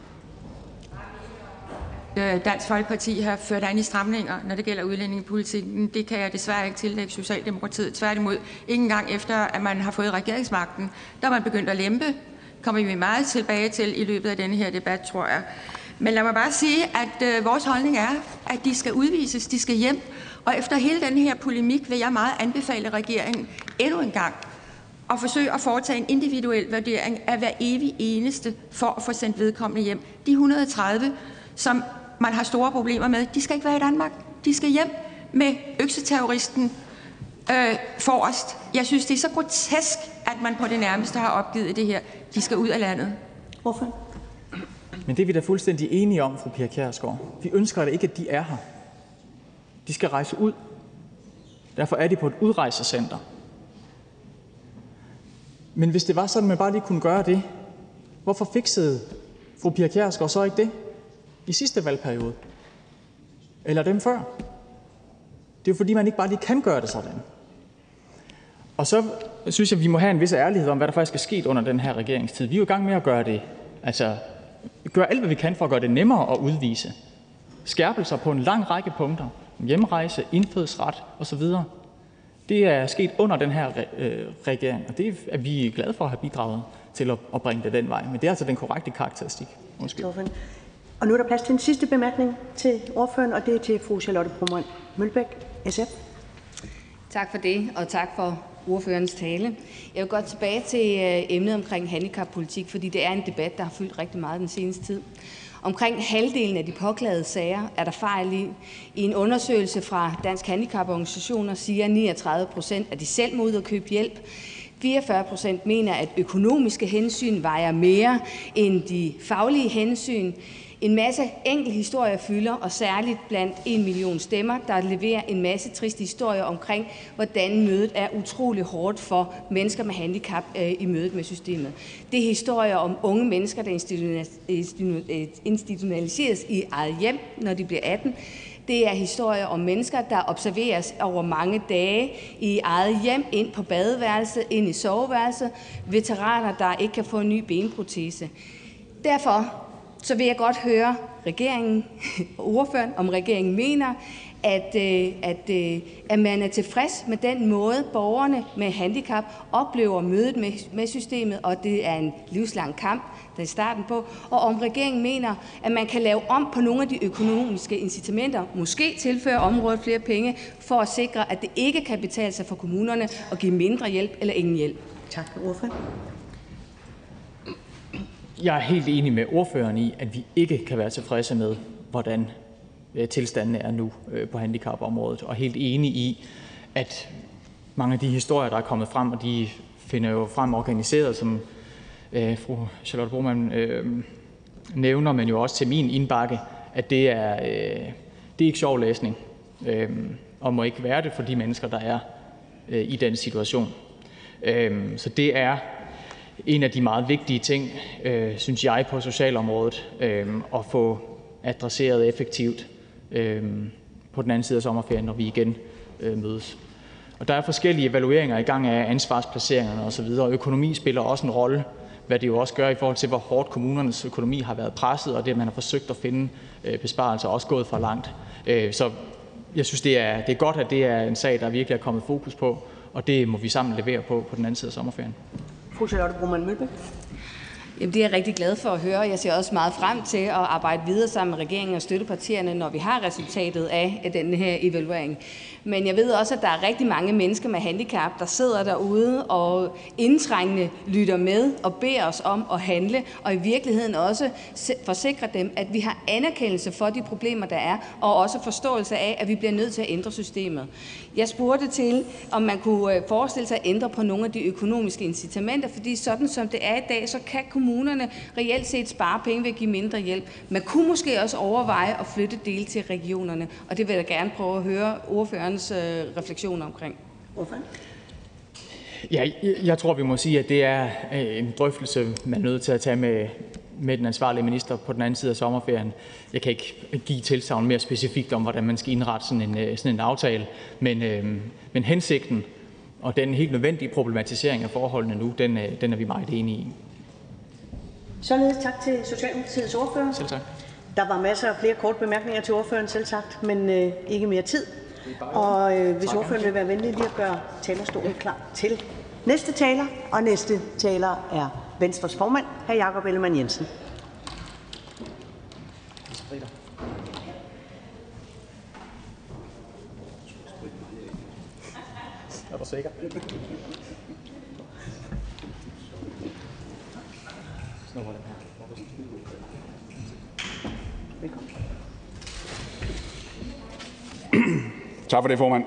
Dansk Folkeparti har ført an i stramninger, når det gælder udlændingepolitikken. Det kan jeg desværre ikke tillægge Socialdemokratiet. Tværtimod, ikke engang efter, at man har fået regeringsmagten, der er man begyndt at lempe. Kommer vi meget tilbage til i løbet af denne her debat, tror jeg. Men lad mig bare sige, at vores holdning er, at de skal udvises, de skal hjem. Og efter hele den her polemik vil jeg meget anbefale regeringen endnu en gang at forsøge at foretage en individuel vurdering af hver evig eneste for at få sendt vedkommende hjem. De 130, som man har store problemer med, de skal ikke være i Danmark. De skal hjem med økseterroristen forrest. Jeg synes, det er så grotesk, at man på det nærmeste har opgivet det her. De skal ud af landet. Hvorfor? Men det er vi da fuldstændig enige om, fru Pia Kjærsgaard. Vi ønsker da ikke, at de er her. De skal rejse ud. Derfor er de på et udrejsecenter. Men hvis det var sådan, at man bare lige kunne gøre det, hvorfor fiksede fru Pia Kjærsgaard så ikke det i sidste valgperiode? eller dem før. Det er jo fordi, man ikke bare lige kan gøre det sådan. Og så synes jeg, vi må have en vis ærlighed om, hvad der faktisk er sket under den her regeringstid. Vi er jo i gang med at gøre alt, hvad vi kan for at gøre det nemmere at udvise. Skærpelser på en lang række punkter. Hjemrejse, indfødsret osv. Det er sket under den her regering, og det er vi glade for at have bidraget til at bringe det den vej. Men det er altså den korrekte karakteristik. Undskyld. Og nu er der plads til en sidste bemærkning til ordføreren, og det er til fru Charlotte Broman Mølbæk, SF. Tak for det, og tak for ordførerens tale. Jeg vil godt tilbage til emnet omkring handicappolitik, fordi det er en debat, der har fyldt rigtig meget den seneste tid. Omkring halvdelen af de påklagede sager er der fejl i. I en undersøgelse fra Dansk Handicaporganisationer siger 39%, at de selv må ud og købe hjælp. 44% mener, at økonomiske hensyn vejer mere end de faglige hensyn. En masse enkelthistorier fylder, og særligt blandt 1 million stemmer, der leverer en masse triste historier omkring, hvordan mødet er utrolig hårdt for mennesker med handicap i mødet med systemet. Det er historier om unge mennesker, der institutionaliseres i eget hjem, når de bliver 18. Det er historier om mennesker, der observeres over mange dage i eget hjem, ind på badeværelset, ind i soveværelset. Veteraner, der ikke kan få en ny benprotese. Derfor så vil jeg godt høre regeringen og ordføreren, om regeringen mener, at man er tilfreds med den måde, borgerne med handicap oplever mødet med systemet, og det er en livslang kamp, der er starten på, og om regeringen mener, at man kan lave om på nogle af de økonomiske incitamenter, måske tilføre området flere penge, for at sikre, at det ikke kan betale sig for kommunerne at give mindre hjælp eller ingen hjælp. Tak, ordfører. Jeg er helt enig med ordføreren i, at vi ikke kan være tilfredse med, hvordan tilstanden er nu på handicapområdet, og helt enig i, at mange af de historier, der er kommet frem, og de finder jo frem organiseret, som fru Charlotte Broman nævner, men jo også til min indbakke, at det er ikke sjov læsning, og må ikke være det for de mennesker, der er i den situation. Så det er en af de meget vigtige ting, synes jeg, på socialområdet, at få adresseret effektivt på den anden side af sommerferien, når vi igen mødes. Og der er forskellige evalueringer i gang af ansvarsplaceringerne osv., og økonomi spiller også en rolle, hvad det jo også gør i forhold til, hvor hårdt kommunernes økonomi har været presset, og det, at man har forsøgt at finde besparelser, også gået for langt. Så jeg synes, det er godt, at det er en sag, der virkelig er kommet fokus på, og det må vi sammen levere på den anden side af sommerferien. Fru Charlotte Broman Mølbæk. Jamen, det er jeg rigtig glad for at høre. Jeg ser også meget frem til at arbejde videre sammen med regeringen og støttepartierne, når vi har resultatet af den her evaluering. Men jeg ved også, at der er rigtig mange mennesker med handicap, der sidder derude og indtrængende lytter med og beder os om at handle, og i virkeligheden også forsikre dem, at vi har anerkendelse for de problemer, der er, og også forståelse af, at vi bliver nødt til at ændre systemet. Jeg spurgte til, om man kunne forestille sig at ændre på nogle af de økonomiske incitamenter, fordi sådan som det er i dag, så kan kommunerne reelt set spare penge ved at give mindre hjælp. Man kunne måske også overveje at flytte dele til regionerne, og det vil jeg gerne prøve at høre ordførerens refleksioner omkring. Ja, jeg tror, vi må sige, at det er en drøftelse, man er nødt til at tage med den ansvarlige minister på den anden side af sommerferien. Jeg kan ikke give tilsagn mere specifikt om, hvordan man skal indrette sådan en aftale, men hensigten og den helt nødvendige problematisering af forholdene nu, den er vi meget enige i. Således tak til Socialdemokratiets ordfører. Selv tak. Der var masser af flere korte bemærkninger til ordføreren, selv sagt, men ikke mere tid. Og hvis ordføreren vil være venlig lige at gøre talerstolen klar til næste taler, og næste taler er Venstres formand, hr. Jakob Ellemann-Jensen. Er du sikker? Tak for det, formand.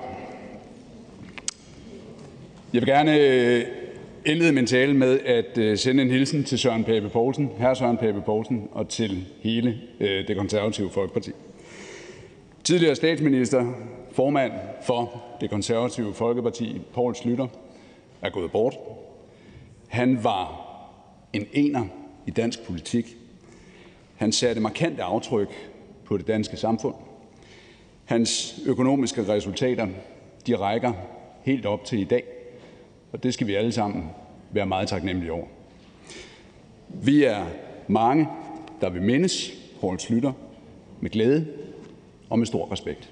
Jeg vil gerne indlede min tale med at sende en hilsen til Søren Pape Poulsen, hr. Søren Pape Poulsen, og til hele det konservative Folkeparti. Tidligere statsminister, formand for det konservative Folkeparti, Poul Schlüter, er gået bort. Han var en ener i dansk politik. Han satte markante aftryk på det danske samfund. Hans økonomiske resultater, de rækker helt op til i dag, og det skal vi alle sammen være meget taknemmelige over. Vi er mange, der vil mindes Poul Schlüter med glæde og med stor respekt.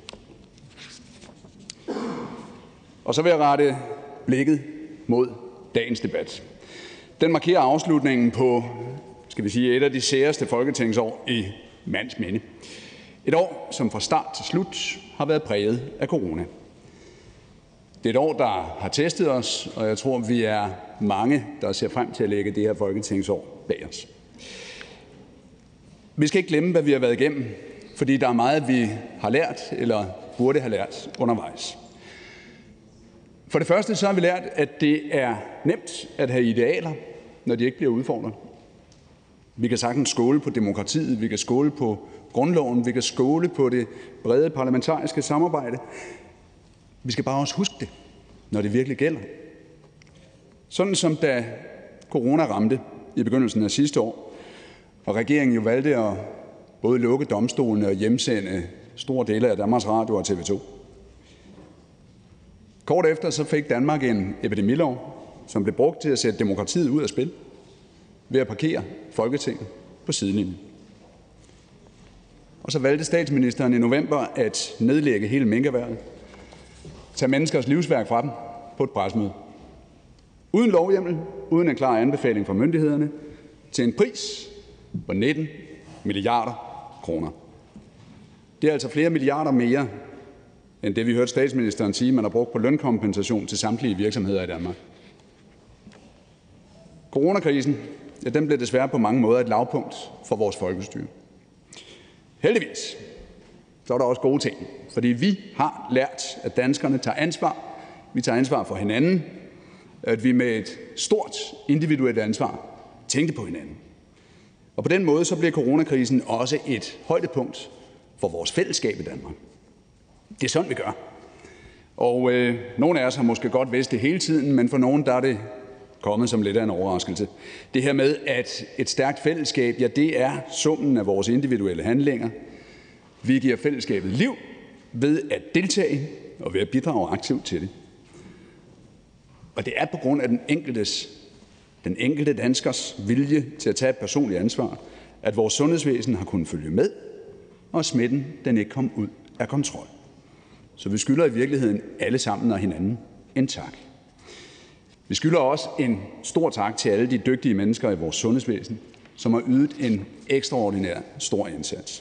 Og så vil jeg rette blikket mod dagens debat. Den markerer afslutningen på, skal vi sige, et af de særeste folketingsår i mands minde. Et år, som fra start til slut har været præget af corona. Det er et år, der har testet os, og jeg tror, vi er mange, der ser frem til at lægge det her folketingsår bag os. Vi skal ikke glemme, hvad vi har været igennem, fordi der er meget, vi har lært eller burde have lært undervejs. For det første så har vi lært, at det er nemt at have idealer, når de ikke bliver udfordret. Vi kan sagtens skåle på demokratiet, vi kan skåle på grundloven, vi kan skåle på det brede parlamentariske samarbejde. Vi skal bare også huske det, når det virkelig gælder. Sådan som da corona ramte i begyndelsen af sidste år, og regeringen jo valgte at både lukke domstolene og hjemsende store dele af Danmarks Radio og TV2. Kort efter så fik Danmark en epidemilov, som blev brugt til at sætte demokratiet ud af spil ved at parkere Folketinget på sidelinjen. Og så valgte statsministeren i november at nedlægge hele minkerhvervet, tage menneskers livsværk fra dem på et pressemøde. Uden lovhjemmel, uden en klar anbefaling fra myndighederne, til en pris på 19 milliarder kroner. Det er altså flere milliarder mere, end det vi hørte statsministeren sige, man har brugt på lønkompensation til samtlige virksomheder i Danmark. Coronakrisen, ja, den blev desværre på mange måder et lavpunkt for vores folkestyre. Heldigvis, så er der også gode ting, fordi vi har lært, at danskerne tager ansvar. Vi tager ansvar for hinanden, at vi med et stort individuelt ansvar tænkte på hinanden. Og på den måde så bliver coronakrisen også et højdepunkt for vores fællesskab i Danmark. Det er sådan, vi gør. Og nogle af os har måske godt vidst det hele tiden, men for nogen der er det kommet som lidt af en overraskelse. Det her med, at et stærkt fællesskab, ja, det er summen af vores individuelle handlinger. Vi giver fællesskabet liv ved at deltage og ved at bidrage aktivt til det. Og det er på grund af den enkelte danskers vilje til at tage et personligt ansvar, at vores sundhedsvæsen har kunnet følge med, og smitten den ikke kom ud af kontrol. Så vi skylder i virkeligheden alle sammen og hinanden en tak. Vi skylder også en stor tak til alle de dygtige mennesker i vores sundhedsvæsen, som har ydet en ekstraordinær stor indsats.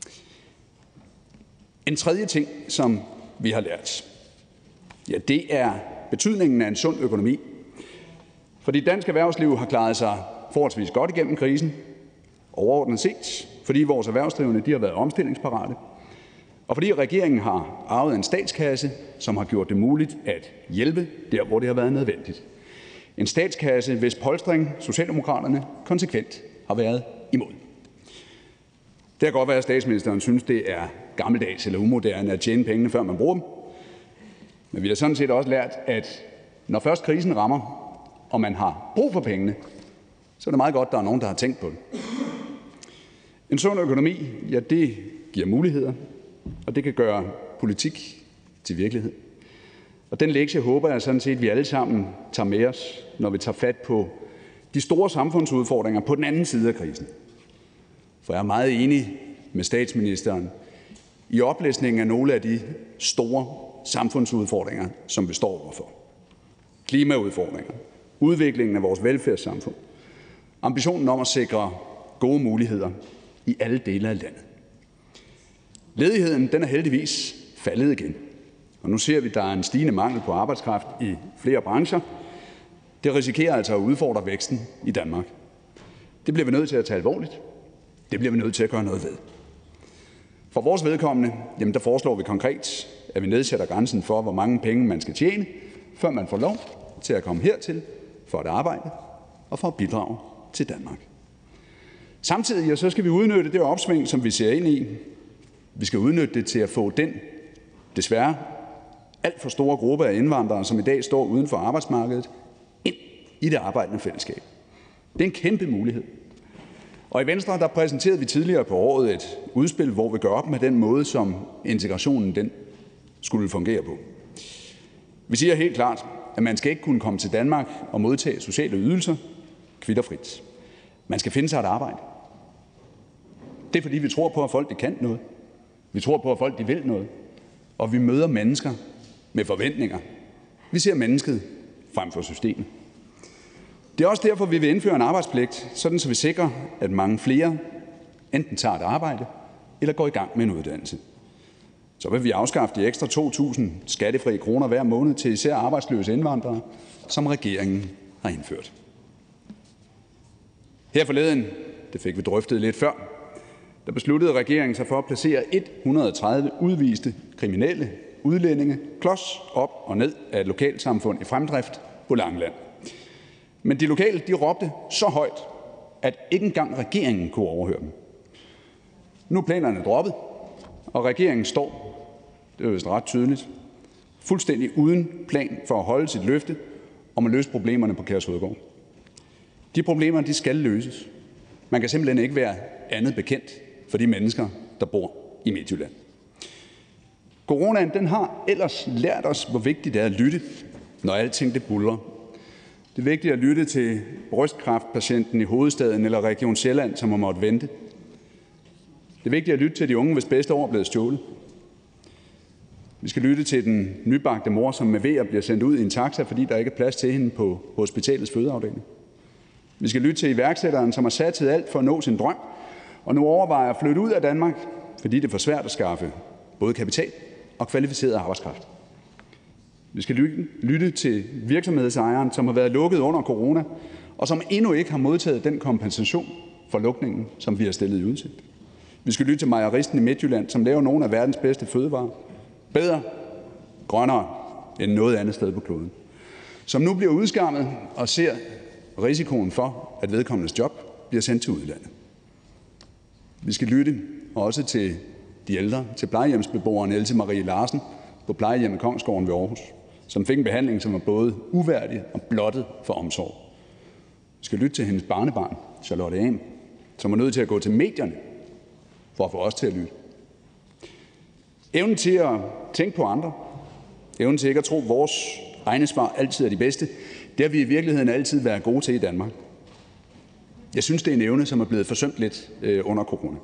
En tredje ting, som vi har lært, ja, det er betydningen af en sund økonomi. Fordi dansk erhvervsliv har klaret sig forholdsvis godt igennem krisen, overordnet set, fordi vores erhvervsdrivende de har været omstillingsparate, og fordi regeringen har arvet en statskasse, som har gjort det muligt at hjælpe der, hvor det har været nødvendigt. En statskasse, hvis polstring Socialdemokraterne konsekvent har været imod. Det kan godt være, at statsministeren synes, det er gammeldags eller umoderne at tjene pengene, før man bruger dem. Men vi har sådan set også lært, at når først krisen rammer, og man har brug for pengene, så er det meget godt, at der er nogen, der har tænkt på det. En sund økonomi, ja, det giver muligheder, og det kan gøre politik til virkelighed. Og den lektie håber jeg sådan set, at vi alle sammen tager med os, når vi tager fat på de store samfundsudfordringer på den anden side af krisen. For jeg er meget enig med statsministeren i oplæsningen af nogle af de store samfundsudfordringer, som vi står overfor. Klimaudfordringer, udviklingen af vores velfærdssamfund, ambitionen om at sikre gode muligheder i alle dele af landet. Ledigheden den er heldigvis faldet igen, og nu ser vi, at der er en stigende mangel på arbejdskraft i flere brancher. Det risikerer altså at udfordre væksten i Danmark. Det bliver vi nødt til at tage alvorligt. Det bliver vi nødt til at gøre noget ved. For vores vedkommende, jamen der foreslår vi konkret, at vi nedsætter grænsen for, hvor mange penge man skal tjene, før man får lov til at komme hertil for at arbejde og for at bidrage til Danmark. Samtidig så skal vi udnytte det opsving, som vi ser ind i. Vi skal udnytte det til at få den, desværre, alt for store gruppe af indvandrere, som i dag står uden for arbejdsmarkedet, ind i det arbejdende fællesskab. Det er en kæmpe mulighed. Og i Venstre der præsenterede vi tidligere på året et udspil, hvor vi gør op med den måde, som integrationen den skulle fungere på. Vi siger helt klart, at man skal ikke kunne komme til Danmark og modtage sociale ydelser kvitterfrit. Man skal finde sig et arbejde. Det er fordi, vi tror på, at folk de kan noget. Vi tror på, at folk de vil noget. Og vi møder mennesker med forventninger. Vi ser mennesket frem for systemet. Det er også derfor, vi vil indføre en arbejdspligt, sådan så vi sikrer, at mange flere enten tager et arbejde eller går i gang med en uddannelse. Så vil vi afskaffe de ekstra 2.000 skattefri kroner hver måned til især arbejdsløse indvandrere, som regeringen har indført. Her forleden, det fik vi drøftet lidt før, der besluttede regeringen sig for at placere 130 udviste kriminelle udlændinge klods op og ned af et lokalsamfund i fremdrift på Langeland. Men de lokale de råbte så højt, at ikke engang regeringen kunne overhøre dem. Nu er planerne droppet, og regeringen står, det er vist ret tydeligt, fuldstændig uden plan for at holde sit løfte om at løse problemerne på Kærshovedgård. De problemer de skal løses. Man kan simpelthen ikke være andet bekendt for de mennesker, der bor i Midtjylland. Coronaen den har ellers lært os, hvor vigtigt det er at lytte, når alting det buldrer. Det er vigtigt at lytte til brystkræftpatienten i hovedstaden eller Region Sjælland, som har måttet vente. Det er vigtigt at lytte til de unge, hvis bedste år er blevet stjålet. Vi skal lytte til den nybagte mor, som med vejer bliver sendt ud i en taxa, fordi der ikke er plads til hende på hospitalets fødeafdeling. Vi skal lytte til iværksætteren, som har satset alt for at nå sin drøm, og nu overvejer at flytte ud af Danmark, fordi det er for svært at skaffe både kapital og kvalificeret arbejdskraft. Vi skal lytte til virksomhedsejeren, som har været lukket under corona, og som endnu ikke har modtaget den kompensation for lukningen, som vi har stillet i udsigt. Vi skal lytte til mejeristen i Midtjylland, som laver nogle af verdens bedste fødevarer. Bedre, grønnere end noget andet sted på kloden. Som nu bliver udskammet og ser risikoen for, at vedkommendes job bliver sendt til udlandet. Vi skal lytte også til de ældre, til plejehjemsbeboeren Else Marie Larsen på plejehjemmet Kongsgården ved Aarhus, som fik en behandling, som var både uværdig og blottet for omsorg. Vi skal lytte til hendes barnebarn, Charlotte Am, som er nødt til at gå til medierne for at få os til at lytte. Evnen til at tænke på andre, evnen til ikke at tro, at vores egne svar altid er de bedste, det har vi i virkeligheden altid været gode til i Danmark. Jeg synes, det er en evne, som er blevet forsømt lidt under corona.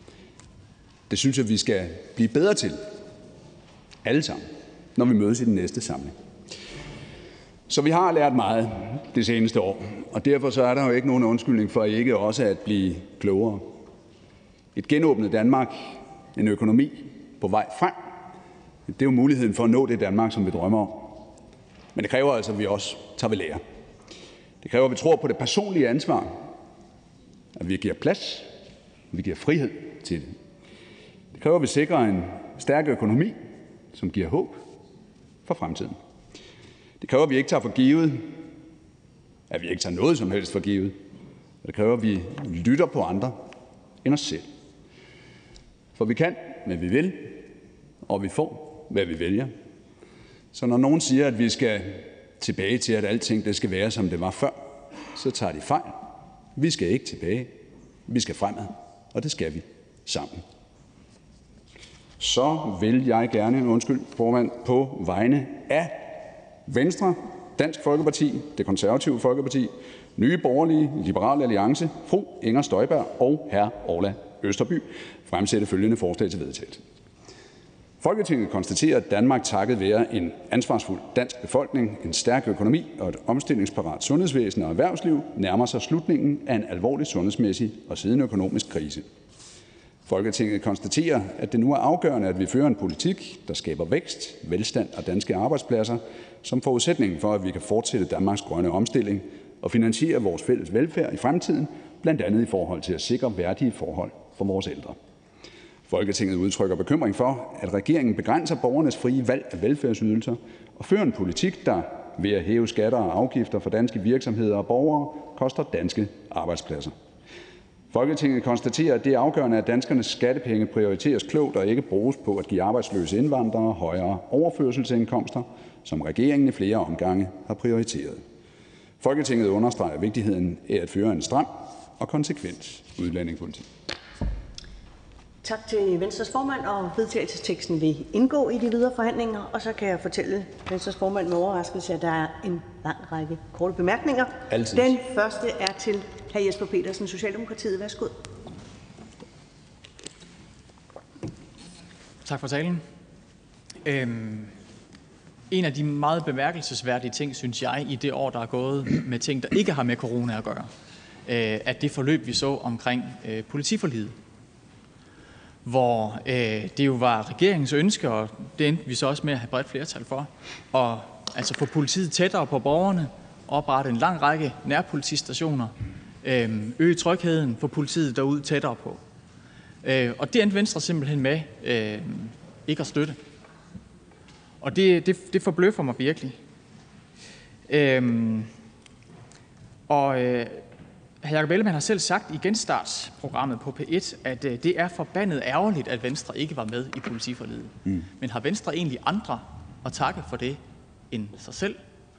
Det synes jeg, vi skal blive bedre til, alle sammen, når vi mødes i den næste samling. Så vi har lært meget det seneste år, og derfor så er der jo ikke nogen undskyldning for ikke også at blive klogere. Et genåbnet Danmark, en økonomi på vej frem, det er jo muligheden for at nå det Danmark, som vi drømmer om. Men det kræver altså, at vi også tager ved lære. Det kræver, at vi tror på det personlige ansvar, at vi giver plads, at vi giver frihed til det. Det kræver, at vi sikrer en stærk økonomi, som giver håb for fremtiden. Det kræver, at vi ikke tager for givet, at vi ikke tager noget som helst for givet. Det kræver, at vi lytter på andre end os selv. For vi kan, hvad vi vil, og vi får, hvad vi vælger. Så når nogen siger, at vi skal tilbage til, at alting det skal være, som det var før, så tager de fejl. Vi skal ikke tilbage. Vi skal fremad, og det skal vi sammen. Så vil jeg gerne, formand, på vegne af Venstre, Dansk Folkeparti, Det Konservative Folkeparti, Nye Borgerlige, Liberal Alliance, fru Inger Støjberg og hr. Orla Østerby fremsætte følgende forslag til vedtagelse. Folketinget konstaterer, at Danmark takket være en ansvarsfuld dansk befolkning, en stærk økonomi og et omstillingsparat sundhedsvæsen og erhvervsliv nærmer sig slutningen af en alvorlig sundhedsmæssig og siden økonomisk krise. Folketinget konstaterer, at det nu er afgørende, at vi fører en politik, der skaber vækst, velstand og danske arbejdspladser, som forudsætning for, at vi kan fortsætte Danmarks grønne omstilling og finansiere vores fælles velfærd i fremtiden, blandt andet i forhold til at sikre værdige forhold for vores ældre. Folketinget udtrykker bekymring for, at regeringen begrænser borgernes frie valg af velfærdsydelser og fører en politik, der ved at hæve skatter og afgifter for danske virksomheder og borgere koster danske arbejdspladser. Folketinget konstaterer, at det er afgørende, at danskernes skattepenge prioriteres klogt og ikke bruges på at give arbejdsløse indvandrere højere overførselsindkomster, som regeringen i flere omgange har prioriteret. Folketinget understreger vigtigheden af at føre en stram og konsekvent udlændingepolitik. Tak til Venstres formand, og vedtagelsesteksten vil indgå i de videre forhandlinger. Og så kan jeg fortælle Venstres formand med overraskelse, at der er en lang række korte bemærkninger. Altid. Den første er til hr. Jesper Petersen, Socialdemokratiet. Værsgo. Tak for talen. En af de meget bemærkelsesværdige ting, synes jeg, i det år, der er gået med ting, der ikke har med corona at gøre, at det forløb, vi så omkring politiforliget, hvor det jo var regeringens ønske, og det endte vi så også med at have bredt flertal for, at altså få politiet tættere på borgerne, oprette en lang række nærpolitistationer, øge trygheden for politiet derude tættere på. Og det endte Venstre simpelthen med ikke at støtte. Og det forbløffer mig virkelig. Hr. Jakob Ellemann har selv sagt i genstartsprogrammet på P1, at det er forbandet ærgerligt, at Venstre ikke var med i politiforliget. Men har Venstre egentlig andre at takke for det end sig selv?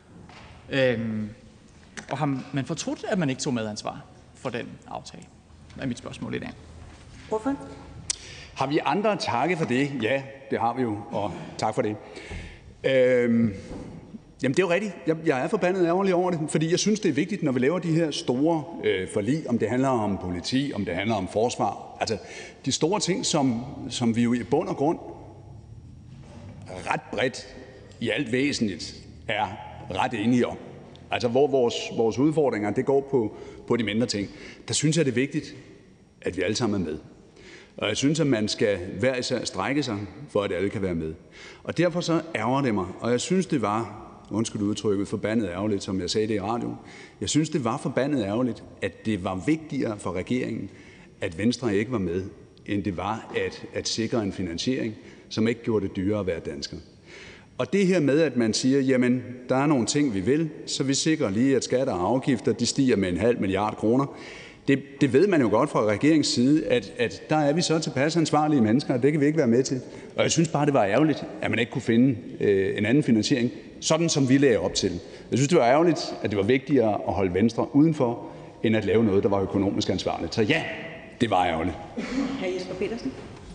Og har man fortrudt, at man ikke tog medansvar for den aftale? Det er mit spørgsmål i dag. Hvorfor? Har vi andre at takke for det? Ja, det har vi jo, og tak for det. Jamen det er jo rigtigt. Jeg er forbandet ærgerlig over det, fordi jeg synes, det er vigtigt, når vi laver de her store forlig, om det handler om politi, om det handler om forsvar. Altså de store ting, som vi jo i bund og grund ret bredt i alt væsentligt er ret enige om. Altså hvor vores udfordringer, det går på de mindre ting. Der synes jeg, det er vigtigt, at vi alle sammen er med. Og jeg synes, at man skal hver især strække sig, for at alle kan være med. Og derfor så ærger det mig, og jeg synes, det var, undskyld udtrykket, forbandet ærgerligt, som jeg sagde det i radioen. Jeg synes, det var forbandet ærgerligt, at det var vigtigere for regeringen, at Venstre ikke var med, end det var at sikre en finansiering, som ikke gjorde det dyrere at være dansker. Og det her med, at man siger, jamen, der er nogle ting, vi vil, så vi sikrer lige, at skatter og afgifter, de stiger med 0,5 milliard kroner. Det ved man jo godt fra regeringens side, at der er vi så tilpas ansvarlige mennesker, og det kan vi ikke være med til. Og jeg synes bare, det var ærgerligt, at man ikke kunne finde en anden finansiering, sådan som vi lagde op til. Jeg synes, det var ærgerligt, at det var vigtigere at holde Venstre udenfor, end at lave noget, der var økonomisk ansvarligt. Så ja, det var ærgerligt. Hr. Jesper Petersen.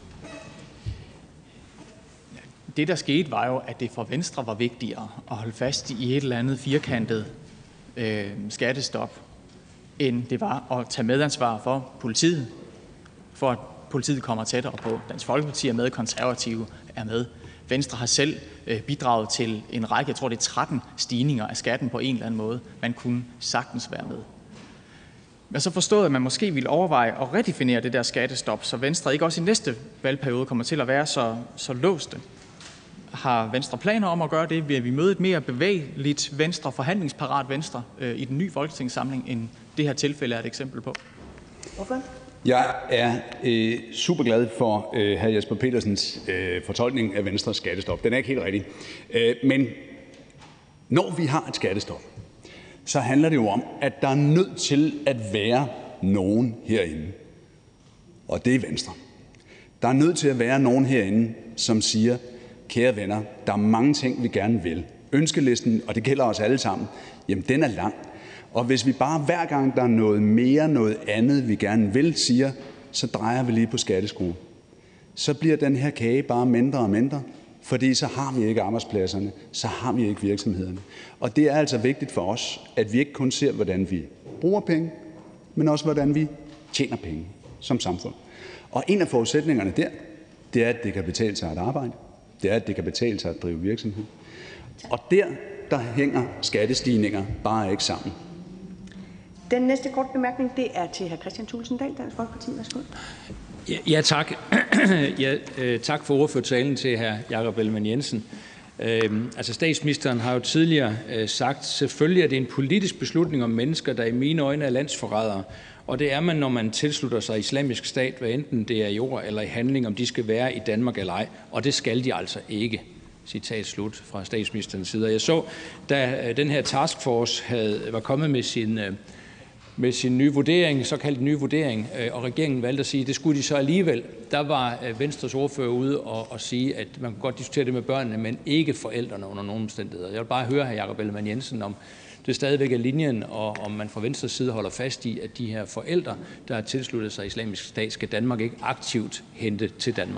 Det, der skete, var jo, at det for Venstre var vigtigere at holde fast i et eller andet firkantet skattestop, end det var at tage medansvar for politiet, for at politiet kommer tættere på. Dansk Folkeparti er med, Konservative er med. Venstre har selv bidraget til en række, jeg tror det er 13 stigninger af skatten på en eller anden måde. Man kunne sagtens være med. Jeg har så forstået, at man måske ville overveje at redefinere det der skattestop, så Venstre ikke også i næste valgperiode kommer til at være så låste. Har Venstre planer om at gøre det? Vil vi møde et mere bevægeligt Venstre, forhandlingsparat Venstre i den nye folketingssamling, end det her tilfælde er et eksempel på? Hvorfor? Jeg er super glad for hr. Jesper Petersens fortolkning af Venstres skattestop. Den er ikke helt rigtig. Men når vi har et skattestop, så handler det jo om, at der er nødt til at være nogen herinde. Og det er Venstre. Der er nødt til at være nogen herinde, som siger, kære venner, der er mange ting, vi gerne vil. Ønskelisten, og det gælder os alle sammen, jamen den er lang. Og hvis vi bare hver gang, der er noget mere, noget andet, vi gerne vil, siger, så drejer vi lige på skatteskruen. Så bliver den her kage bare mindre og mindre, fordi så har vi ikke arbejdspladserne, så har vi ikke virksomhederne. Og det er altså vigtigt for os, at vi ikke kun ser, hvordan vi bruger penge, men også, hvordan vi tjener penge som samfund. Og en af forudsætningerne der, det er, at det kan betale sig at arbejde. Det er, at det kan betale sig at drive virksomhed. Og der hænger skattestigninger bare ikke sammen. Den næste kort bemærkning, det er til hr. Kristian Thulesen Dahl, Dansk Folkeparti. Værsgo. Ja, tak. Tak for ordførertalen til hr. Jakob Ellemann-Jensen. Altså statsministeren har jo tidligere sagt, selvfølgelig er det en politisk beslutning om mennesker, der i mine øjne er landsforrædere. Og det er man, når man tilslutter sig Islamisk Stat, hvad enten det er i ord eller i handling, om de skal være i Danmark eller ej. Og det skal de altså ikke. Citat slut fra statsministerens side. Jeg så, da den her taskforce var kommet med sin nye vurdering, såkaldt nye vurdering, og regeringen valgte at sige, at det skulle de så alligevel. Der var Venstres ordfører ude og sige, at man kunne godt diskutere det med børnene, men ikke forældrene under nogen omstændigheder. Jeg vil bare høre hr. Jakob Ellemann-Jensen, om det stadigvæk er linjen, og om man fra Venstres side holder fast i, at de her forældre, der har tilsluttet sig Islamisk Stat, skal Danmark ikke aktivt hente til Danmark.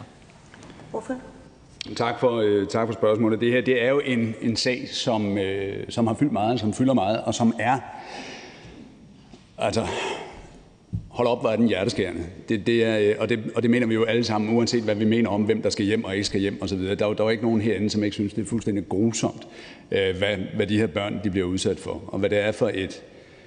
Tak for spørgsmålet. Det her, det er jo en sag, som har fyldt meget, som fylder meget, og som er, altså, hold op, hvor er den hjerteskærende. Og det mener vi jo alle sammen, uanset hvad vi mener om, hvem der skal hjem og ikke skal hjem osv. Der er jo ikke nogen herinde, som ikke synes, det er fuldstændig grusomt, hvad de her børn de bliver udsat for, og hvad det er for et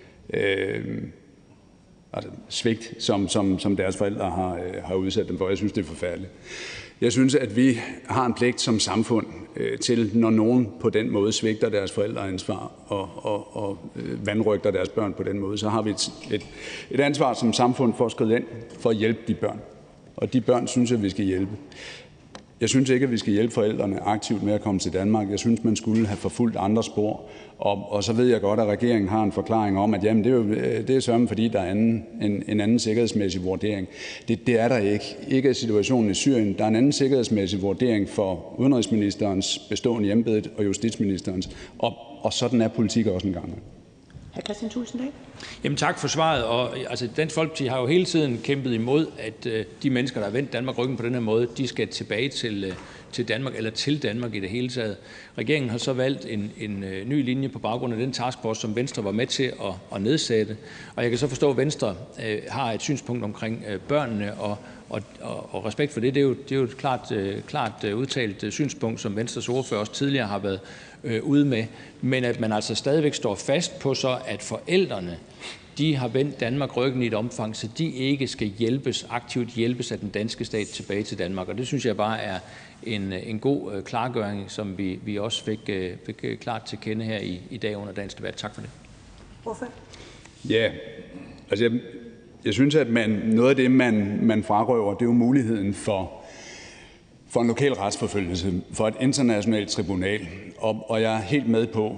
svigt, som deres forældre har udsat dem for. Jeg synes, det er forfærdeligt. Jeg synes, at vi har en pligt som samfund til, når nogen på den måde svigter deres forældreansvar og vanrøgter deres børn på den måde, så har vi et ansvar som samfund for at skride ind for at hjælpe de børn. Og de børn synes jeg, vi skal hjælpe. Jeg synes ikke, at vi skal hjælpe forældrene aktivt med at komme til Danmark. Jeg synes, man skulle have forfulgt andre spor. Og så ved jeg godt, at regeringen har en forklaring om, at jamen, det er sørme, fordi der er en anden sikkerhedsmæssig vurdering. Det er der ikke. Ikke af situationen i Syrien. Der er en anden sikkerhedsmæssig vurdering for udenrigsministerens bestående i embedet og justitsministerens. Og sådan er politik også en gang. Hr. Kristian Thulesen Dahl. Jamen tak for svaret. Og altså, Dansk Folkeparti har jo hele tiden kæmpet imod, at de mennesker, der har vendt Danmark ryggen på den her måde, de skal tilbage til Danmark, eller til Danmark i det hele taget. Regeringen har så valgt en ny linje på baggrund af den taskforce, som Venstre var med til at nedsætte. Og jeg kan så forstå, at Venstre har et synspunkt omkring børnene, og respekt for det. Det er jo et klart udtalt synspunkt, som Venstres ordfører også tidligere har været ude med. Men at man altså stadigvæk står fast på så, at forældrene, de har vendt Danmark ryggen i et omfang, så de ikke skal aktivt hjælpes af den danske stat tilbage til Danmark. Og det synes jeg bare er en god klargøring, som vi også fik klart til kende her i dag under dagens debat. Tak for det. Hvorfor? Ja, altså jeg synes, at noget af det, man frarøver, det er jo muligheden for en lokal retsforfølgelse, for et internationalt tribunal. Og jeg er helt med på,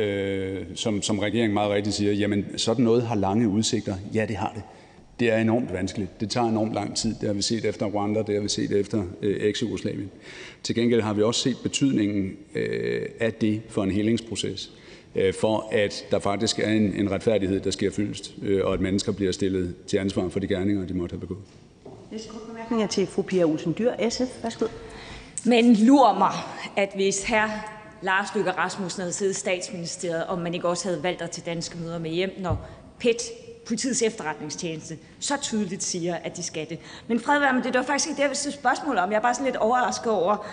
som regeringen meget rigtigt siger, jamen sådan noget har lange udsigter. Ja, det har det. Det er enormt vanskeligt. Det tager enormt lang tid. Det har vi set efter Rwanda, det har vi set efter eks-Jugoslavien. Til gengæld har vi også set betydningen af det for en helingsproces, for at der faktisk er en retfærdighed, der sker fyldest, og at mennesker bliver stillet til ansvar for de gerninger, de måtte have begået. Næste kort bemærkning er til fru Pia Olsen Dyhr, SF. Værsgo. Men lur mig, at hvis hr. Lars Løkke Rasmussen havde siddet i Statsministeriet, om man ikke også havde valgt at til danske møder med hjem, når PET, Politiets Efterretningstjeneste, så tydeligt siger, at de skal det. Men fred være med det, var faktisk ikke det, jeg ville stille spørgsmål om. Jeg er bare sådan lidt overrasket over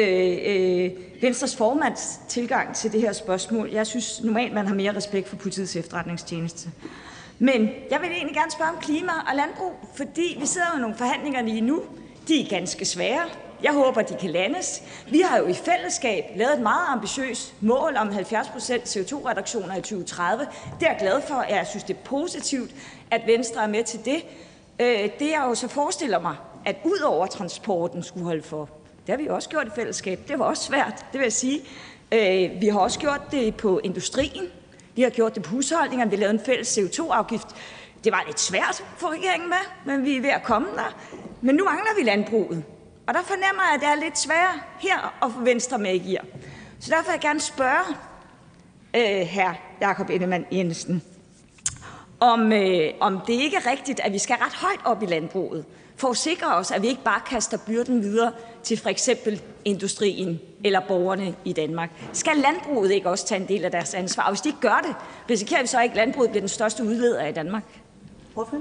Venstres formands tilgang til det her spørgsmål. Jeg synes normalt, man har mere respekt for Politiets Efterretningstjeneste. Men jeg vil egentlig gerne spørge om klima og landbrug, fordi vi sidder jo i nogle forhandlinger lige nu. De er ganske svære. Jeg håber, de kan landes. Vi har jo i fællesskab lavet et meget ambitiøst mål om 70% CO2-reduktioner i 2030. Det er jeg glad for. Jeg synes, det er positivt, at Venstre er med til det. Det jeg jo så forestiller mig, at ud over transporten skulle holde for, det har vi også gjort i fællesskab. Det var også svært, det vil jeg sige. Vi har også gjort det på industrien. Vi har gjort det på husholdningerne. Vi lavede en fælles CO2-afgift. Det var lidt svært for regeringen med, men vi er ved at komme der. Men nu mangler vi landbruget. Og der fornemmer jeg, at det er lidt sværere her at få Venstre med i gear. Så derfor vil jeg gerne spørge hr. Jakob Ellemann-Jensen, om det ikke er rigtigt, at vi skal ret højt op i landbruget, for at sikre os, at vi ikke bare kaster byrden videre til for eksempel industrien eller borgerne i Danmark. Skal landbruget ikke også tage en del af deres ansvar? Og hvis de ikke gør det, risikerer vi så ikke, at landbruget bliver den største udleder i Danmark? Hvorfor?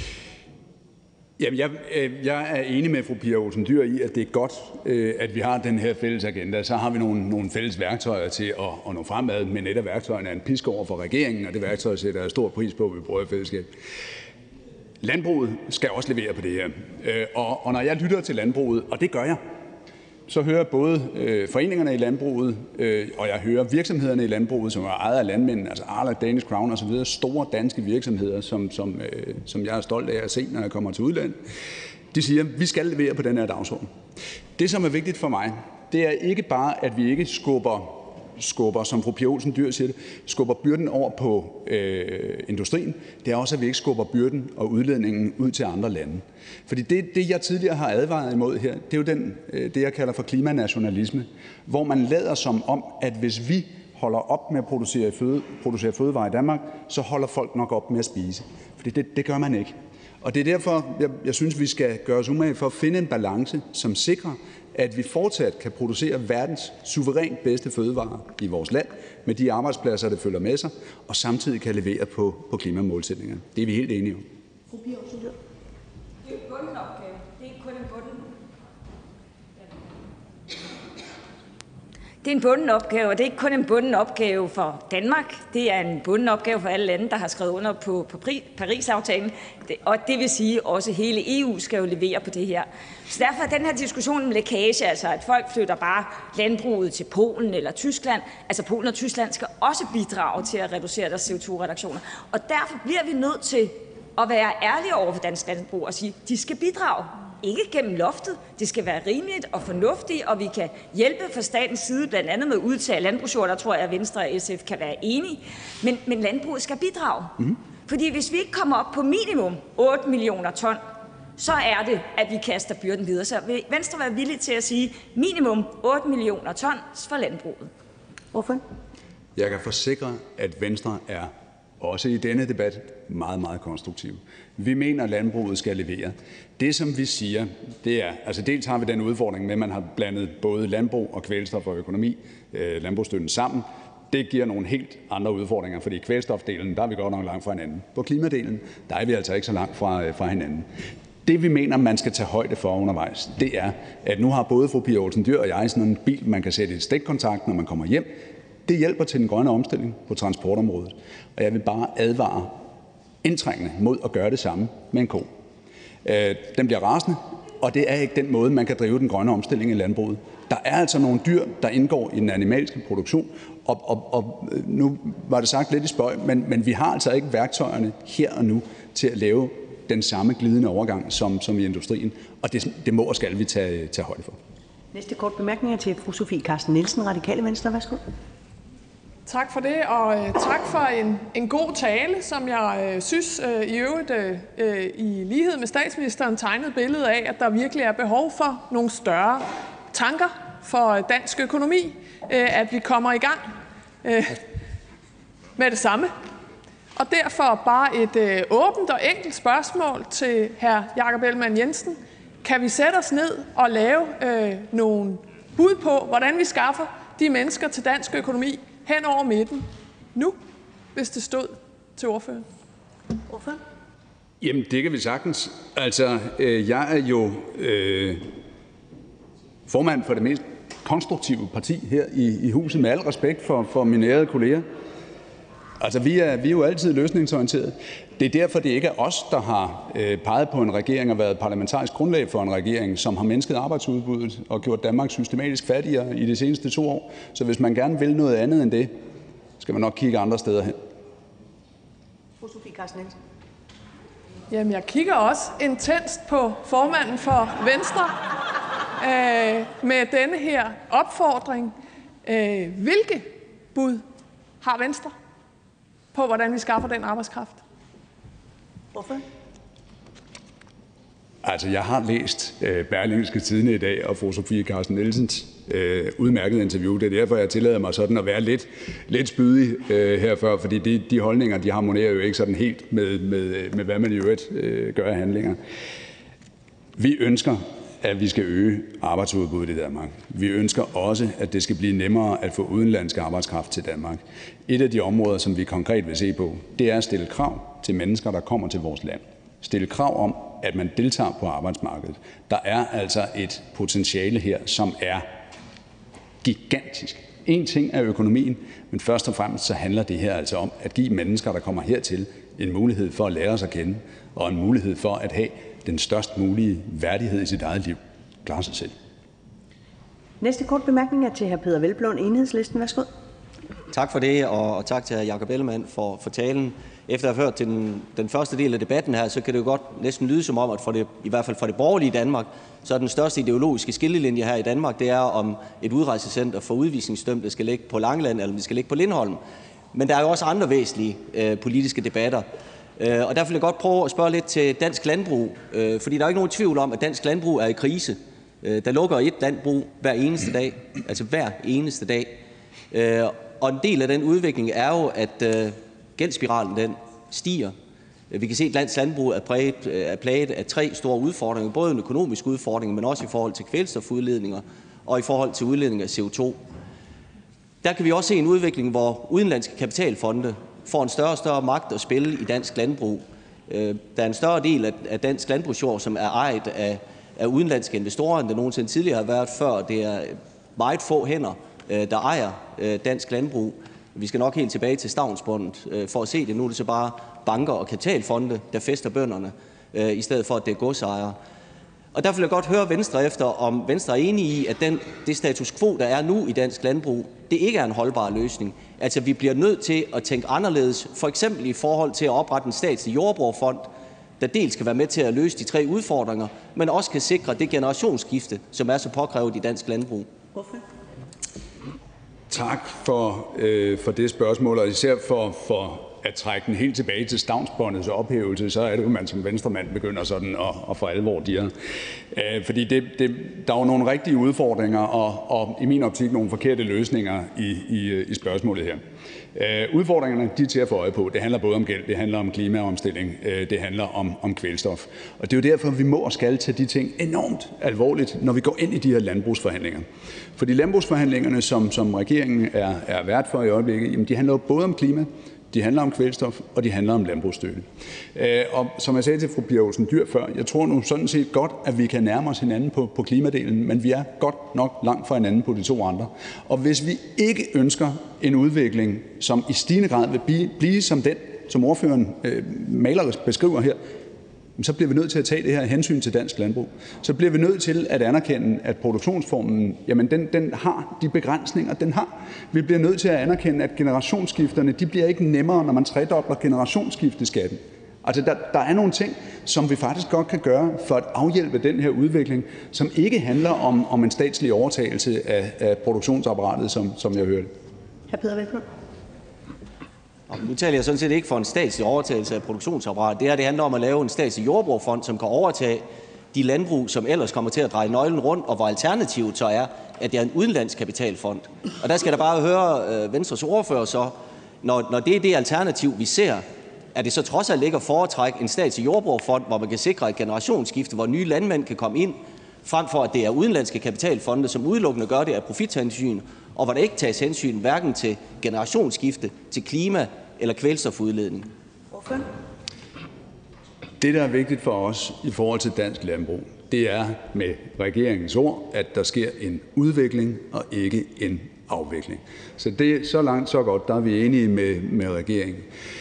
Jamen, jeg er enig med fru Pia Olsen Dyhr i, at det er godt, at vi har den her fælles agenda. Så har vi nogle fælles værktøjer til at nå fremad, men et af værktøjerne er en pisk over for regeringen, og det værktøj sætter jeg stor pris på, at vi bruger i fællesskab. Landbruget skal også levere på det her. Og når jeg lytter til landbruget, og det gør jeg, så hører jeg både foreningerne i landbruget, og jeg hører virksomhederne i landbruget, som er ejet af landmænd, altså Arla, Danish Crown osv., store danske virksomheder, som jeg er stolt af at se, når jeg kommer til udlandet. De siger, at vi skal levere på den her dagsorden. Det, som er vigtigt for mig, det er ikke bare, at vi ikke skubber, som fru Pia Olsen Dyhr siger det, skubber byrden over på industrien. Det er også, at vi ikke skubber byrden og udledningen ud til andre lande. Fordi det jeg tidligere har advaret imod her, det er jo det, jeg kalder for klimanationalisme, hvor man lader som om, at hvis vi holder op med at producere fødevarer i Danmark, så holder folk nok op med at spise. For det gør man ikke. Og det er derfor, jeg synes, vi skal gøre os umage for at finde en balance, som sikrer, at vi fortsat kan producere verdens suverænt bedste fødevarer i vores land, med de arbejdspladser, der følger med sig, og samtidig kan levere på klimamålsætningerne. Det er vi helt enige om. Det er jo en bunden opgave. Det er ikke kun en bunden. Det er en bunden opgave, og det er ikke kun en bunden opgave for Danmark. Det er en bunden opgave for alle lande, der har skrevet under på Paris-aftalen. Og det vil sige, at også hele EU skal jo levere på det her. Så derfor er den her diskussion om lækage, altså at folk flytter bare landbruget til Polen eller Tyskland. Altså Polen og Tyskland skal også bidrage til at reducere deres CO2-reduktioner. Og derfor bliver vi nødt til at være ærlige over for dansk landbrug og sige, at de skal bidrage. Ikke gennem loftet. Det skal være rimeligt og fornuftigt, og vi kan hjælpe fra statens side, blandt andet med udtag af landbrugsjord. Der tror jeg, at Venstre og SF kan være enige. Men landbruget skal bidrage. Fordi hvis vi ikke kommer op på minimum 8 millioner ton, så er det, at vi kaster byrden videre. Så vil Venstre være villig til at sige minimum 8 millioner ton for landbruget? Hvorfor? Jeg kan forsikre, at Venstre er også i denne debat meget, meget konstruktiv. Vi mener, at landbruget skal levere. Det, som vi siger, det er, altså dels har vi den udfordring med, at man har blandet både landbrug og kvælstof og økonomi, landbrugsstøtten sammen. Det giver nogle helt andre udfordringer, fordi kvælstofdelen, der er vi godt nok langt fra hinanden. På klimadelen, der er vi altså ikke så langt fra hinanden. Det, vi mener, man skal tage højde for undervejs, det er, at nu har både fru Pia Olsen Dyhr og jeg sådan en bil, man kan sætte i stikkontakt, når man kommer hjem. Det hjælper til den grønne omstilling på transportområdet. Og jeg vil bare advare indtrængende mod at gøre det samme med en ko. Den bliver rasende, og det er ikke den måde, man kan drive den grønne omstilling i landbruget. Der er altså nogle dyr, der indgår i den animalske produktion, og nu var det sagt lidt i spøg, men vi har altså ikke værktøjerne her og nu til at lave den samme glidende overgang som i industrien, og det må og skal vi tage højde for. Næste kort bemærkning er til fru Sofie Carsten Nielsen, Radikale Venstre. Værsgo. Tak for det, og tak for en god tale, som jeg synes i øvrigt i lighed med statsministeren tegnede billedet af, at der virkelig er behov for nogle større tanker for dansk økonomi, at vi kommer i gang med det samme. Og derfor bare et åbent og enkelt spørgsmål til hr. Jakob Ellemann-Jensen. Kan vi sætte os ned og lave nogle bud på, hvordan vi skaffer de mennesker til dansk økonomi hen over midten nu, hvis det stod til ordføreren? Jamen, det kan vi sagtens. Altså, jeg er jo formand for det mest konstruktive parti her i huset, med al respekt for mine ærede kolleger. Altså, vi er jo altid løsningsorienterede. Det er derfor, det ikke er os, der har peget på en regering og været parlamentarisk grundlag for en regering, som har mindsket arbejdsudbuddet og gjort Danmark systematisk fattigere i de seneste 2 år. Så hvis man gerne vil noget andet end det, skal man nok kigge andre steder hen. Fru Sofie Carsten Nielsen. Jamen, jeg kigger også intenst på formanden for Venstre med denne her opfordring. Hvilke bud har Venstre på, hvordan vi skaffer den arbejdskraft? Hvorfor? Altså, jeg har læst Berlingske Tidende i dag og fru Sofie Carsten Nielsens udmærkede interview. Det er derfor, jeg tillader mig sådan at være lidt spydig herfør, fordi de holdninger, de harmonerer jo ikke sådan helt med hvad man i øvrigt gør af handlinger. Vi ønsker, at vi skal øge arbejdsudbuddet i Danmark. Vi ønsker også, at det skal blive nemmere at få udenlandsk arbejdskraft til Danmark. Et af de områder, som vi konkret vil se på, det er at stille krav til mennesker, der kommer til vores land. Stille krav om, at man deltager på arbejdsmarkedet. Der er altså et potentiale her, som er gigantisk. En ting er økonomien, men først og fremmest så handler det her altså om at give mennesker, der kommer hertil, en mulighed for at lære os at kende, og en mulighed for at have den størst mulige værdighed i sit eget liv. Klare sig selv. Næste kort bemærkning er til hr. Peder Hvelplund, Enhedslisten. Værsgo. Tak for det, og tak til hr. Jakob Ellemann for talen. Efter at have hørt til den første del af debatten her, så kan det jo godt næsten lyde som om, at i hvert fald for det borgerlige Danmark, så er den største ideologiske skillelinje her i Danmark, det er, om et udrejsecenter for udvisningsdømte skal ligge på Langeland, eller om det skal ligge på Lindholm. Men der er jo også andre væsentlige politiske debatter. Og derfor vil jeg godt prøve at spørge lidt til dansk landbrug, fordi der er ikke nogen tvivl om, at dansk landbrug er i krise. Der lukker et landbrug hver eneste dag, altså hver eneste dag. Og en del af den udvikling er jo, at gældsspiralen den stiger. Vi kan se, at landets landbrug er plaget af 3 store udfordringer, både en økonomisk udfordring, men også i forhold til kvælstofudledninger og i forhold til udledning af CO2. Der kan vi også se en udvikling, hvor udenlandske kapitalfonde får en større og større magt at spille i dansk landbrug. Der er en større del af dansk landbrugsjord, som er ejet af udenlandske investorer, end det nogensinde tidligere har været før. Det er meget få hænder, der ejer dansk landbrug. Vi skal nok helt tilbage til stavnsbåndet for at se det. Nu er det så bare banker og kapitalfonde, der fæster bønderne, i stedet for at det er godsejere. Og derfor vil jeg godt høre Venstre efter, om Venstre er enige i, at det status quo, der er nu i dansk landbrug, det ikke er en holdbar løsning. Altså, vi bliver nødt til at tænke anderledes, for eksempel i forhold til at oprette en statslig jordbrugerfond, der dels skal være med til at løse de 3 udfordringer, men også kan sikre det generationsskifte, som er så påkrævet i dansk landbrug. Hvorfor? Tak for det spørgsmål, og især for at trække den helt tilbage til stavnsbåndets ophævelse, så er det jo, man som venstremand begynder sådan at for alvor dirre. Fordi der er jo nogle rigtige udfordringer, og i min optik nogle forkerte løsninger i spørgsmålet her. Udfordringerne de er til at få øje på. Det handler både om gæld, det handler om klimaomstilling, det handler om kvælstof. Og det er jo derfor, vi må og skal tage de ting enormt alvorligt, når vi går ind i de her landbrugsforhandlinger. For de landbrugsforhandlingerne, som regeringen er vært for i øjeblikket, jamen, de handler jo både om klima, de handler om kvælstof, og de handler om landbrugsstøtte. Og som jeg sagde til fru Pia Olsen Dyhr før, jeg tror nu sådan set godt, at vi kan nærme os hinanden på klimadelen, men vi er godt nok langt fra hinanden på de 2 andre. Og hvis vi ikke ønsker en udvikling, som i stigende grad vil blive som den, som ordføreren malerisk beskriver her, så bliver vi nødt til at tage det her hensyn til dansk landbrug. Så bliver vi nødt til at anerkende, at produktionsformen, jamen den har de begrænsninger, den har. Vi bliver nødt til at anerkende, at generationsskifterne, de bliver ikke nemmere, når man tredobler generationsskifteskatten. Altså der er nogle ting, som vi faktisk godt kan gøre for at afhjælpe den her udvikling, som ikke handler om en statslig overtagelse af produktionsapparatet, som jeg hørte. Hr. Peder Hvelplund. Nu taler jeg sådan set ikke for en statslig overtagelse af produktionsapparatet. Det her det handler om at lave en statslig jordbrugerfond, som kan overtage de landbrug, som ellers kommer til at dreje nøglen rundt, og hvor alternativet så er, at det er en udenlandsk kapitalfond. Og der skal jeg da bare høre Venstres ordfører så, når det er det alternativ, vi ser, er det så trods alt ikke at foretrække en statslig jordbrugerfond, hvor man kan sikre et generationsskifte, hvor nye landmænd kan komme ind, frem for at det er udenlandske kapitalfonde, som udelukkende gør det af profithensyn, og hvor der ikke tages hensyn hverken til generationsskifte, til klima eller kvælstofudledning. Hvorfor? Det, der er vigtigt for os i forhold til dansk landbrug, det er med regeringens ord, at der sker en udvikling og ikke en afvikling. Så det er så langt, så godt. Der er vi enige med regeringen.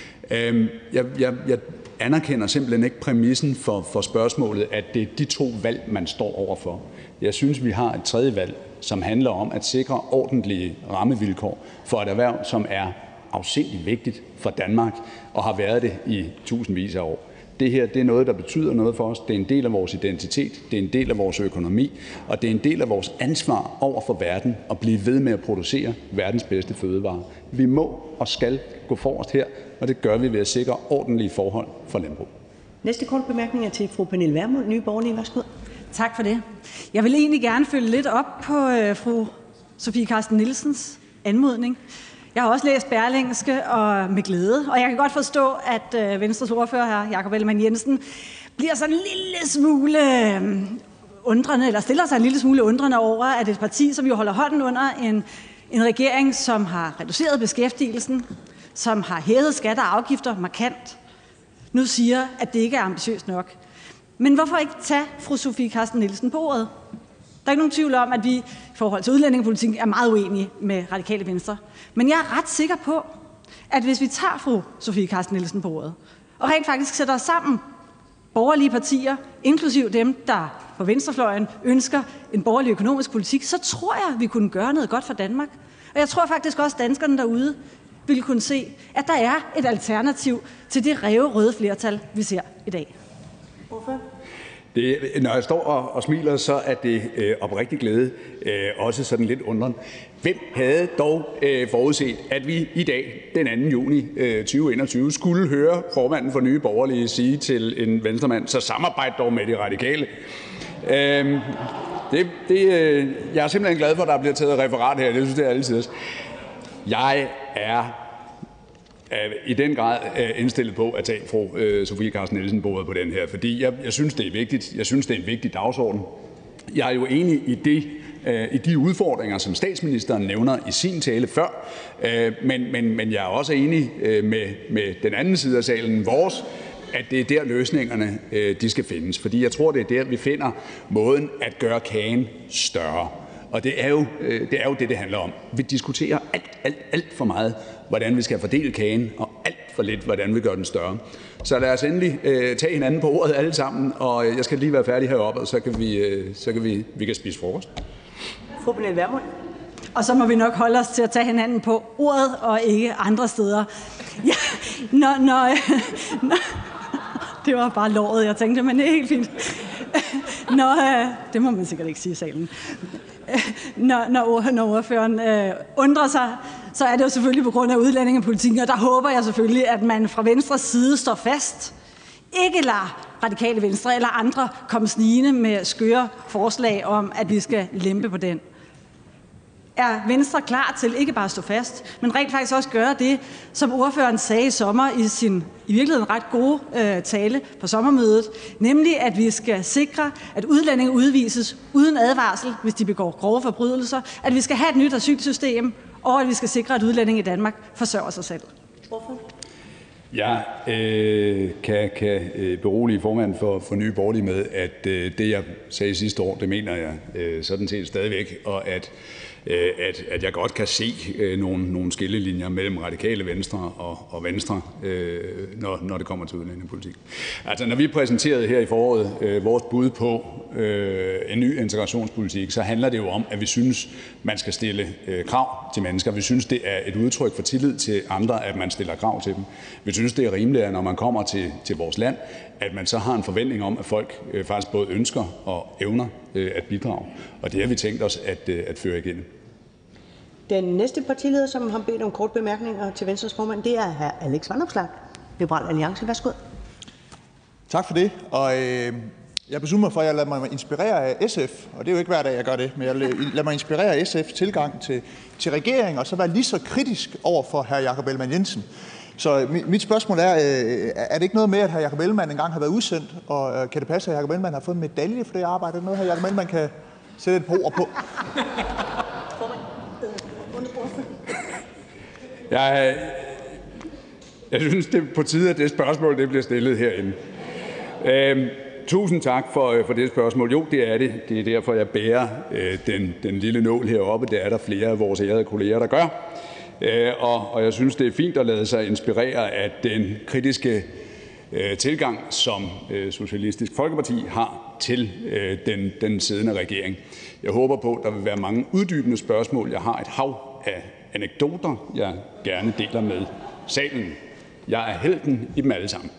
Jeg anerkender simpelthen ikke præmissen for spørgsmålet, at det er de 2 valg, man står overfor. Jeg synes, vi har et tredje valg, som handler om at sikre ordentlige rammevilkår for et erhverv, som er afsindigt vigtigt for Danmark og har været det i tusindvis af år. Det her det er noget, der betyder noget for os. Det er en del af vores identitet, det er en del af vores økonomi, og det er en del af vores ansvar over for verden at blive ved med at producere verdens bedste fødevarer. Vi må og skal gå forrest her, og det gør vi ved at sikre ordentlige forhold for landbrug. Næste kort bemærkning er til fru Pernille Vermund, Nye Borgerlige. Værsgo. Tak for det. Jeg vil egentlig gerne følge lidt op på fru Sofie Carsten Nielsens anmodning. Jeg har også læst Berlingske og med glæde, og jeg kan godt forstå, at Venstres ordfører, hr. Jakob Ellemann-Jensen, bliver sådan en lille smule undrende, eller stiller sig en lille smule undrende over, at et parti, som jo holder hånden under en regering, som har reduceret beskæftigelsen, som har hævet skatter og afgifter markant, nu siger, at det ikke er ambitiøst nok. Men hvorfor ikke tage fru Sofie Carsten Nielsen på ordet? Der er ikke nogen tvivl om, at vi i forhold til udlændingepolitikken er meget uenige med Radikale Venstre. Men jeg er ret sikker på, at hvis vi tager fru Sofie Carsten Nielsen på ordet, og rent faktisk sætter os sammen, borgerlige partier, inklusive dem, der på venstrefløjen ønsker en borgerlig økonomisk politik, så tror jeg, at vi kunne gøre noget godt for Danmark. Og jeg tror faktisk også, at danskerne derude ville kunne se, at der er et alternativ til det ræverøde flertal, vi ser i dag. Hvorfor? Når jeg står og smiler, så er det oprigtig glæde, også sådan lidt undren. Hvem havde dog forudset, at vi i dag, den 2. juni 2021, skulle høre formanden for Nye Borgerlige sige til en venstremand, så samarbejde dog med de radikale. Jeg er simpelthen glad for, at der bliver taget referat her. Det synes jeg er altid. Jeg er i den grad indstillet på at tage fru Sofie Carsten Nielsen bordet på den her, fordi jeg synes, det er vigtigt. Jeg synes, det er en vigtig dagsorden. Jeg er jo enig i de udfordringer, som statsministeren nævner i sin tale før, men jeg er også enig med den anden side af salen, at det er der løsningerne de skal findes. Fordi jeg tror, det er der, vi finder måden at gøre kagen større. Og det er jo det handler om. Vi diskuterer alt for meget, hvordan vi skal fordele kagen, og alt for lidt, hvordan vi gør den større. Så lad os endelig tage hinanden på ordet alle sammen, og jeg skal lige være færdig heroppe, og så kan vi spise frokost. Fru Pernille Vermund. Og så må vi nok holde os til at tage hinanden på ordet og ikke andre steder. Ja, det var bare låret, jeg tænkte, men det er helt fint. Det må man sikkert ikke sige i salen. Når ordføreren undrer sig, så er det jo selvfølgelig på grund af udlændingepolitikken, og der håber jeg selvfølgelig, at man fra Venstres side står fast. Ikke lader Radikale Venstre eller andre komme snigende med skøre forslag om, at vi skal lempe på den. Er Venstre klar til ikke bare at stå fast, men rent faktisk også gøre det, som ordføreren sagde i sommer i sin i virkeligheden ret gode tale på sommermødet, nemlig at vi skal sikre, at udlændinge udvises uden advarsel, hvis de begår grove forbrydelser, at vi skal have et nyt asylsystem, og at vi skal sikre, at udlændinge i Danmark forsørger sig selv. Jeg kan berolige formanden for Nye Borgerlige med, at det, jeg sagde sidste år, det mener jeg sådan set stadigvæk, og at jeg godt kan se nogle skillelinjer mellem Radikale Venstre og Venstre, når det kommer til udlændingepolitik. Altså, når vi præsenterede her i foråret vores bud på en ny integrationspolitik, så handler det jo om, at vi synes, man skal stille krav til mennesker. Vi synes, det er et udtryk for tillid til andre, at man stiller krav til dem. Vi synes, det er rimeligt, at når man kommer til vores land, at man så har en forventning om, at folk faktisk både ønsker og evner at bidrage. Og det har vi tænkt os at føre igennem. Den næste partileder, som har bedt om kort bemærkninger til Venstres formand, det er hr. Alex Vanopslagh, Liberal Alliance. Værsgo. Tak for det. Og jeg beslutter mig for, at jeg lader mig inspirere af SF, og det er jo ikke hver dag, jeg gør det, men jeg lader mig inspirere af SF's tilgang til regeringen, og så være lige så kritisk over for hr. Jakob Ellemann-Jensen. Så mit spørgsmål er det ikke noget med, at hr. Jakob Ellemann engang har været udsendt, og kan det passe, at hr. Jakob Ellemann har fået en medalje for det arbejde? Er det noget, hr. Jakob Ellemann kan sætte et par ord på? Jeg synes, det er på tide, at det spørgsmål det bliver stillet herinde. Tusind tak for det spørgsmål. Jo, det er det. Det er derfor, jeg bærer den lille nål heroppe. Det er der flere af vores ærede kolleger, der gør. Og jeg synes, det er fint at lade sig inspirere af den kritiske tilgang, som Socialistisk Folkeparti har til den siddende regering. Jeg håber på, at der vil være mange uddybende spørgsmål. Jeg har et hav af anekdoter, jeg gerne deler med salen. Jeg er helten i dem alle sammen.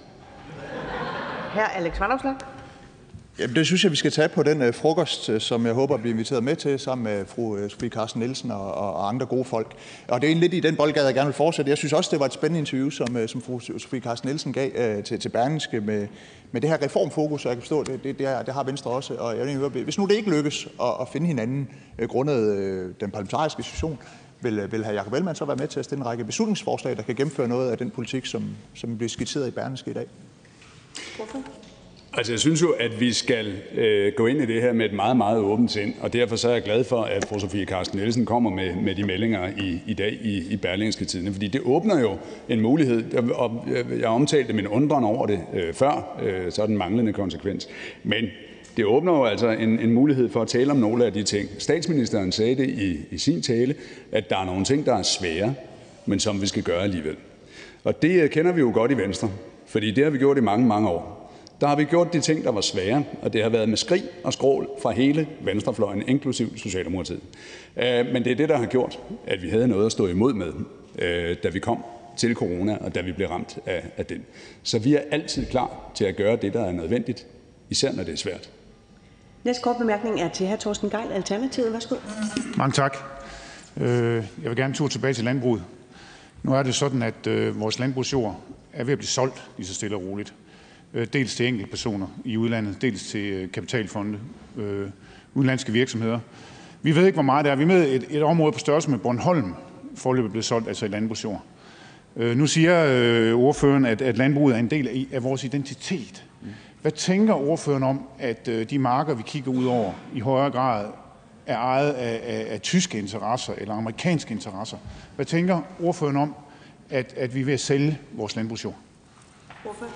Hr. Alex Vanopslagh. Jamen, det synes jeg, vi skal tage på den frokost, som jeg håber at blive inviteret med til, sammen med fru Sofie Carsten Nielsen og andre gode folk. Og det er egentlig lidt i den boldgade, jeg gerne vil fortsætte. Jeg synes også, det var et spændende interview, som fru Sofie Carsten Nielsen gav til Berlingske med det her reformfokus, og jeg kan forstå, det har Venstre også. Og jeg vil høre, hvis nu det ikke lykkes at finde hinanden grundet den parlamentariske situation, vil hr. Jakob Ellemann så være med til at stille en række beslutningsforslag, der kan gennemføre noget af den politik, som bliver skitseret i Berlingske i dag? Hvorfor? Altså, jeg synes jo, at vi skal gå ind i det her med et meget, meget åbent sind, og derfor så er jeg glad for, at fru Sofie Carsten Nielsen kommer med de meldinger i dag i Berlingske Tidende, fordi det åbner jo en mulighed, og jeg omtalte min undren over det før, så er den manglende konsekvens, men det åbner jo altså en mulighed for at tale om nogle af de ting. Statsministeren sagde det i sin tale, at der er nogle ting, der er svære, men som vi skal gøre alligevel. Og det kender vi jo godt i Venstre, fordi det har vi gjort i mange, mange år. Der har vi gjort de ting, der var svære, og det har været med skrig og skrål fra hele venstrefløjen, inklusiv Socialdemokratiet. Men det er det, der har gjort, at vi havde noget at stå imod med, da vi kom til corona, og da vi blev ramt af den. Så vi er altid klar til at gøre det, der er nødvendigt, især når det er svært. Næste kort bemærkning er til hr. Torsten Gejl, Alternativet. Værsgo. Mange tak. Jeg vil gerne tur tilbage til landbruget. Nu er det sådan, at vores landbrugsjord er ved at blive solgt lige så stille og roligt. Dels til enkeltpersoner i udlandet, dels til kapitalfonde, udenlandske virksomheder. Vi ved ikke, hvor meget det er. Vi er med et område på størrelse med Bornholm, foreløbig blevet solgt, altså i landbrugsjord. Nu siger ordføreren, at landbruget er en del af vores identitet. Hvad tænker ordføreren om, at de marker, vi kigger ud over, i højere grad er ejet af tyske interesser eller amerikanske interesser? Hvad tænker ordføreren om, at vi er ved at sælge vores landbrugsjord? Ordføreren?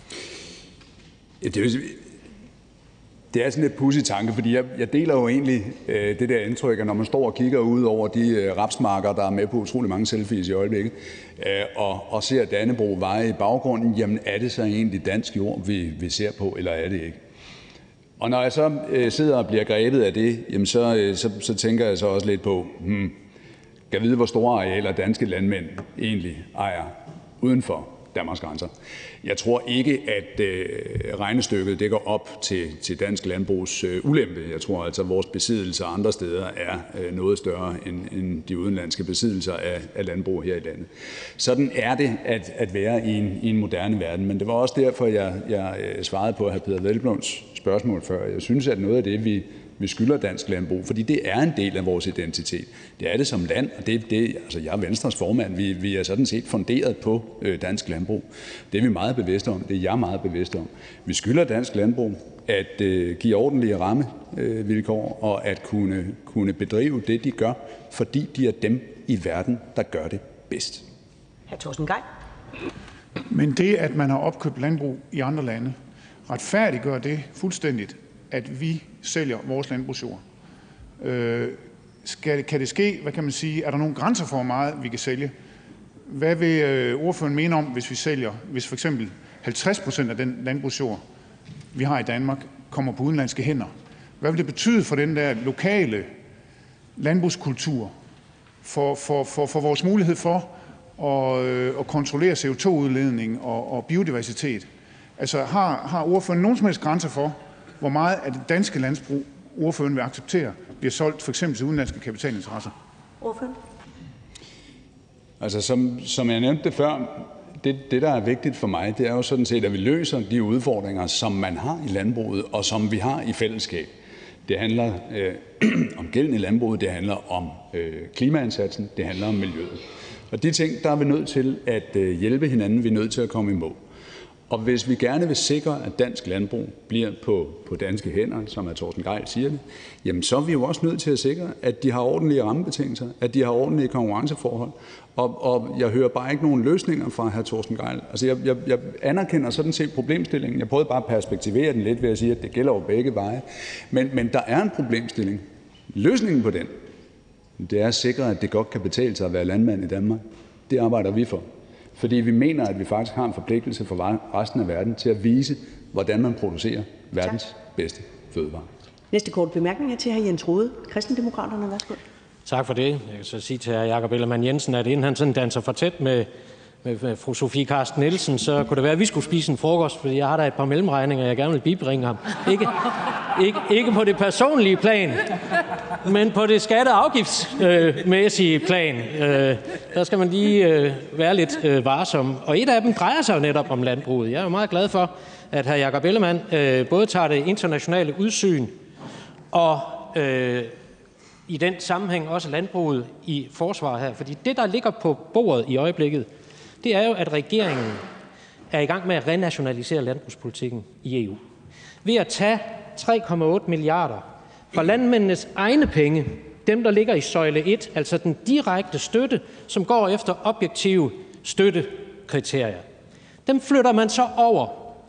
Det er sådan et pudsig tanke, fordi jeg deler jo egentlig det der indtryk, at når man står og kigger ud over de rapsmarker, der er med på utrolig mange selfies i øjeblikket, og ser Dannebrog veje i baggrunden, jamen er det så egentlig dansk jord, vi ser på, eller er det ikke? Og når jeg så sidder og bliver grebet af det, jamen så tænker jeg så også lidt på, kan jeg vide, hvor store arealer danske landmænd egentlig ejer uden for Danmarks grænser. Jeg tror ikke, at regnestykket det går op til dansk landbrugs ulempe. Jeg tror altså, at vores besiddelser andre steder er noget større end de udenlandske besiddelser af landbrug her i landet. Sådan er det at være i en moderne verden, men det var også derfor, jeg svarede på hr. Peder Hvelplunds spørgsmål før. Jeg synes, at noget af det, vi skylder dansk landbrug, fordi det er en del af vores identitet. Det er det som land, og altså jeg er Venstres formand. Vi er sådan set funderet på dansk landbrug. Det er vi meget bevidste om. Det er jeg meget bevidst om. Vi skylder dansk landbrug at give ordentlige rammevilkår og at kunne bedrive det, de gør, fordi de er dem i verden, der gør det bedst. Hr. Torsten Gejl. Men det, at man har opkøbt landbrug i andre lande, retfærdiggør det fuldstændigt, at vi sælger vores landbrugsjord. Kan det ske? Hvad kan man sige? Er der nogle grænser for, hvor meget vi kan sælge? Hvad vil ordføreren mene om, hvis for eksempel 50% af den landbrugsjord, vi har i Danmark, kommer på udenlandske hænder? Hvad vil det betyde for den der lokale landbrugskultur, for vores mulighed for at kontrollere CO2-udledning og biodiversitet? Altså har ordføreren nogen som helst grænser for, hvor meget af det danske landbrug ordføreren vil acceptere bliver solgt for eksempel til udenlandske kapitalinteresser? Ordføreren? Altså som jeg nævnte det før, det der er vigtigt for mig, det er jo sådan set, at vi løser de udfordringer, som man har i landbruget, og som vi har i fællesskab. Det handler om gælden i landbruget, det handler om klimaindsatsen, det handler om miljøet. Og de ting, der er vi nødt til at hjælpe hinanden, vi er nødt til at komme i mål. Og hvis vi gerne vil sikre, at dansk landbrug bliver på danske hænder, som hr. Torsten Gejl siger det, jamen så er vi jo også nødt til at sikre, at de har ordentlige rammebetingelser, at de har ordentlige konkurrenceforhold. Og jeg hører bare ikke nogen løsninger fra hr. Torsten Gejl. Altså jeg anerkender sådan set problemstillingen. Jeg prøvede bare at perspektivere den lidt ved at sige, at det gælder jo begge veje. Men der er en problemstilling. Løsningen på den, det er at sikre, at det godt kan betale sig at være landmand i Danmark. Det arbejder vi for. Fordi vi mener, at vi faktisk har en forpligtelse for resten af verden til at vise, hvordan man producerer verdens bedste fødevarer. Næste kort bemærkning er til hr. Jens Rohde, Kristendemokraterne. Værsgo. Tak for det. Jeg kan så sige til hr. Jakob Ellemann-Jensen, at inden han sådan danser for tæt med fru Sofie Carsten Nielsen, så kunne det være, at vi skulle spise en frokost, fordi jeg har da et par mellemregninger, jeg gerne vil bibringe ham. Ikke på det personlige plan, men på det skatte- og afgiftsmæssige plan. Der skal man lige være lidt varsom. Og et af dem drejer sig jo netop om landbruget. Jeg er jo meget glad for, at hr. Jakob Ellemann både tager det internationale udsyn og i den sammenhæng også landbruget i forsvar her. Fordi det, der ligger på bordet i øjeblikket, det er jo, at regeringen er i gang med at renationalisere landbrugspolitikken i EU. Ved at tage 3,8 milliarder fra landmændenes egne penge, dem der ligger i søjle 1, altså den direkte støtte, som går efter objektive støttekriterier. Dem flytter man så over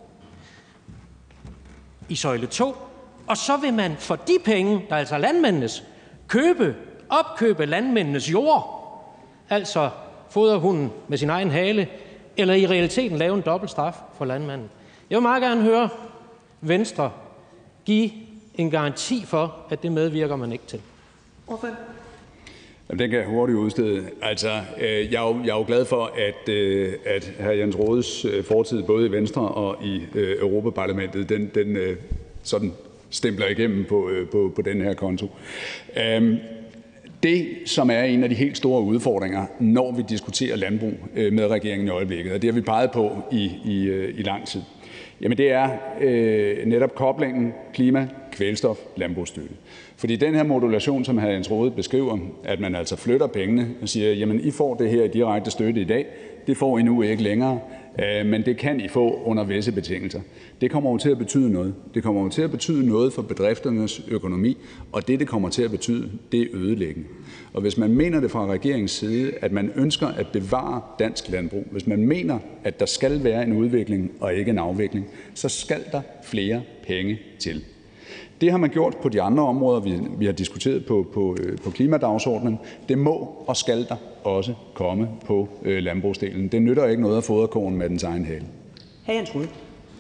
i søjle 2, og så vil man for de penge, der er altså landmændenes, opkøbe landmændenes jord, altså fodre hunden med sin egen hale, eller i realiteten lave en dobbelt straf for landmanden. Jeg vil meget gerne høre Venstre give en garanti for, at det medvirker man ikke til. Ordfører? Jamen, den kan jeg hurtigt udstede. Altså, jeg er jo glad for, at hr. Jens Rohdes fortid både i Venstre og i Europaparlamentet, den sådan stempler igennem på den her konto. Det, som er en af de helt store udfordringer, når vi diskuterer landbrug med regeringen i øjeblikket, og det har vi peget på i lang tid, jamen det er netop koblingen klima, kvælstof, landbrugsstøtte. Fordi den her modulation, som hr. Jens Rohde beskriver, at man altså flytter pengene og siger, jamen I får det her direkte støtte i dag, det får I nu ikke længere, men det kan I få under visse betingelser. Det kommer jo til at betyde noget. Det kommer jo til at betyde noget for bedrifternes økonomi, og det kommer til at betyde, det er ødelæggende. Og hvis man mener det fra regeringens side, at man ønsker at bevare dansk landbrug, hvis man mener, at der skal være en udvikling og ikke en afvikling, så skal der flere penge til. Det har man gjort på de andre områder, vi har diskuteret på klimadagsordenen. Det må og skal der også komme på landbrugsdelen. Det nytter ikke noget at fodre koen med dens egen hale. Hr. Jens Rohde.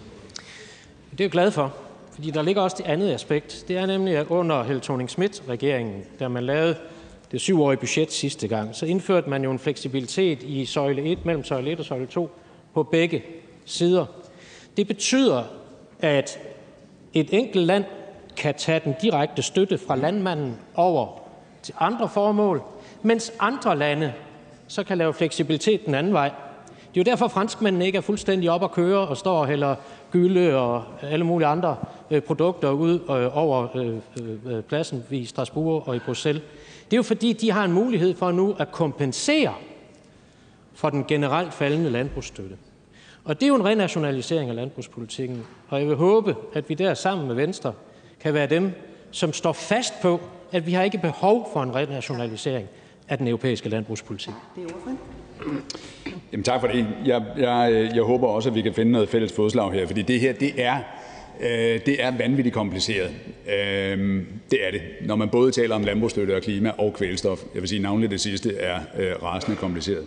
Det er jeg glad for, fordi der ligger også det andet aspekt. Det er nemlig, at under Helle Thorning-Schmidt-regeringen, da man lavede det 7-årige budget sidste gang, så indførte man jo en fleksibilitet i søjle 1, mellem søjle 1 og søjle 2, på begge sider. Det betyder, at et enkelt land kan tage den direkte støtte fra landmanden over til andre formål, mens andre lande så kan lave fleksibilitet den anden vej. Det er jo derfor, franskmændene ikke er fuldstændig op at køre og står og hælder gylde og alle mulige andre produkter ud over pladsen i Strasbourg og i Bruxelles. Det er jo fordi, de har en mulighed for nu at kompensere for den generelt faldende landbrugsstøtte. Og det er jo en renationalisering af landbrugspolitikken, og jeg vil håbe, at vi der sammen med Venstre kan være dem, som står fast på, at vi har ikke behov for en renationalisering af den europæiske landbrugspolitik. Jamen, tak for det. Jeg håber også, at vi kan finde noget fælles fodslag her, fordi det her, det er vanvittigt kompliceret. Det er det, når man både taler om landbrugsstøtte og klima og kvælstof. Jeg vil sige, navnlig det sidste er rasende kompliceret.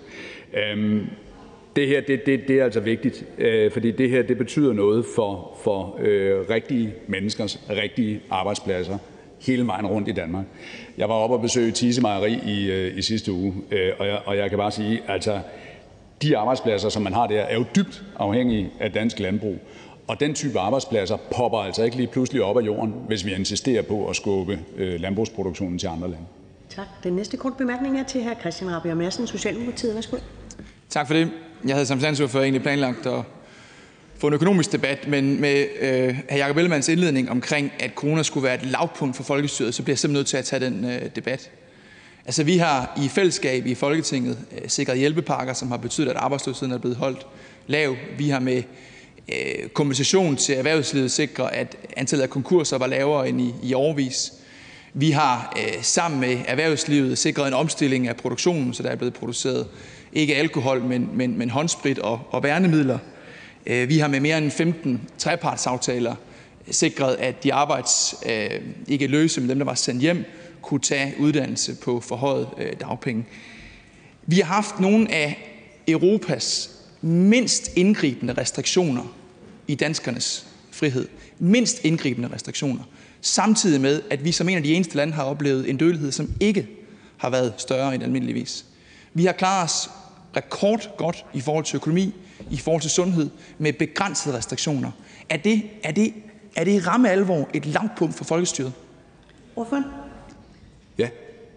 Det her, det er altså vigtigt, fordi det her, det betyder noget for rigtige menneskers rigtige arbejdspladser hele vejen rundt i Danmark. Jeg var oppe og besøge Thise Mejeri i sidste uge, og jeg kan bare sige, altså de arbejdspladser, som man har der, er jo dybt afhængige af dansk landbrug. Og den type arbejdspladser popper altså ikke lige pludselig op af jorden, hvis vi insisterer på at skubbe landbrugsproduktionen til andre lande. Tak. Den næste kort bemærkning er til hr. Christian Rabjerg Madsen, Socialdemokratiet. Værsgo. Tak for det. Jeg havde som finansordfører egentlig planlagt at få en økonomisk debat, men med hr. Jakob Ellemann-Jensens indledning omkring, at corona skulle være et lavpunkt for folkestyret, så bliver jeg simpelthen nødt til at tage den debat. Altså, vi har i fællesskab i Folketinget sikret hjælpepakker, som har betydet, at arbejdsløsheden er blevet holdt lav. Vi har med kompensation til erhvervslivet sikret, at antallet af konkurser var lavere end i årevis. Vi har sammen med erhvervslivet sikret en omstilling af produktionen, så der er blevet produceret ikke alkohol, men håndsprit og værnemidler. Vi har med mere end 15 trepartsaftaler sikret, at de ikke løse, men dem, der var sendt hjem, kunne tage uddannelse på forhøjet dagpenge. Vi har haft nogle af Europas mindst indgribende restriktioner i danskernes frihed. Mindst indgribende restriktioner. Samtidig med, at vi som en af de eneste lande har oplevet en dødelighed, som ikke har været større end almindeligvis. Vi har klaret os rekordgodt i forhold til økonomi, i forhold til sundhed, med begrænsede restriktioner. Er det i ramme alvor et lavpunkt for folkestyret? Ordføren? Ja.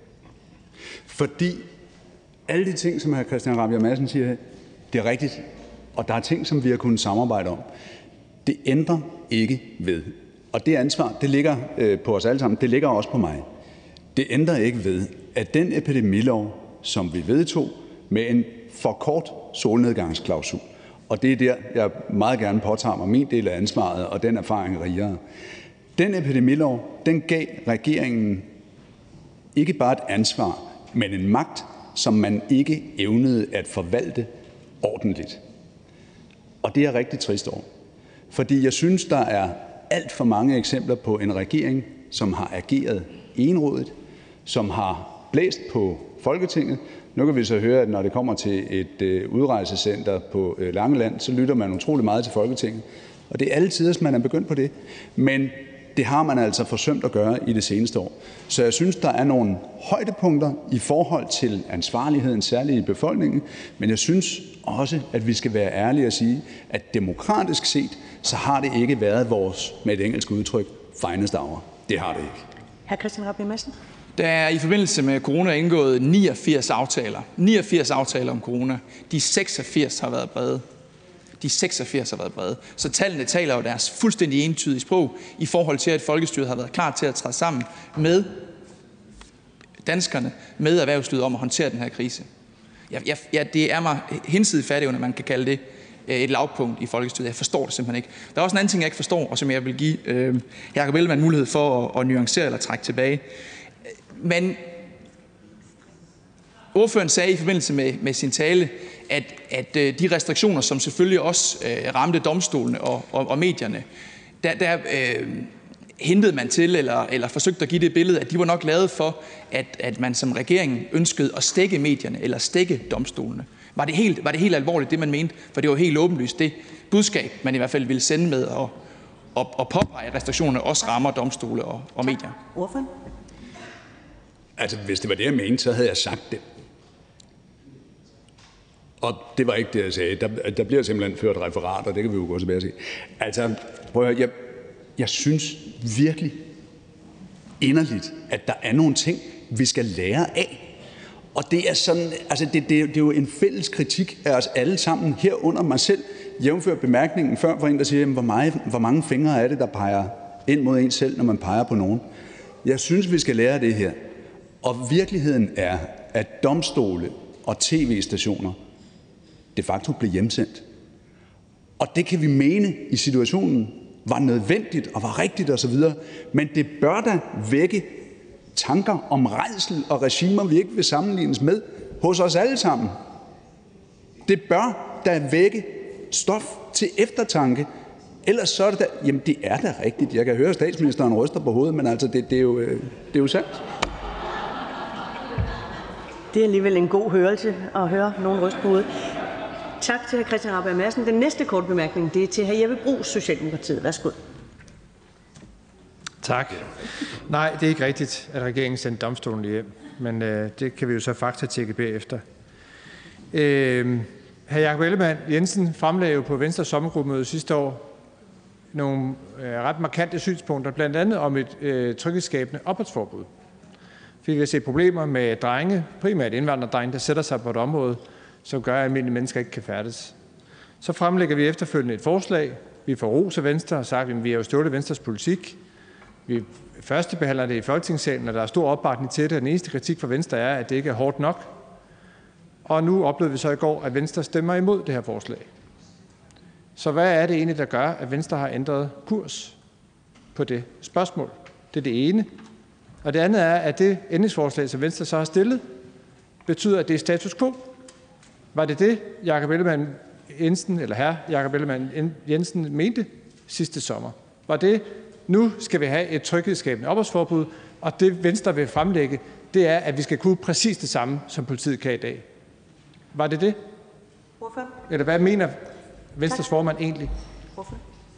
Fordi alle de ting, som hr. Christian Rabjerg Madsen siger, det er rigtigt, og der er ting, som vi har kunnet samarbejde om. Det ændrer ikke ved. Og det ansvar, det ligger på os alle sammen, det ligger også på mig. Det ændrer ikke ved, at den epidemilov, som vi vedtog med en for kort solnedgangsklausul, og det er der, jeg meget gerne påtager mig min del af ansvaret og den erfaring rigere. Den epidemilov, den gav regeringen ikke bare et ansvar, men en magt, som man ikke evnede at forvalte ordentligt. Og det er jeg rigtig trist over. Fordi jeg synes, der er alt for mange eksempler på en regering, som har ageret egenrådigt, som har blæst på Folketinget. Nu kan vi så høre, at når det kommer til et udrejsecenter på Langeland, så lytter man utrolig meget til Folketinget. Og det er alle tider, man er begyndt på det. Men det har man altså forsømt at gøre i det seneste år. Så jeg synes, der er nogle højdepunkter i forhold til ansvarligheden, særligt i befolkningen. Men jeg synes også, at vi skal være ærlige og sige, at demokratisk set, så har det ikke været vores, med et engelsk udtryk, finest hour. Det har det ikke. Hr. Christian Rabjerg Madsen. Der er i forbindelse med corona indgået 89 aftaler. 89 aftaler om corona. De 86 har været brede. De 86 har været brede. Så tallene taler jo deres fuldstændig entydige sprog i forhold til, at folkestyret har været klar til at træde sammen med danskerne, med erhvervslivet om at håndtere den her krise. Det er mig hinsidigt fattigere, man kan kalde det et lavpunkt i folkestyret. Jeg forstår det simpelthen ikke. Der er også en anden ting, jeg ikke forstår, og som jeg vil give Jakob Ellemann mulighed for at nuancere eller trække tilbage. Men ordføreren sagde i forbindelse med sin tale, at de restriktioner, som selvfølgelig også ramte domstolene og medierne, der hentede man til eller forsøgte at give det billede, at de var nok lavet for, at man som regering ønskede at stække medierne eller stække domstolene. Var det helt alvorligt, det man mente? For det var helt åbenlyst det budskab, man i hvert fald ville sende med at påpege, at restriktionerne også rammer domstole og medier. Ordføren? Altså, hvis det var det, jeg mente, så havde jeg sagt det. Og det var ikke det, jeg sagde. Der bliver simpelthen ført referater, det kan vi jo gå tilbage og se. Altså, prøv at høre, jeg synes virkelig inderligt, at der er nogle ting, vi skal lære af. Og det er sådan, altså det er jo en fælles kritik af os alle sammen, herunder mig selv, jævnfør bemærkningen før for en, der siger, hvor mange fingre er det, der peger ind mod en selv, når man peger på nogen. Jeg synes, vi skal lære det her. Og virkeligheden er, at domstole og tv-stationer de facto blev hjemsendt. Og det kan vi mene i situationen var nødvendigt og var rigtigt osv., men det bør da vække tanker om rædsel og regimer, vi ikke vil sammenlignes med, hos os alle sammen. Det bør da vække stof til eftertanke. Ellers så er det da, jamen det er da rigtigt. Jeg kan høre, at statsministeren ryster på hovedet, men altså det er jo sandt. Det er alligevel en god hørelse at høre nogen ryste på hovedet. Tak til hr. Christian Rabjerg Madsen. Den næste korte bemærkning, det er til hr. Jeppe Bruus, Socialdemokratiet. Værsgo. Tak. Nej, det er ikke rigtigt, at regeringen sendte domstolen hjem, men det kan vi jo så faktatjekke bagefter. Hr. Jakob Ellemann-Jensen fremlagde jo på Venstres sommergruppemøde sidste år nogle ret markante synspunkter, blandt andet om et tryghedsskabende opholdsforbud. Vi kan se problemer med drenge, primært indvandrerdrenge, der sætter sig på et område, som gør, at almindelige mennesker ikke kan færdes. Så fremlægger vi efterfølgende et forslag. Vi får ros af Venstre og sagt, at vi har jo støttet Venstres politik. Vi førstebehandler det i Folketingssalen, og der er stor opbakning til det. Den eneste kritik fra Venstre er, at det ikke er hårdt nok. Og nu oplevede vi så i går, at Venstre stemmer imod det her forslag. Så hvad er det egentlig, der gør, at Venstre har ændret kurs på det spørgsmål? Det er det ene. Og det andet er, at det ændringsforslag, som Venstre så har stillet, betyder, at det er status quo. Var det det, Jakob Ellemann-Jensen, eller hr. Jakob Ellemann-Jensen mente sidste sommer? Var det, nu skal vi have et tryghedsskabende opholdsforbud, og det Venstre vil fremlægge, det er, at vi skal kunne præcis det samme, som politiet kan i dag. Var det det? Hvorfor? Eller hvad mener Venstres formand egentlig? Hvorfor?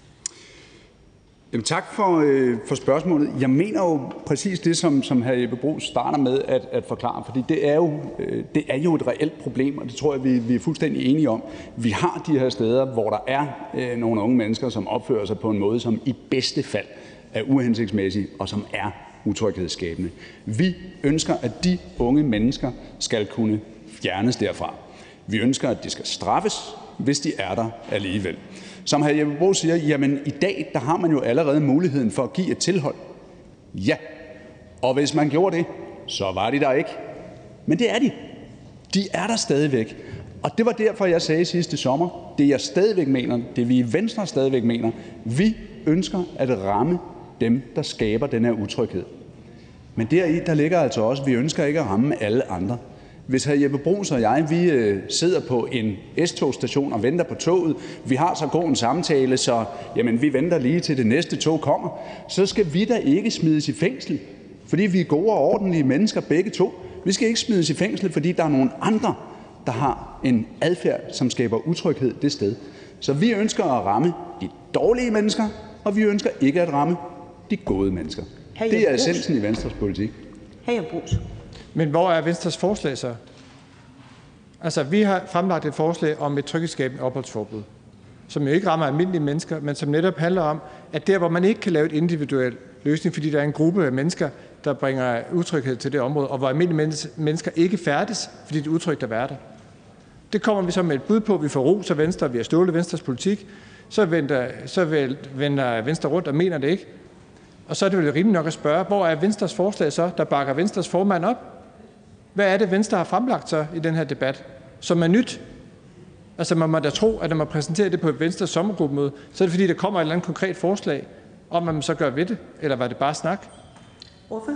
Jamen, tak for spørgsmålet. Jeg mener jo præcis det, som hr. Jeppe Bruus starter med at forklare, fordi det er jo et reelt problem, og det tror jeg, vi er fuldstændig enige om. Vi har de her steder, hvor der er nogle unge mennesker, som opfører sig på en måde, som i bedste fald er uhensigtsmæssig og som er utryghedsskabende. Vi ønsker, at de unge mennesker skal kunne fjernes derfra. Vi ønsker, at de skal straffes, hvis de er der alligevel. Som hr. Jeppe Bruus siger, jamen i dag, der har man jo allerede muligheden for at give et tilhold. Ja, og hvis man gjorde det, så var de der ikke. Men det er de. De er der stadigvæk. Og det var derfor, jeg sagde sidste sommer, det jeg stadigvæk mener, det vi i Venstre stadigvæk mener, vi ønsker at ramme dem, der skaber den her utryghed. Men deri, der ligger altså også, vi ønsker ikke at ramme alle andre. Hvis hr. Jeppe Bruus og jeg, vi sidder på en S-togstation og venter på toget, vi har så god en samtale, så jamen, vi venter lige til det næste tog kommer, så skal vi da ikke smides i fængsel, fordi vi er gode og ordentlige mennesker begge to. Vi skal ikke smides i fængsel, fordi der er nogle andre, der har en adfærd, som skaber utryghed det sted. Så vi ønsker at ramme de dårlige mennesker, og vi ønsker ikke at ramme de gode mennesker. Det er essensen i Venstres politik. Hr. Jeppe Bruus. Men hvor er Venstres forslag så? Altså, vi har fremlagt et forslag om et tryghedsskabende opholdsforbud, som jo ikke rammer almindelige mennesker, men som netop handler om, at der, hvor man ikke kan lave et individuel løsning, fordi der er en gruppe af mennesker, der bringer utryghed til det område, og hvor almindelige mennesker ikke færdes, fordi det er utrygt at være der, Det kommer vi så med et bud på. Vi får ros af Venstre, vi har stjålet Venstres politik. Så vender Venstre rundt og mener det ikke. Og så er det vel rimeligt nok at spørge, hvor er Venstres forslag så, der bakker Venstres formand op? Hvad er det, Venstre har fremlagt så i den her debat, som er nyt? Altså man må da tro, at når man præsenterer det på et Venstres sommergruppemøde, så er det fordi, der kommer et eller andet konkret forslag om, hvad man så gør ved det. Eller var det bare snak? Hvorfor?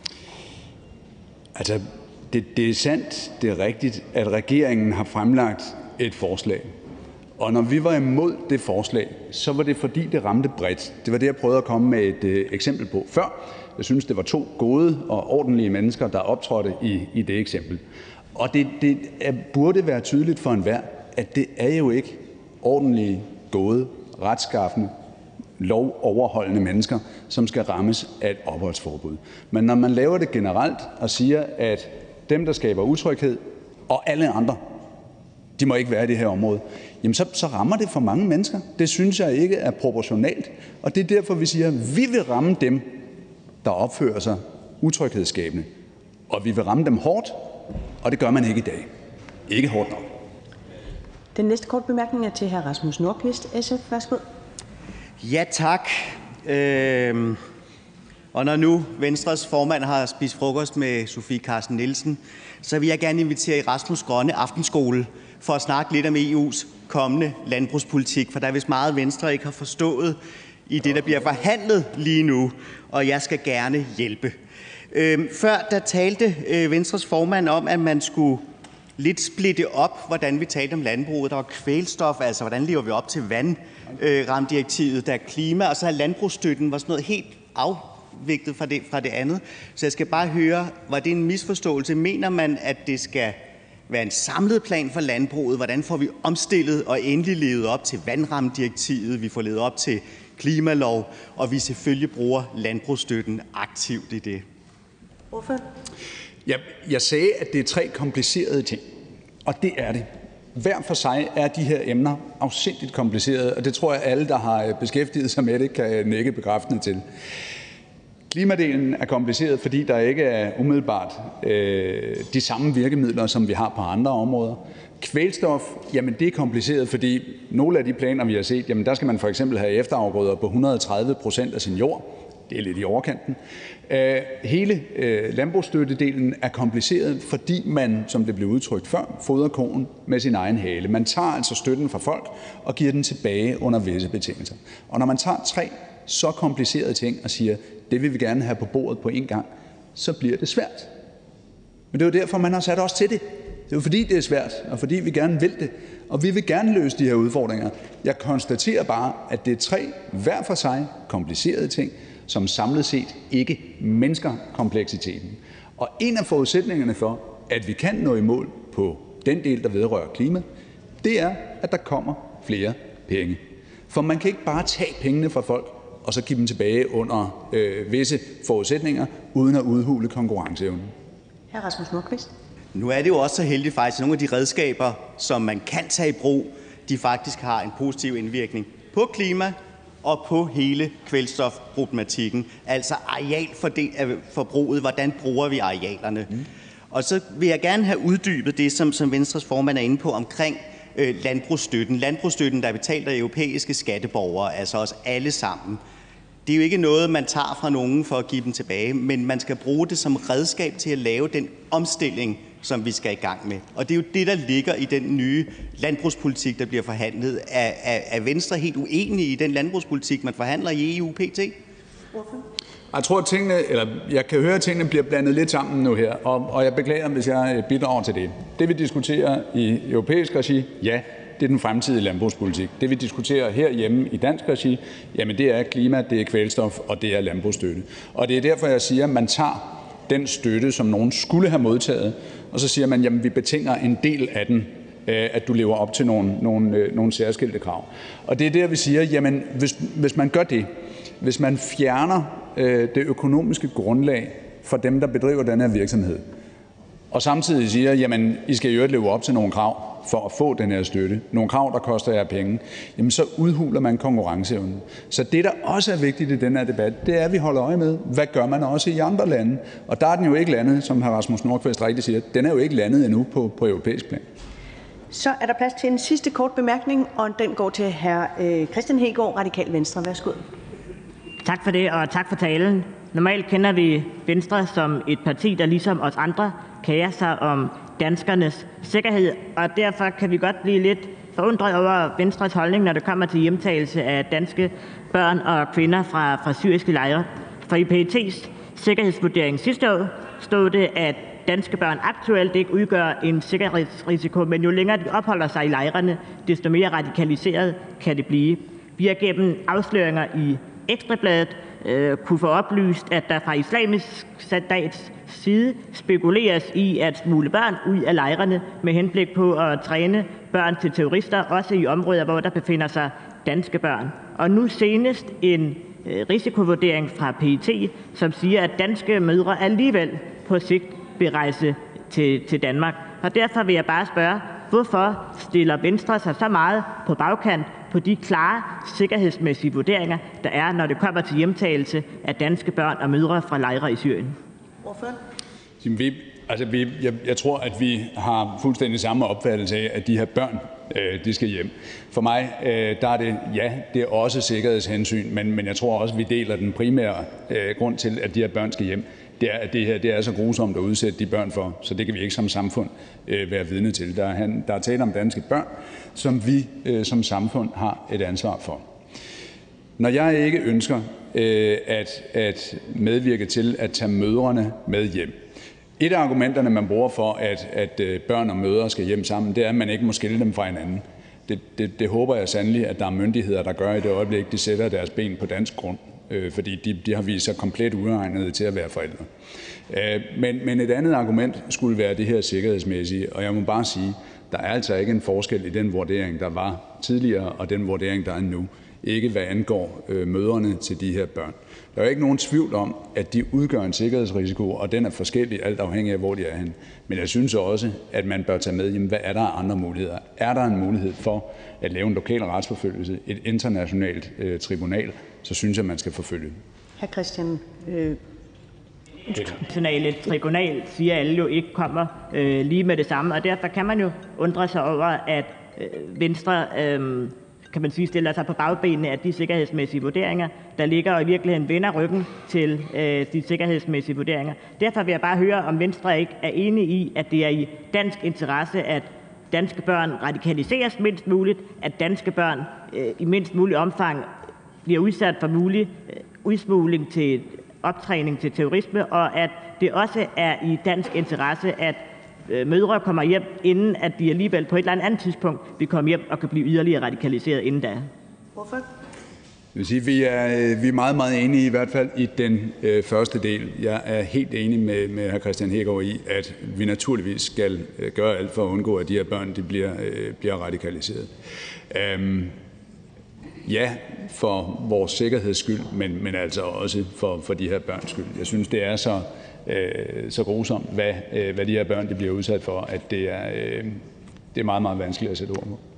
Altså, det er sandt, det er rigtigt, at regeringen har fremlagt et forslag. Og når vi var imod det forslag, så var det fordi, det ramte bredt. Det var det, jeg prøvede at komme med et eksempel på før. Jeg synes, det var 2 gode og ordentlige mennesker, der optrådte i det eksempel. Og det burde være tydeligt for enhver, at det er jo ikke ordentlige, gode, retskaffende, lovoverholdende mennesker, som skal rammes af et opholdsforbud. Men når man laver det generelt og siger, at dem, der skaber utryghed, og alle andre, de må ikke være i det her område, jamen så rammer det for mange mennesker. Det synes jeg ikke er proportionalt. Og det er derfor, vi siger, at vi vil ramme dem, der opfører sig utryghedsskabende. Og vi vil ramme dem hårdt, og det gør man ikke i dag. Ikke hårdt nok. Den næste kort bemærkning er til hr. Rasmus Nordqvist, SF. Værsgo. Ja, tak. Og når nu Venstres formand har spist frokost med Sofie Carsten Nielsen, så vil jeg gerne invitere i Rasmus' grønne aftenskole for at snakke lidt om EU's kommende landbrugspolitik, for der er vist meget Venstre ikke har forstået i det, der bliver forhandlet lige nu, og jeg skal gerne hjælpe. Før der talte Venstres formand om, at man skulle lidt splitte op, hvordan vi talte om landbruget. Der var kvælstof, altså hvordan lever vi op til vandramdirektivet, der er klima, og så er landbrugsstøtten var sådan noget helt afvigtet fra det andet. Så jeg skal bare høre, var det en misforståelse? Mener man, at det skal være en samlet plan for landbruget? Hvordan får vi omstillet og endelig levet op til vandramdirektivet? Vi får levet op til klimalov, og vi selvfølgelig bruger landbrugsstøtten aktivt i det. Hvorfor? Jeg sagde, at det er 3 komplicerede ting, og det er det. Hver for sig er de her emner afsindigt komplicerede, og det tror jeg, alle, der har beskæftiget sig med det, kan nikke bekræftende til. Klimadelen er kompliceret, fordi der ikke er umiddelbart de samme virkemidler, som vi har på andre områder. Kvælstof, jamen det er kompliceret, fordi nogle af de planer, vi har set, jamen der skal man for eksempel have efterafgrøder på 130% af sin jord. Det er lidt i overkanten. Hele landbrugsstøttedelen er kompliceret, fordi man, som det blev udtrykt før, fodrer koen med sin egen hale. Man tager altså støtten fra folk og giver den tilbage under visse betingelser. Og når man tager 3 så komplicerede ting og siger, det vil vi gerne have på bordet på en gang, så bliver det svært. Men det er jo derfor, man har sat os til det. Det er jo fordi, det er svært, og fordi vi gerne vil det. Og vi vil gerne løse de her udfordringer. Jeg konstaterer bare, at det er 3 hver for sig komplicerede ting, som samlet set ikke mindsker kompleksiteten. Og en af forudsætningerne for, at vi kan nå i mål på den del, der vedrører klima, det er, at der kommer flere penge. For man kan ikke bare tage pengene fra folk, og så give dem tilbage under visse forudsætninger, uden at udhule konkurrenceevnen. Hr. Rasmus Nordqvist. Nu er det jo også så heldigt faktisk, at nogle af de redskaber, som man kan tage i brug, de faktisk har en positiv indvirkning på klima og på hele kvælstofproblematikken, altså arealforbruget, hvordan bruger vi arealerne. Og så vil jeg gerne have uddybet det, som Venstres formand er inde på omkring landbrugsstøtten. Landbrugsstøtten, der er betalt af europæiske skatteborgere, altså os alle sammen. Det er jo ikke noget, man tager fra nogen for at give dem tilbage, men man skal bruge det som redskab til at lave den omstilling, som vi skal i gang med. Og det er jo det, der ligger i den nye landbrugspolitik, der bliver forhandlet. Er Venstre helt uenige i den landbrugspolitik, man forhandler i EU pt? Jeg tror, jeg kan høre, at tingene bliver blandet lidt sammen nu her, og jeg beklager, hvis jeg bidrager til det. Det vi diskuterer i europæisk regi, ja, det er den fremtidige landbrugspolitik. Det vi diskuterer herhjemme i dansk regi, jamen det er klima, det er kvælstof, og det er landbrugsstøtte. Og det er derfor, jeg siger, at man tager den støtte, som nogen skulle have modtaget, og så siger man, jamen vi betinger en del af den, at du lever op til nogle særskilte krav. Og det er der, vi siger, jamen hvis man gør det, hvis man fjerner det økonomiske grundlag for dem, der bedriver den her virksomhed, og samtidig siger, jamen I skal jo leve op til nogle krav for at få den her støtte, nogle krav, der koster jer penge, jamen så udhuler man konkurrenceevnen. Så det, der også er vigtigt i den her debat, det er, at vi holder øje med, hvad gør man også i andre lande. Og der er den jo ikke landet, som hr. Rasmus Nordqvist rigtigt siger, den er jo ikke landet endnu på europæisk plan. Så er der plads til en sidste kort bemærkning, og den går til hr. Kristian Hegaard, Radikale Venstre. Værsgo. Tak for det, og tak for talen. Normalt kender vi Venstre som et parti, der ligesom os andre kerer sig om danskernes sikkerhed, og derfor kan vi godt blive lidt forundret over Venstres holdning, når det kommer til hjemtagelse af danske børn og kvinder fra syriske lejre. For i PET's sikkerhedsvurdering sidste år stod det, at danske børn aktuelt ikke udgør en sikkerhedsrisiko, men jo længere de opholder sig i lejrene, desto mere radikaliseret kan det blive. Vi har gennem afsløringer i Ekstrabladet kunne få oplyst, at der fra Islamisk Stats side spekuleres i at smugle børn ud af lejrene med henblik på at træne børn til terrorister, også i områder, hvor der befinder sig danske børn. Og nu senest en risikovurdering fra PET, som siger, at danske mødre alligevel på sigt vil rejse til Danmark. Og derfor vil jeg bare spørge, hvorfor stiller Venstre sig så meget på bagkant på de klare sikkerhedsmæssige vurderinger, der er, når det kommer til hjemtagelse af danske børn og mødre fra lejre i Syrien? Jeg tror, at vi har fuldstændig samme opfattelse af, at de her børn, de skal hjem. For mig der er det, ja, det er også sikkerhedshensyn, men jeg tror også, at vi deler den primære grund til, at de her børn skal hjem. Det er, at det her det er så grusomt at udsætte de børn for, så det kan vi ikke som samfund være vidne til. Der er tale om danske børn, som vi som samfund har et ansvar for. Når jeg ikke ønsker at medvirke til at tage mødrene med hjem, et af argumenterne, man bruger for, at børn og mødre skal hjem sammen, det er, at man ikke må skille dem fra hinanden. Det håber jeg sandelig, at der er myndigheder, der gør i det øjeblik, de sætter deres ben på dansk grund, fordi de har vist sig komplet uegnede til at være forældre. Men et andet argument skulle være det her sikkerhedsmæssige, og jeg må bare sige, der er altså ikke en forskel i den vurdering, der var tidligere, og den vurdering, der er nu. Ikke hvad angår mødrene til de her børn. Der er jo ikke nogen tvivl om, at de udgør en sikkerhedsrisiko, og den er forskellig, alt afhængig af, hvor de er henne. Men jeg synes også, at man bør tage med, hvad er der af andre muligheder? Er der en mulighed for at lave en lokal retsforfølgelse, et internationalt tribunal, så synes jeg, man skal forfølge. Hr. Christian. Internationale tribunal siger alle jo ikke kommer lige med det samme, og derfor kan man jo undre sig over, at Venstre kan man sige, stiller sig på bagbenene af de sikkerhedsmæssige vurderinger, der ligger og i virkeligheden vender ryggen til de sikkerhedsmæssige vurderinger. Derfor vil jeg bare høre, om Venstre ikke er enig i, at det er i dansk interesse, at danske børn radikaliseres mindst muligt, at danske børn i mindst mulig omfang bliver udsat for mulig udsmugling til optræning til terrorisme, og at det også er i dansk interesse, at mødre kommer hjem, inden at de alligevel på et eller andet tidspunkt vil komme hjem og kan blive yderligere radikaliseret inden da. Hvorfor? Jeg vil sige, vi er meget, meget enige i hvert fald i den første del. Jeg er helt enig med hr. Kristian Hegaard i, at vi naturligvis skal gøre alt for at undgå, at de her børn de bliver radikaliseret. Ja, for vores sikkerheds skyld, men altså også for de her børns skyld. Jeg synes, det er så grusomt, hvad de her børn de bliver udsat for, at det er meget, meget vanskeligt at sætte ord på.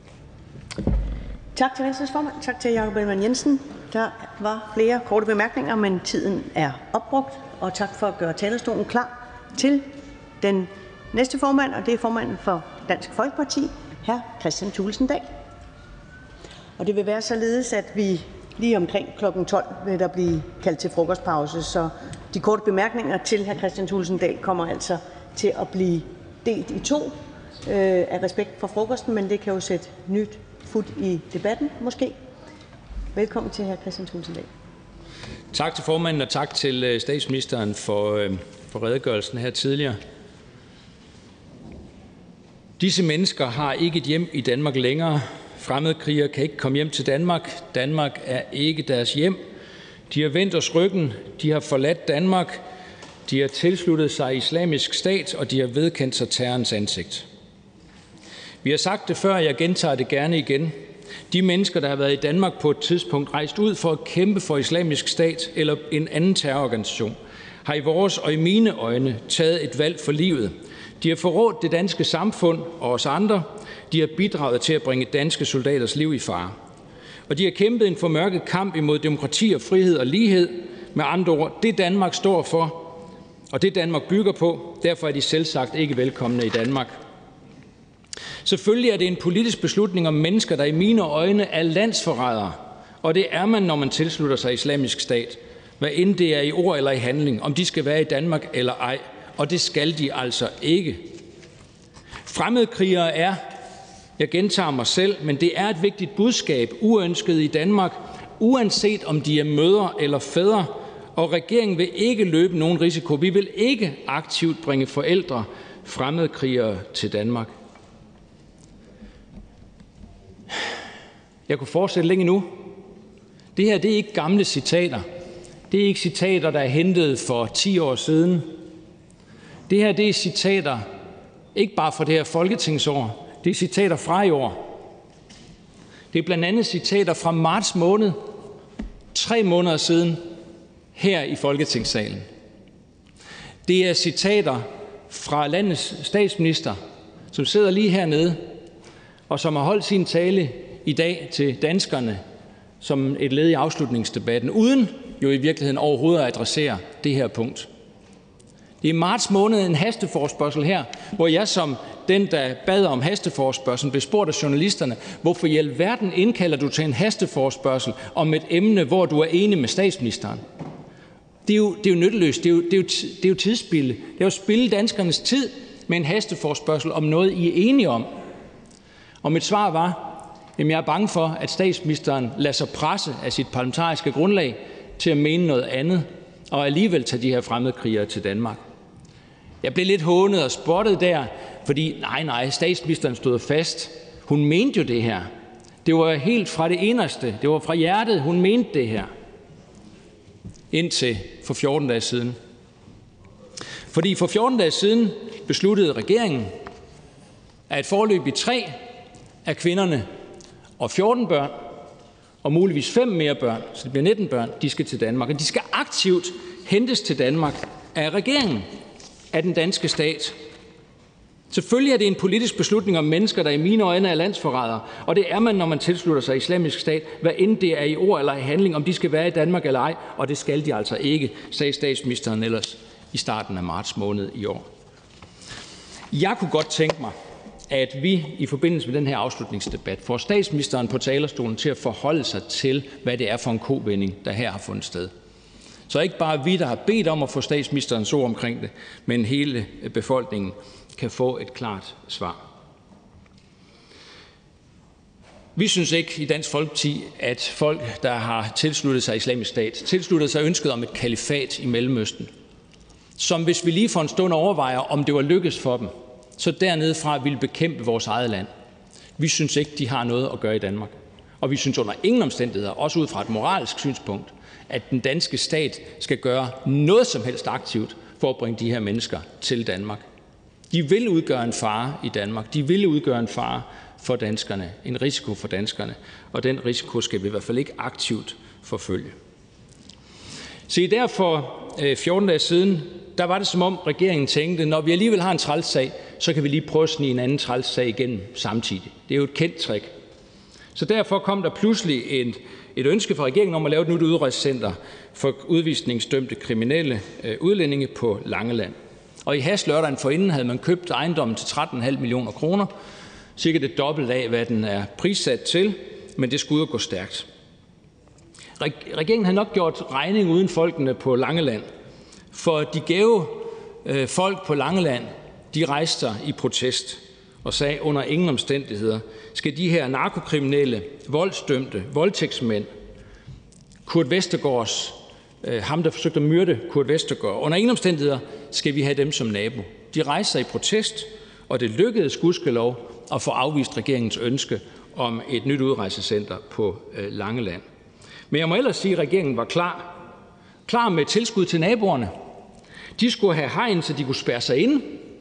Tak til Venstres formand. Tak til Jakob Ellemann-Jensen. Der var flere korte bemærkninger, men tiden er opbrugt. Og tak for at gøre talerstolen klar til den næste formand, og det er formanden for Dansk Folkeparti, hr. Kristian Thulesen Dahl. Og det vil være således, at vi lige omkring kl. 12 vil der blive kaldt til frokostpause, så de korte bemærkninger til hr. Kristian Thulesen Dahl kommer altså til at blive delt i to af respekt for frokosten, men det kan jo sætte nyt fod i debatten måske. Velkommen til hr. Kristian Thulesen Dahl. Tak til formanden, og tak til statsministeren for redegørelsen her tidligere. Disse mennesker har ikke et hjem i Danmark længere. Fremmedkrigere kan ikke komme hjem til Danmark. Danmark er ikke deres hjem. De har vendt os ryggen. De har forladt Danmark. De har tilsluttet sig Islamisk Stat, og de har vedkendt sig terrorens ansigt. Vi har sagt det før, og jeg gentager det gerne igen. De mennesker, der har været i Danmark på et tidspunkt rejst ud for at kæmpe for Islamisk Stat eller en anden terrororganisation, har i vores og i mine øjne taget et valg for livet. De har forrådt det danske samfund og os andre. De har bidraget til at bringe danske soldaters liv i fare. Og de har kæmpet en formørket kamp imod demokrati og frihed og lighed. Med andre ord, det Danmark står for, og det Danmark bygger på, derfor er de selvsagt ikke velkomne i Danmark. Selvfølgelig er det en politisk beslutning om mennesker, der i mine øjne er landsforrædere, og det er man, når man tilslutter sig Islamisk Stat, hvad end det er i ord eller i handling, om de skal være i Danmark eller ej, og det skal de altså ikke. Fremmedkrigere er, jeg gentager mig selv, men det er et vigtigt budskab, uønsket i Danmark, uanset om de er mødre eller fædre, og regeringen vil ikke løbe nogen risiko. Vi vil ikke aktivt bringe forældre fremmedkrigere til Danmark. Jeg kunne fortsætte længe nu. Det her, det er ikke gamle citater. Det er ikke citater, der er hentet for 10 år siden. Det her, det er citater, ikke bare fra det her folketingsår, det er citater fra i år. Det er blandt andet citater fra marts måned, 3 måneder siden, her i Folketingssalen. Det er citater fra landets statsminister, som sidder lige hernede, og som har holdt sin tale i dag til danskerne som et led i afslutningsdebatten, uden jo i virkeligheden overhovedet at adressere det her punkt. Det er i marts måned en hasteforespørgsel her, hvor jeg som den, der bad om hasteforespørgsel, blev spurgt af journalisterne, hvorfor i alverden indkalder du til en hasteforespørgsel om et emne, hvor du er enig med statsministeren? Det er jo nytteløst, det er jo tidsspilde. Det er jo spilde danskernes tid med en hasteforespørgsel om noget, I er enige om. Og mit svar var, at jeg er bange for, at statsministeren lader sig presse af sit parlamentariske grundlag til at mene noget andet, og alligevel tage de her fremmedkrigere til Danmark. Jeg blev lidt hånet og spottet der, fordi nej, statsministeren stod fast. Hun mente jo det her. Det var helt fra det inderste, det var fra hjertet, hun mente det her. Indtil for 14 dage siden. Fordi for 14 dage siden besluttede regeringen, at foreløbig 3 af kvinderne og 14 børn, og muligvis 5 mere børn, så det bliver 19 børn, de skal til Danmark. Og de skal aktivt hentes til Danmark af regeringen, af den danske stat. Selvfølgelig er det en politisk beslutning om mennesker, der i mine øjne er landsforrædere, og det er man, når man tilslutter sig Islamisk Stat, hvad end det er i ord eller i handling, om de skal være i Danmark eller ej, og det skal de altså ikke, sagde statsministeren ellers i starten af marts måned i år. Jeg kunne godt tænke mig, at vi i forbindelse med den her afslutningsdebat får statsministeren på talerstolen til at forholde sig til, hvad det er for en kovending, der her har fundet sted. Så ikke bare vi, der har bedt om at få statsministerens ord omkring det, men hele befolkningen kan få et klart svar. Vi synes ikke i Dansk Folkeparti, at folk, der har tilsluttet sig Islamisk Stat, tilsluttet sig ønsket om et kalifat i Mellemøsten, som hvis vi lige for en stund overvejer, om det var lykkes for dem, så dernede fra ville bekæmpe vores eget land. Vi synes ikke, de har noget at gøre i Danmark. Og vi synes under ingen omstændigheder, også ud fra et moralsk synspunkt, at den danske stat skal gøre noget som helst aktivt for at bringe de her mennesker til Danmark. De vil udgøre en fare i Danmark. De vil udgøre en fare for danskerne, en risiko for danskerne, og den risiko skal vi i hvert fald ikke aktivt forfølge. Se, der for 14 dage siden, der var det som om regeringen tænkte, når vi alligevel har en træls sag, så kan vi lige prøve at snige en anden træls sag igennem samtidig. Det er jo et kendt trick. Så derfor kom der pludselig et ønske fra regeringen om at lave et nyt udrejsecenter for udvisningsdømte kriminelle udlændinge på Langeland. Og i hast lørdagen forinden havde man købt ejendommen til 13,5 millioner kroner, cirka det dobbelte af, hvad den er prissat til, men det skulle jo gå stærkt. Regeringen havde nok gjort regning uden folkene på Langeland, for de gave folk på Langeland, de rejste sig i protest og sagde, under ingen omstændigheder skal de her narkokriminelle, voldsdømte, voldtægtsmænd, Kurt Vestergaards, ham der forsøgte at myrde Kurt Vestergaard, under ingen omstændigheder skal vi have dem som nabo. De rejste sig i protest, og det lykkedes gudskelov at få afvist regeringens ønske om et nyt udrejsecenter på Langeland. Men jeg må ellers sige, at regeringen var klar med tilskud til naboerne. De skulle have hegn, så de kunne spærre sig inde.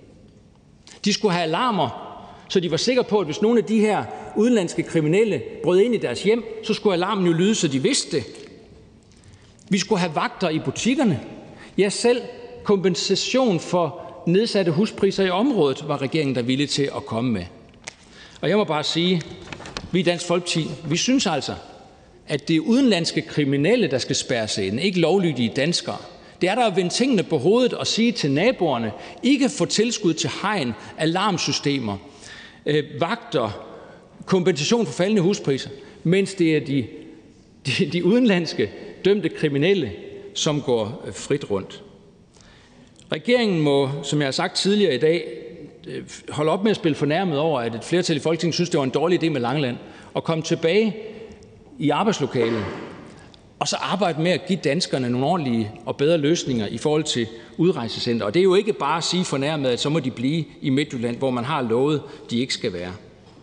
De skulle have alarmer, så de var sikre på, at hvis nogle af de her udenlandske kriminelle brød ind i deres hjem, så skulle alarmen jo lyde, så de vidste det. Vi skulle have vagter i butikkerne. Ja, selv kompensation for nedsatte huspriser i området var regeringen der villig til at komme med. Og jeg må bare sige, vi i Dansk Folkeparti, vi synes altså, at det er udenlandske kriminelle, der skal spærre sig ind, ikke lovlydige danskere. Det er der at vende tingene på hovedet og sige til naboerne, I kan få tilskud til hegn, alarmsystemer, vagter, kompensation for faldende huspriser, mens det er de udenlandske dømte kriminelle, som går frit rundt. Regeringen må, som jeg har sagt tidligere i dag, holde op med at spille fornærmet over, at et flertal i Folketinget synes, det var en dårlig idé med Langeland, og komme tilbage i arbejdslokalet, og så arbejde med at give danskerne nogle ordentlige og bedre løsninger i forhold til udrejsecenter. Og det er jo ikke bare at sige fornærmet, at så må de blive i Midtjylland, hvor man har lovet, de ikke skal være.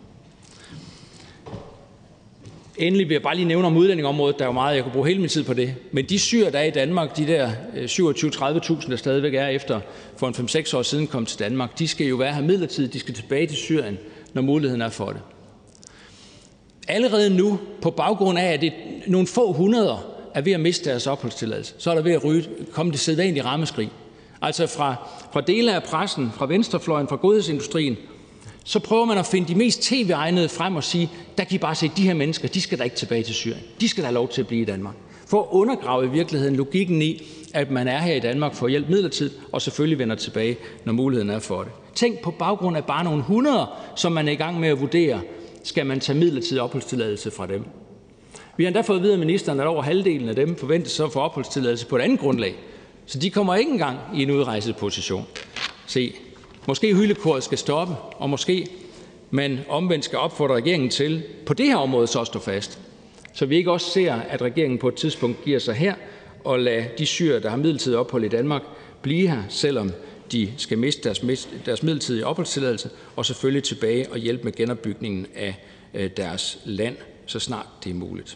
Endelig vil jeg bare lige nævne om udlændingområdet, der er jo meget, jeg kunne bruge hele min tid på det. Men de syrere, der er i Danmark, de der 27-30.000, der stadigvæk er efter for en 5-6 år siden kom til Danmark, de skal jo være her midlertidigt, de skal tilbage til Syrien, når muligheden er for det. Allerede nu, på baggrund af, at det nogle få hundreder er ved at miste deres opholdstilladelse, så er der ved at komme det sædvanlige rammeskrig. Altså fra dele af pressen, fra venstrefløjen, fra godhedsindustrien, så prøver man at finde de mest tv-egnede frem og sige, der kan I bare se, de her mennesker, de skal da ikke tilbage til Syrien. De skal da have lov til at blive i Danmark. For at undergrave i virkeligheden logikken i, at man er her i Danmark for at hjælpe midlertidigt, og selvfølgelig vender tilbage, når muligheden er for det. Tænk på baggrund af bare nogle hundreder, som man er i gang med at vurdere, skal man tage midlertidig opholdstilladelse fra dem. Vi har endda fået at vide af ministeren, at over halvdelen af dem forventes så at få opholdstilladelse på et andet grundlag. Så de kommer ikke engang i en udrejseposition. Se, måske hyldekoret skal stoppe, og måske man omvendt skal opfordre regeringen til på det her område så at stå fast. Så vi ikke også ser, at regeringen på et tidspunkt giver sig her og lader de syrere, der har midlertidigt ophold i Danmark, blive her, selvom de skal miste deres midlertidige opholdstilladelse, og selvfølgelig tilbage og hjælpe med genopbygningen af deres land, så snart det er muligt.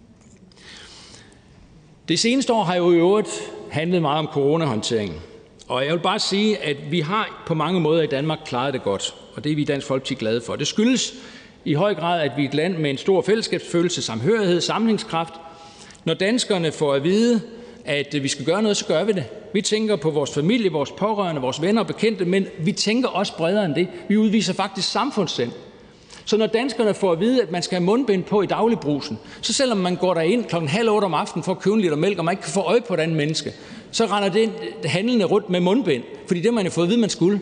Det seneste år har jo i øvrigt handlet meget om coronahåndteringen. Og jeg vil bare sige, at vi har på mange måder i Danmark klaret det godt, og det er vi i Dansk Folkeparti glade for. Det skyldes i høj grad, at vi er et land med en stor fællesskabsfølelse, samhørighed, sammenhængskraft. Når danskerne får at vide, at vi skal gøre noget, så gør vi det. Vi tænker på vores familie, vores pårørende, vores venner og bekendte, men vi tænker også bredere end det. Vi udviser faktisk samfundssind. Så når danskerne får at vide, at man skal have mundbind på i dagligbrusen, så selvom man går derind 7:30 om aftenen for at købe en liter mælk, og man ikke kan få øje på et andet menneske, så render det handlende rundt med mundbind, fordi det har man jo fået at vide, man skulle.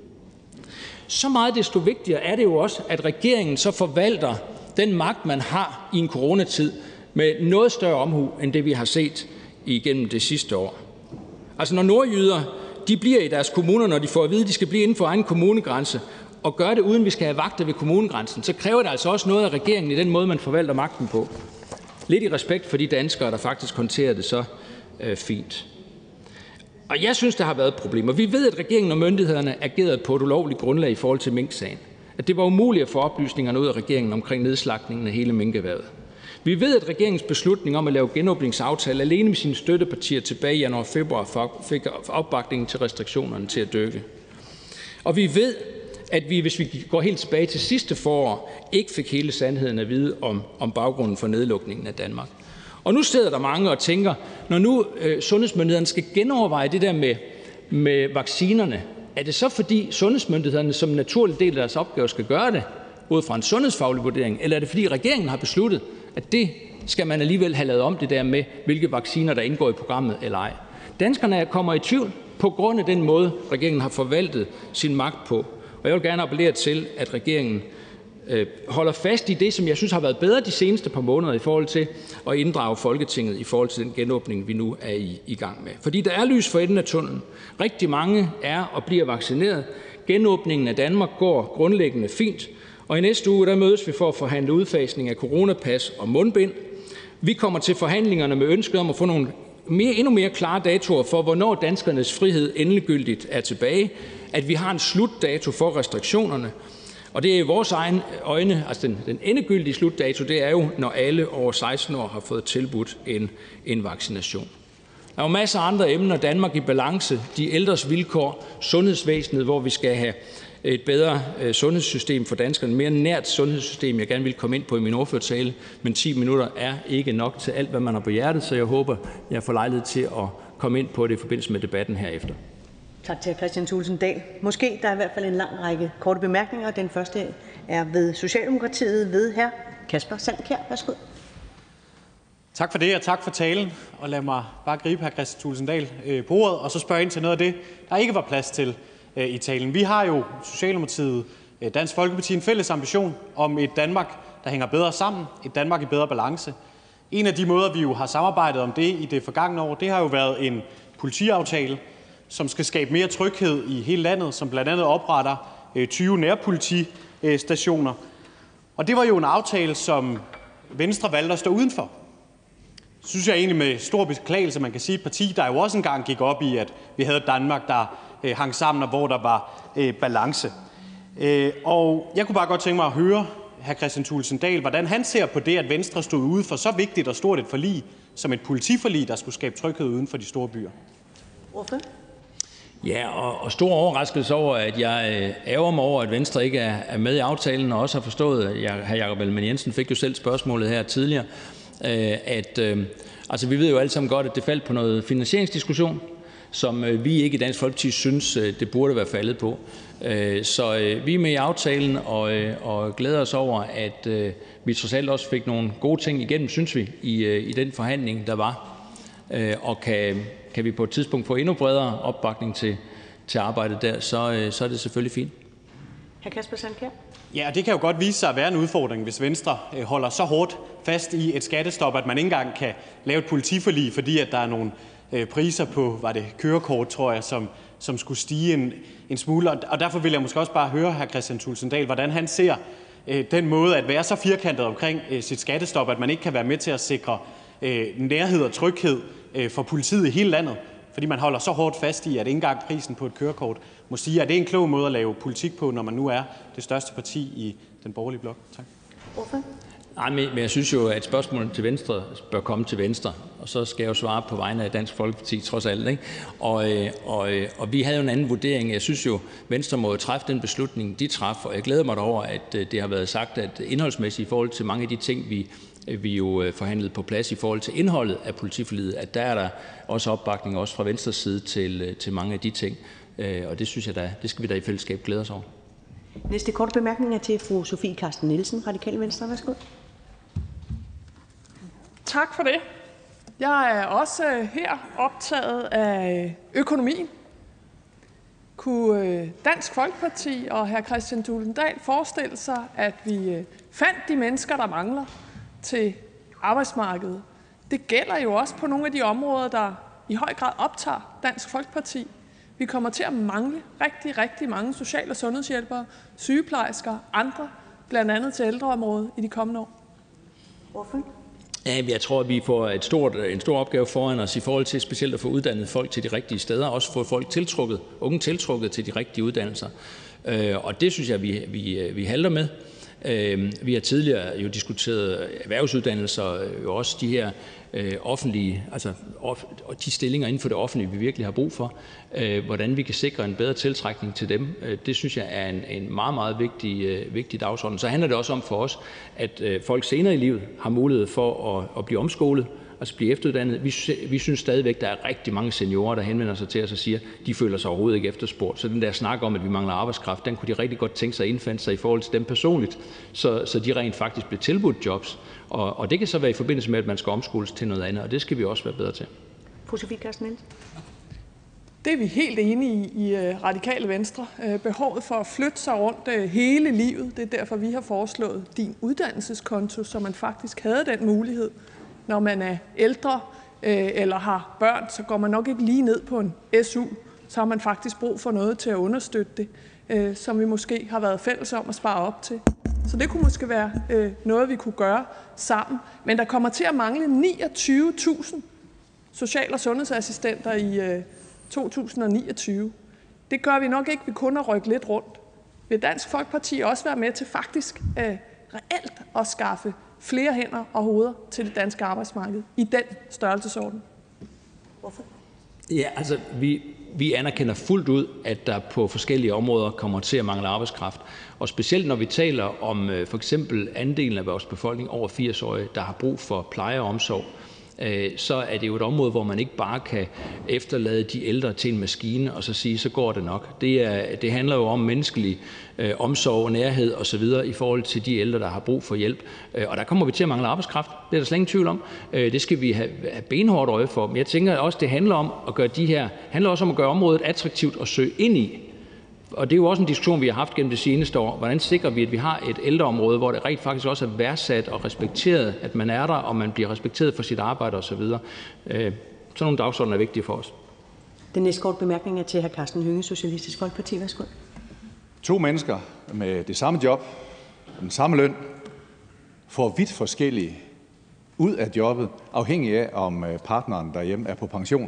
Så meget desto vigtigere er det jo også, at regeringen så forvalter den magt, man har i en coronatid, med noget større omhu, end det vi har set igennem det sidste år. Altså når nordjyder, de bliver i deres kommuner, når de får at vide, at de skal blive inden for egen kommunegrænse, og gøre det uden vi skal have vagter ved kommunegrænsen, så kræver det altså også noget af regeringen i den måde, man forvalter magten på. Lidt i respekt for de danskere, der faktisk håndterer det så fint. Og jeg synes, der har været problemer. Vi ved, at regeringen og myndighederne agerede på et ulovligt grundlag i forhold til Mink-sagen. At det var umuligt at få oplysningerne ud af regeringen omkring nedslagtningen af hele minkerhvervet. Vi ved, at regeringens beslutning om at lave genåbningsaftale alene med sine støttepartier tilbage i januar-februar fik opbakningen til restriktionerne til at dykke. Og vi ved, at vi, hvis vi går helt tilbage til sidste forår, ikke fik hele sandheden at vide om baggrunden for nedlukningen af Danmark. Og nu sidder der mange og tænker, når nu sundhedsmyndighederne skal genoverveje det der med vaccinerne, er det så fordi sundhedsmyndighederne som en naturlig del af deres opgave skal gøre det, ud fra en sundhedsfaglig vurdering, eller er det fordi regeringen har besluttet, at det skal man alligevel have lavet om det der med, hvilke vacciner der indgår i programmet eller ej. Danskerne kommer i tvivl på grund af den måde, regeringen har forvaltet sin magt på. Og jeg vil gerne appellere til, at regeringen holder fast i det, som jeg synes har været bedre de seneste par måneder i forhold til at inddrage Folketinget i forhold til den genåbning, vi nu er i gang med. Fordi der er lys for enden af tunnelen. Rigtig mange er og bliver vaccineret. Genåbningen af Danmark går grundlæggende fint. Og i næste uge, der mødes vi for at forhandle udfasning af coronapas og mundbind. Vi kommer til forhandlingerne med ønsket om at få nogle endnu mere klare datoer for, hvornår danskernes frihed endegyldigt er tilbage. At vi har en slutdato for restriktionerne. Og det er i vores egne øjne, altså den endegyldige slutdato, det er jo, når alle over 16 år har fået tilbudt en vaccination. Der er jo masser af andre emner. Danmark i balance, de ældres vilkår, sundhedsvæsenet, hvor vi skal have et bedre sundhedssystem for danskerne, mere nært sundhedssystem, jeg gerne vil komme ind på i min ordførertale, men 10 minutter er ikke nok til alt, hvad man har på hjertet, så jeg håber, jeg får lejlighed til at komme ind på det i forbindelse med debatten herefter. Tak til Kristian Thulesen Dahl. Måske der er i hvert fald en lang række korte bemærkninger. Den første er ved Socialdemokratiet, ved hr. Kasper Sandkjær. Værsgo. Tak for det, og tak for talen. Og lad mig bare gribe hr. Kristian Thulesen Dahl på ordet, og så spørge ind til noget af det, der ikke var plads til i talen. Vi har jo Socialdemokratiet Dansk Folkeparti en fælles ambition om et Danmark, der hænger bedre sammen, et Danmark i bedre balance. En af de måder, vi jo har samarbejdet om det i det forgangne år, det har jo været en politiaftale, som skal skabe mere tryghed i hele landet, som blandt andet opretter 20 nærpolitistationer. Og det var jo en aftale, som Venstre valgte at stå udenfor. Synes jeg egentlig med stor beklagelse, man kan sige, et parti, der jo også engang gik op i, at vi havde et Danmark, der hang sammen, og hvor der var balance. Og jeg kunne bare godt tænke mig at høre hr. Kristian Thulesen Dahl, hvordan han ser på det, at Venstre stod ude for så vigtigt og stort et forlig, som et politiforlig, der skulle skabe tryghed uden for de store byer. Hvorfor? Ja, og stor overraskelse over, at jeg ærger mig over, at Venstre ikke er med i aftalen, og også har forstået, at hr. Jakob Ellemann-Jensen fik jo selv spørgsmålet her tidligere, altså vi ved jo alle sammen godt, at det faldt på noget finansieringsdiskussion, som vi ikke i Dansk Folkeparti synes, det burde være faldet på. Så vi er med i aftalen og glæder os over, at vi trods alt også fik nogle gode ting igennem, synes vi, i den forhandling, der var. Og kan vi på et tidspunkt få endnu bredere opbakning til arbejdet der, så er det selvfølgelig fint. Hr. Kasper Sandkjær? Ja, det kan jo godt vise sig at være en udfordring, hvis Venstre holder så hårdt fast i et skattestop, at man ikke engang kan lave et politiforlig, fordi at der er nogle priser på, var det kørekort, tror jeg, som skulle stige en smule. Og derfor vil jeg måske også bare høre hr. Kristian Thulesen Dahl, hvordan han ser den måde at være så firkantet omkring sit skattestop, at man ikke kan være med til at sikre nærhed og tryghed for politiet i hele landet, fordi man holder så hårdt fast i, at ikke engang prisen på et kørekort må sige, at det er en klog måde at lave politik på, når man nu er det største parti i den borgerlige blok. Tak. Nej, men jeg synes jo, at spørgsmålet til Venstre bør komme til Venstre, og så skal jeg jo svare på vegne af Dansk Folkeparti trods alt, ikke? Og vi havde jo en anden vurdering. Jeg synes jo, Venstre må jo træffe den beslutning, de træffer, og jeg glæder mig over, at det har været sagt, at indholdsmæssigt i forhold til mange af de ting, vi jo forhandlede på plads i forhold til indholdet af politiforliget, at der er der også opbakning også fra Venstres side til mange af de ting. Og det synes jeg da, det skal vi da i fællesskab glæde os over. Næste korte bemærkning er til fru Sofie Carsten Nielsen, Radikale Venstre. Værsgo. Tak for det. Jeg er også her optaget af økonomien. Kunne Dansk Folkeparti og hr. Kristian Thulesen Dahl forestille sig, at vi fandt de mennesker, der mangler til arbejdsmarkedet? Det gælder jo også på nogle af de områder, der i høj grad optager Dansk Folkeparti. Vi kommer til at mangle rigtig, rigtig mange social- og sundhedshjælpere, sygeplejersker, andre, blandt andet til ældreområdet i de kommende år. Hvorfor? Ja, jeg tror, at vi får en stor opgave foran os i forhold til specielt at få uddannet folk til de rigtige steder, og også få folk unge tiltrukket til de rigtige uddannelser. Og det synes jeg, vi halter med. Vi har tidligere jo diskuteret erhvervsuddannelser, jo også de her offentlige, altså de stillinger inden for det offentlige, vi virkelig har brug for. Hvordan vi kan sikre en bedre tiltrækning til dem, det synes jeg er en meget, meget vigtig dagsorden. Så handler det også om for os, at folk senere i livet har mulighed for at blive omskolet, altså blive efteruddannet. Vi synes stadigvæk, der er rigtig mange seniorer, der henvender sig til os og siger, de føler sig overhovedet ikke efterspurgt. Så den der snak om, at vi mangler arbejdskraft, den kunne de rigtig godt tænke sig at indfinde sig i forhold til dem personligt, så de rent faktisk bliver tilbudt jobs. Og det kan så være i forbindelse med, at man skal omskoles til noget andet, og det skal vi også være bedre til. Fru Sofie Carsten Nielsen. Det er vi helt enige i Radikale Venstre. Behovet for at flytte sig rundt hele livet, det er derfor, vi har foreslået din uddannelseskonto, så man faktisk havde den mulighed. Når man er ældre eller har børn, så går man nok ikke lige ned på en SU. Så har man faktisk brug for noget til at understøtte det, som vi måske har været fælles om at spare op til. Så det kunne måske være noget, vi kunne gøre sammen. Men der kommer til at mangle 29.000 social- og sundhedsassistenter i 2029. Det gør vi nok ikke ved kun at rykke lidt rundt. Vil Dansk Folkeparti også være med til faktisk reelt at skaffe flere hænder og hoveder til det danske arbejdsmarked i den størrelsesorden? Hvorfor? Ja, altså vi anerkender fuldt ud, at der på forskellige områder kommer til at mangle arbejdskraft. Og specielt når vi taler om for eksempel andelen af vores befolkning over 80-årige, der har brug for pleje og omsorg, så er det jo et område, hvor man ikke bare kan efterlade de ældre til en maskine og så sige, så går det nok. Det handler jo om menneskelig omsorg, nærhed osv. i forhold til de ældre, der har brug for hjælp. Og der kommer vi til at mangle arbejdskraft. Det er der slet ingen tvivl om. Det skal vi have benhårdt øje for. Men jeg tænker også, det handler om at gøre området attraktivt at søge ind i. Og det er jo også en diskussion, vi har haft gennem det seneste år. Hvordan sikrer vi, at vi har et ældreområde, hvor det rent faktisk også er værdsat og respekteret, at man er der, og man bliver respekteret for sit arbejde osv. Sådan nogle dagsordener er vigtige for os. Den næste kort bemærkning er til hr. Karsten Hønge, Socialistisk Folkeparti. Værsgo. 2 mennesker med det samme job, den samme løn, får vidt forskellige ud af jobbet, afhængig af, om partneren derhjemme er på pension.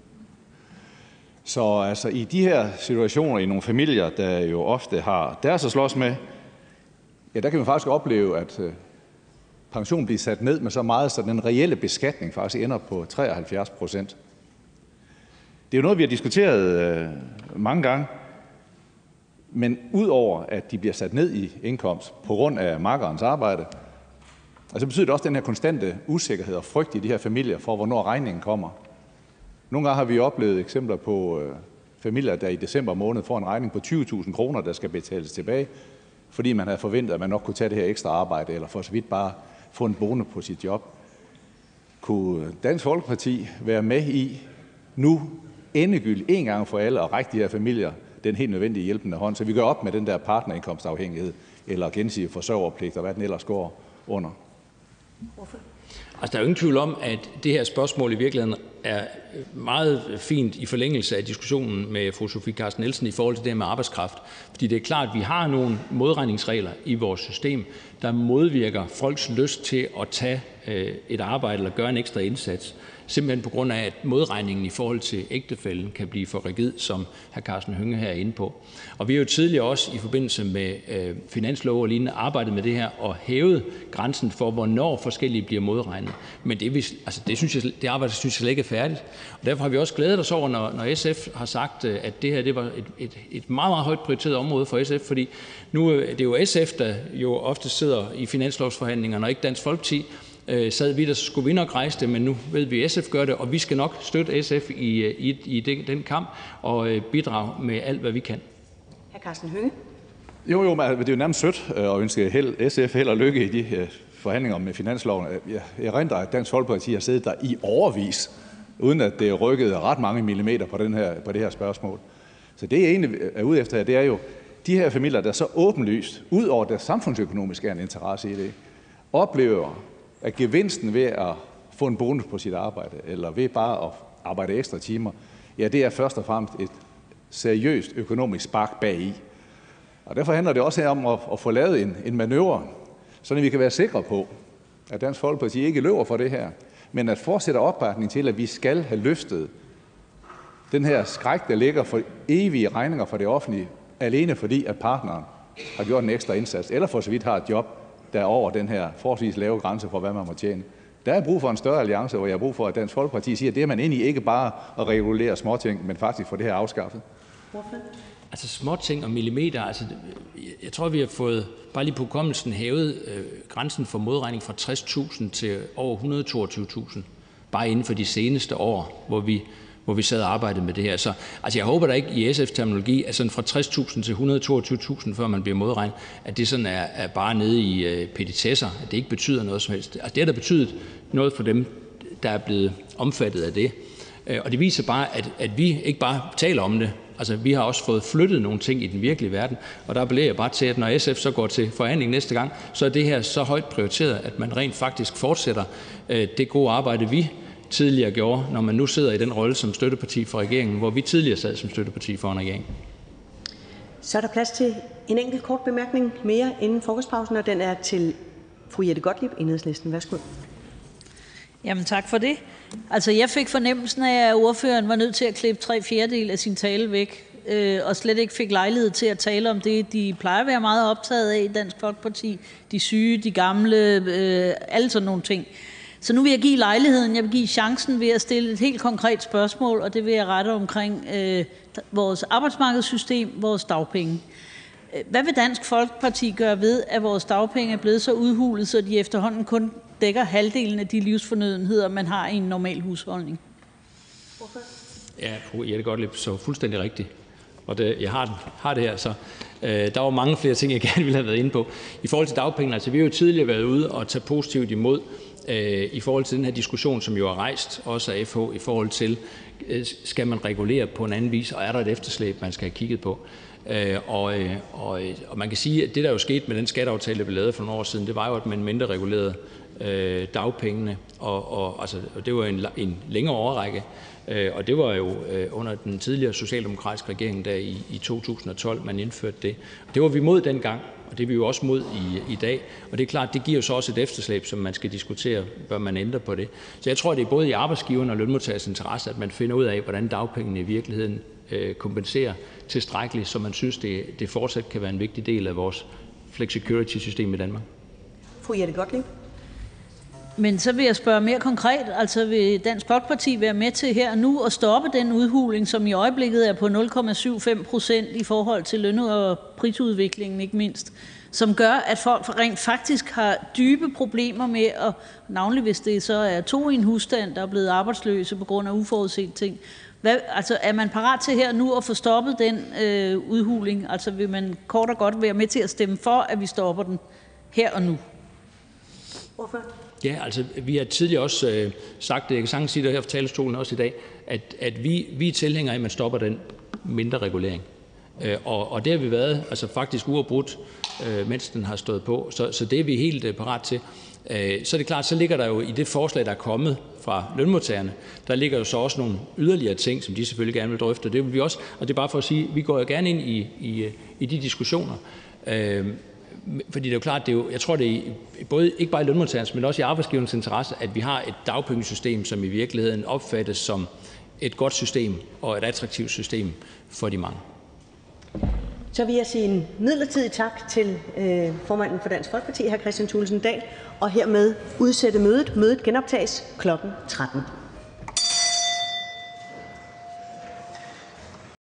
Så altså i de her situationer i nogle familier, der jo ofte har deres at slås med, ja, der kan man faktisk opleve, at pensionen bliver sat ned med så meget, så den reelle beskatning faktisk ender på 73%. Det er jo noget, vi har diskuteret mange gange, men udover at de bliver sat ned i indkomst på grund af makkerens arbejde, altså betyder det også den her konstante usikkerhed og frygt i de her familier for, hvornår regningen kommer. Nogle gange har vi oplevet eksempler på familier, der i december måned får en regning på 20.000 kroner, der skal betales tilbage, fordi man havde forventet, at man nok kunne tage det her ekstra arbejde, eller for så vidt bare få en bonus på sit job. Kunne Dansk Folkeparti være med i nu endegyldigt en gang for alle at række de her familier den helt nødvendige hjælpende hånd, så vi gør op med den der partnerindkomstafhængighed, eller gensidig forsørgerpligt, og hvad den ellers går under? Altså, der er jo ingen tvivl om, at det her spørgsmål i virkeligheden er meget fint i forlængelse af diskussionen med fru Sofie Carsten Nielsen i forhold til det her med arbejdskraft. Fordi det er klart, at vi har nogle modregningsregler i vores system, der modvirker folks lyst til at tage et arbejde eller gøre en ekstra indsats. Simpelthen på grund af, at modregningen i forhold til ægtefælden kan blive for rigid, som hr. Karsten Hønge her er inde på. Og vi har jo tidligere også i forbindelse med finanslov og lignende arbejdet med det her og hævet grænsen for, hvornår forskellige bliver modregnet. Men det arbejde synes jeg slet ikke er færdigt. Og derfor har vi også glædet os over, når SF har sagt, at det her det var et meget, meget højt prioriteret område for SF, fordi nu det er jo SF, der jo ofte sidder i finanslovsforhandlingerne, og ikke Dansk Folkeparti. Sad vi der, så skulle vi nok rejse det, men nu ved vi, at SF gør det, og vi skal nok støtte SF i den kamp og bidrage med alt, hvad vi kan. Hr. Karsten Hønge. Jo, men det er jo nærmest sødt at ønske SF held og lykke i de forhandlinger med finansloven. Jeg erindrer, at Dansk Folkeparti har siddet der i årevis, uden at det rykkede ret mange millimeter på det her spørgsmål. Så det, jeg egentlig er ude efter her, det er jo de her familier, der så åbenlyst, ud over det samfundsøkonomiske er en interesse i det, oplever, at gevinsten ved at få en bonus på sit arbejde, eller ved bare at arbejde ekstra timer, ja, det er først og fremmest et seriøst økonomisk spark bagi. Og derfor handler det også her om at få lavet en manøvre, så vi kan være sikre på, at Dansk Folkeparti ikke løber for det her, men at fortsætte opbakning til, at vi skal have løftet den her skræk, der ligger for evige regninger for det offentlige, alene fordi, at partneren har gjort en ekstra indsats, eller for så vidt har et job, der er over den her forholdsvis lave grænse for, hvad man må tjene. Der er brug for en større alliance, hvor jeg har brug for, at Dansk Folkeparti siger, at det er man inde i ikke bare at regulere småting, men faktisk få det her afskaffet. Altså småting og millimeter, altså jeg tror, vi har fået, bare lige på hukommelsen, hævet grænsen for modregning fra 60.000 til over 122.000, bare inden for de seneste år, hvor vi sad og arbejdede med det her. Så altså jeg håber da ikke i SF-terminologi, at sådan fra 60.000 til 122.000, før man bliver modregnet, at det sådan er bare nede i petitesser, at det ikke betyder noget som helst. Altså det har da betydet noget for dem, der er blevet omfattet af det. Og det viser bare, at vi ikke bare taler om det. Altså vi har også fået flyttet nogle ting i den virkelige verden, og der appellerer jeg bare til, at når SF så går til forhandling næste gang, så er det her så højt prioriteret, at man rent faktisk fortsætter det gode arbejde, vi tidligere gjorde, når man nu sidder i den rolle som støtteparti for regeringen, hvor vi tidligere sad som støtteparti for en regering. Så er der plads til en enkelt kort bemærkning mere inden frokostpausen, og den er til fru Jette Gottlieb, Enhedslisten. Værsgo. Jamen tak for det. Altså jeg fik fornemmelsen af, at ordføreren var nødt til at klippe 3/4 af sin tale væk, og slet ikke fik lejlighed til at tale om det, de plejer at være meget optaget af i Dansk Folkeparti. De syge, de gamle, alle sådan nogle ting. Så nu vil jeg give lejligheden, jeg vil give chancen ved at stille et helt konkret spørgsmål, og det vil jeg rette omkring vores arbejdsmarkedssystem, vores dagpenge. Hvad vil Dansk Folkeparti gøre ved, at vores dagpenge er blevet så udhulet, så de efterhånden kun dækker halvdelen af de livsfornødenheder, man har i en normal husholdning? Ja, fru Jette Gottlieb, så fuldstændig rigtigt. Og jeg har det her, så der var mange flere ting, jeg gerne ville have været inde på. I forhold til dagpengene, altså vi har jo tidligere været ude og tage positivt imod i forhold til den her diskussion, som jo er rejst også af FH, i forhold til, skal man regulere på en anden vis, og er der et efterslæb, man skal have kigget på. Og man kan sige, at det, der jo skete med den skatteaftale, der blev lavet for nogle år siden, det var jo, at man mindre regulerede dagpengene, og det var en længere årrække, og det var jo under den tidligere socialdemokratiske regering, der i 2012, man indførte det. Det var vi mod dengang, og det er vi jo også mod i dag. Og det er klart, det giver jo så også et efterslæb, som man skal diskutere, bør man ændre på det. Så jeg tror, det er både i arbejdsgiveren og lønmodtagers interesse, at man finder ud af, hvordan dagpengene i virkeligheden kompenserer tilstrækkeligt, så man synes, det fortsat kan være en vigtig del af vores flexicurity-system i Danmark. Fru Jette Gottlieb. Men så vil jeg spørge mere konkret. Altså vil Dansk Folkeparti være med til her og nu at stoppe den udhuling, som i øjeblikket er på 0,75% i forhold til løn- og prisudviklingen ikke mindst, som gør, at folk rent faktisk har dybe problemer med, at, navnlig hvis det så er 2 i en husstand, der er blevet arbejdsløse på grund af uforudset ting. Er man parat til her nu at få stoppet den udhuling? Altså vil man kort og godt være med til at stemme for, at vi stopper den her og nu? Hvorfor? Ja, altså vi har tidligere også sagt det, jeg kan sagtens sige det her fra talerstolen også i dag, at vi er tilhængere af, at man stopper den mindre regulering. Og det har vi været faktisk uafbrudt, mens den har stået på, så det er vi helt parat til. Så er det klart, så ligger der jo i det forslag, der er kommet fra lønmodtagerne, der ligger jo så også nogle yderligere ting, som de selvfølgelig gerne vil drøfte. Det vil vi også, og det er bare for at sige, at vi går jo gerne ind i de diskussioner. Fordi det er jo klart, jeg tror, det er både ikke bare i lønmodtagernes, men også i arbejdsgivernes interesse, at vi har et dagpengesystem, som i virkeligheden opfattes som et godt system og et attraktivt system for de mange. Så vil jeg sige en midlertidig tak til formanden for Dansk Folkeparti, hr. Kristian Thulesen Dahl, og hermed udsætte mødet. Mødet genoptages kl. 13.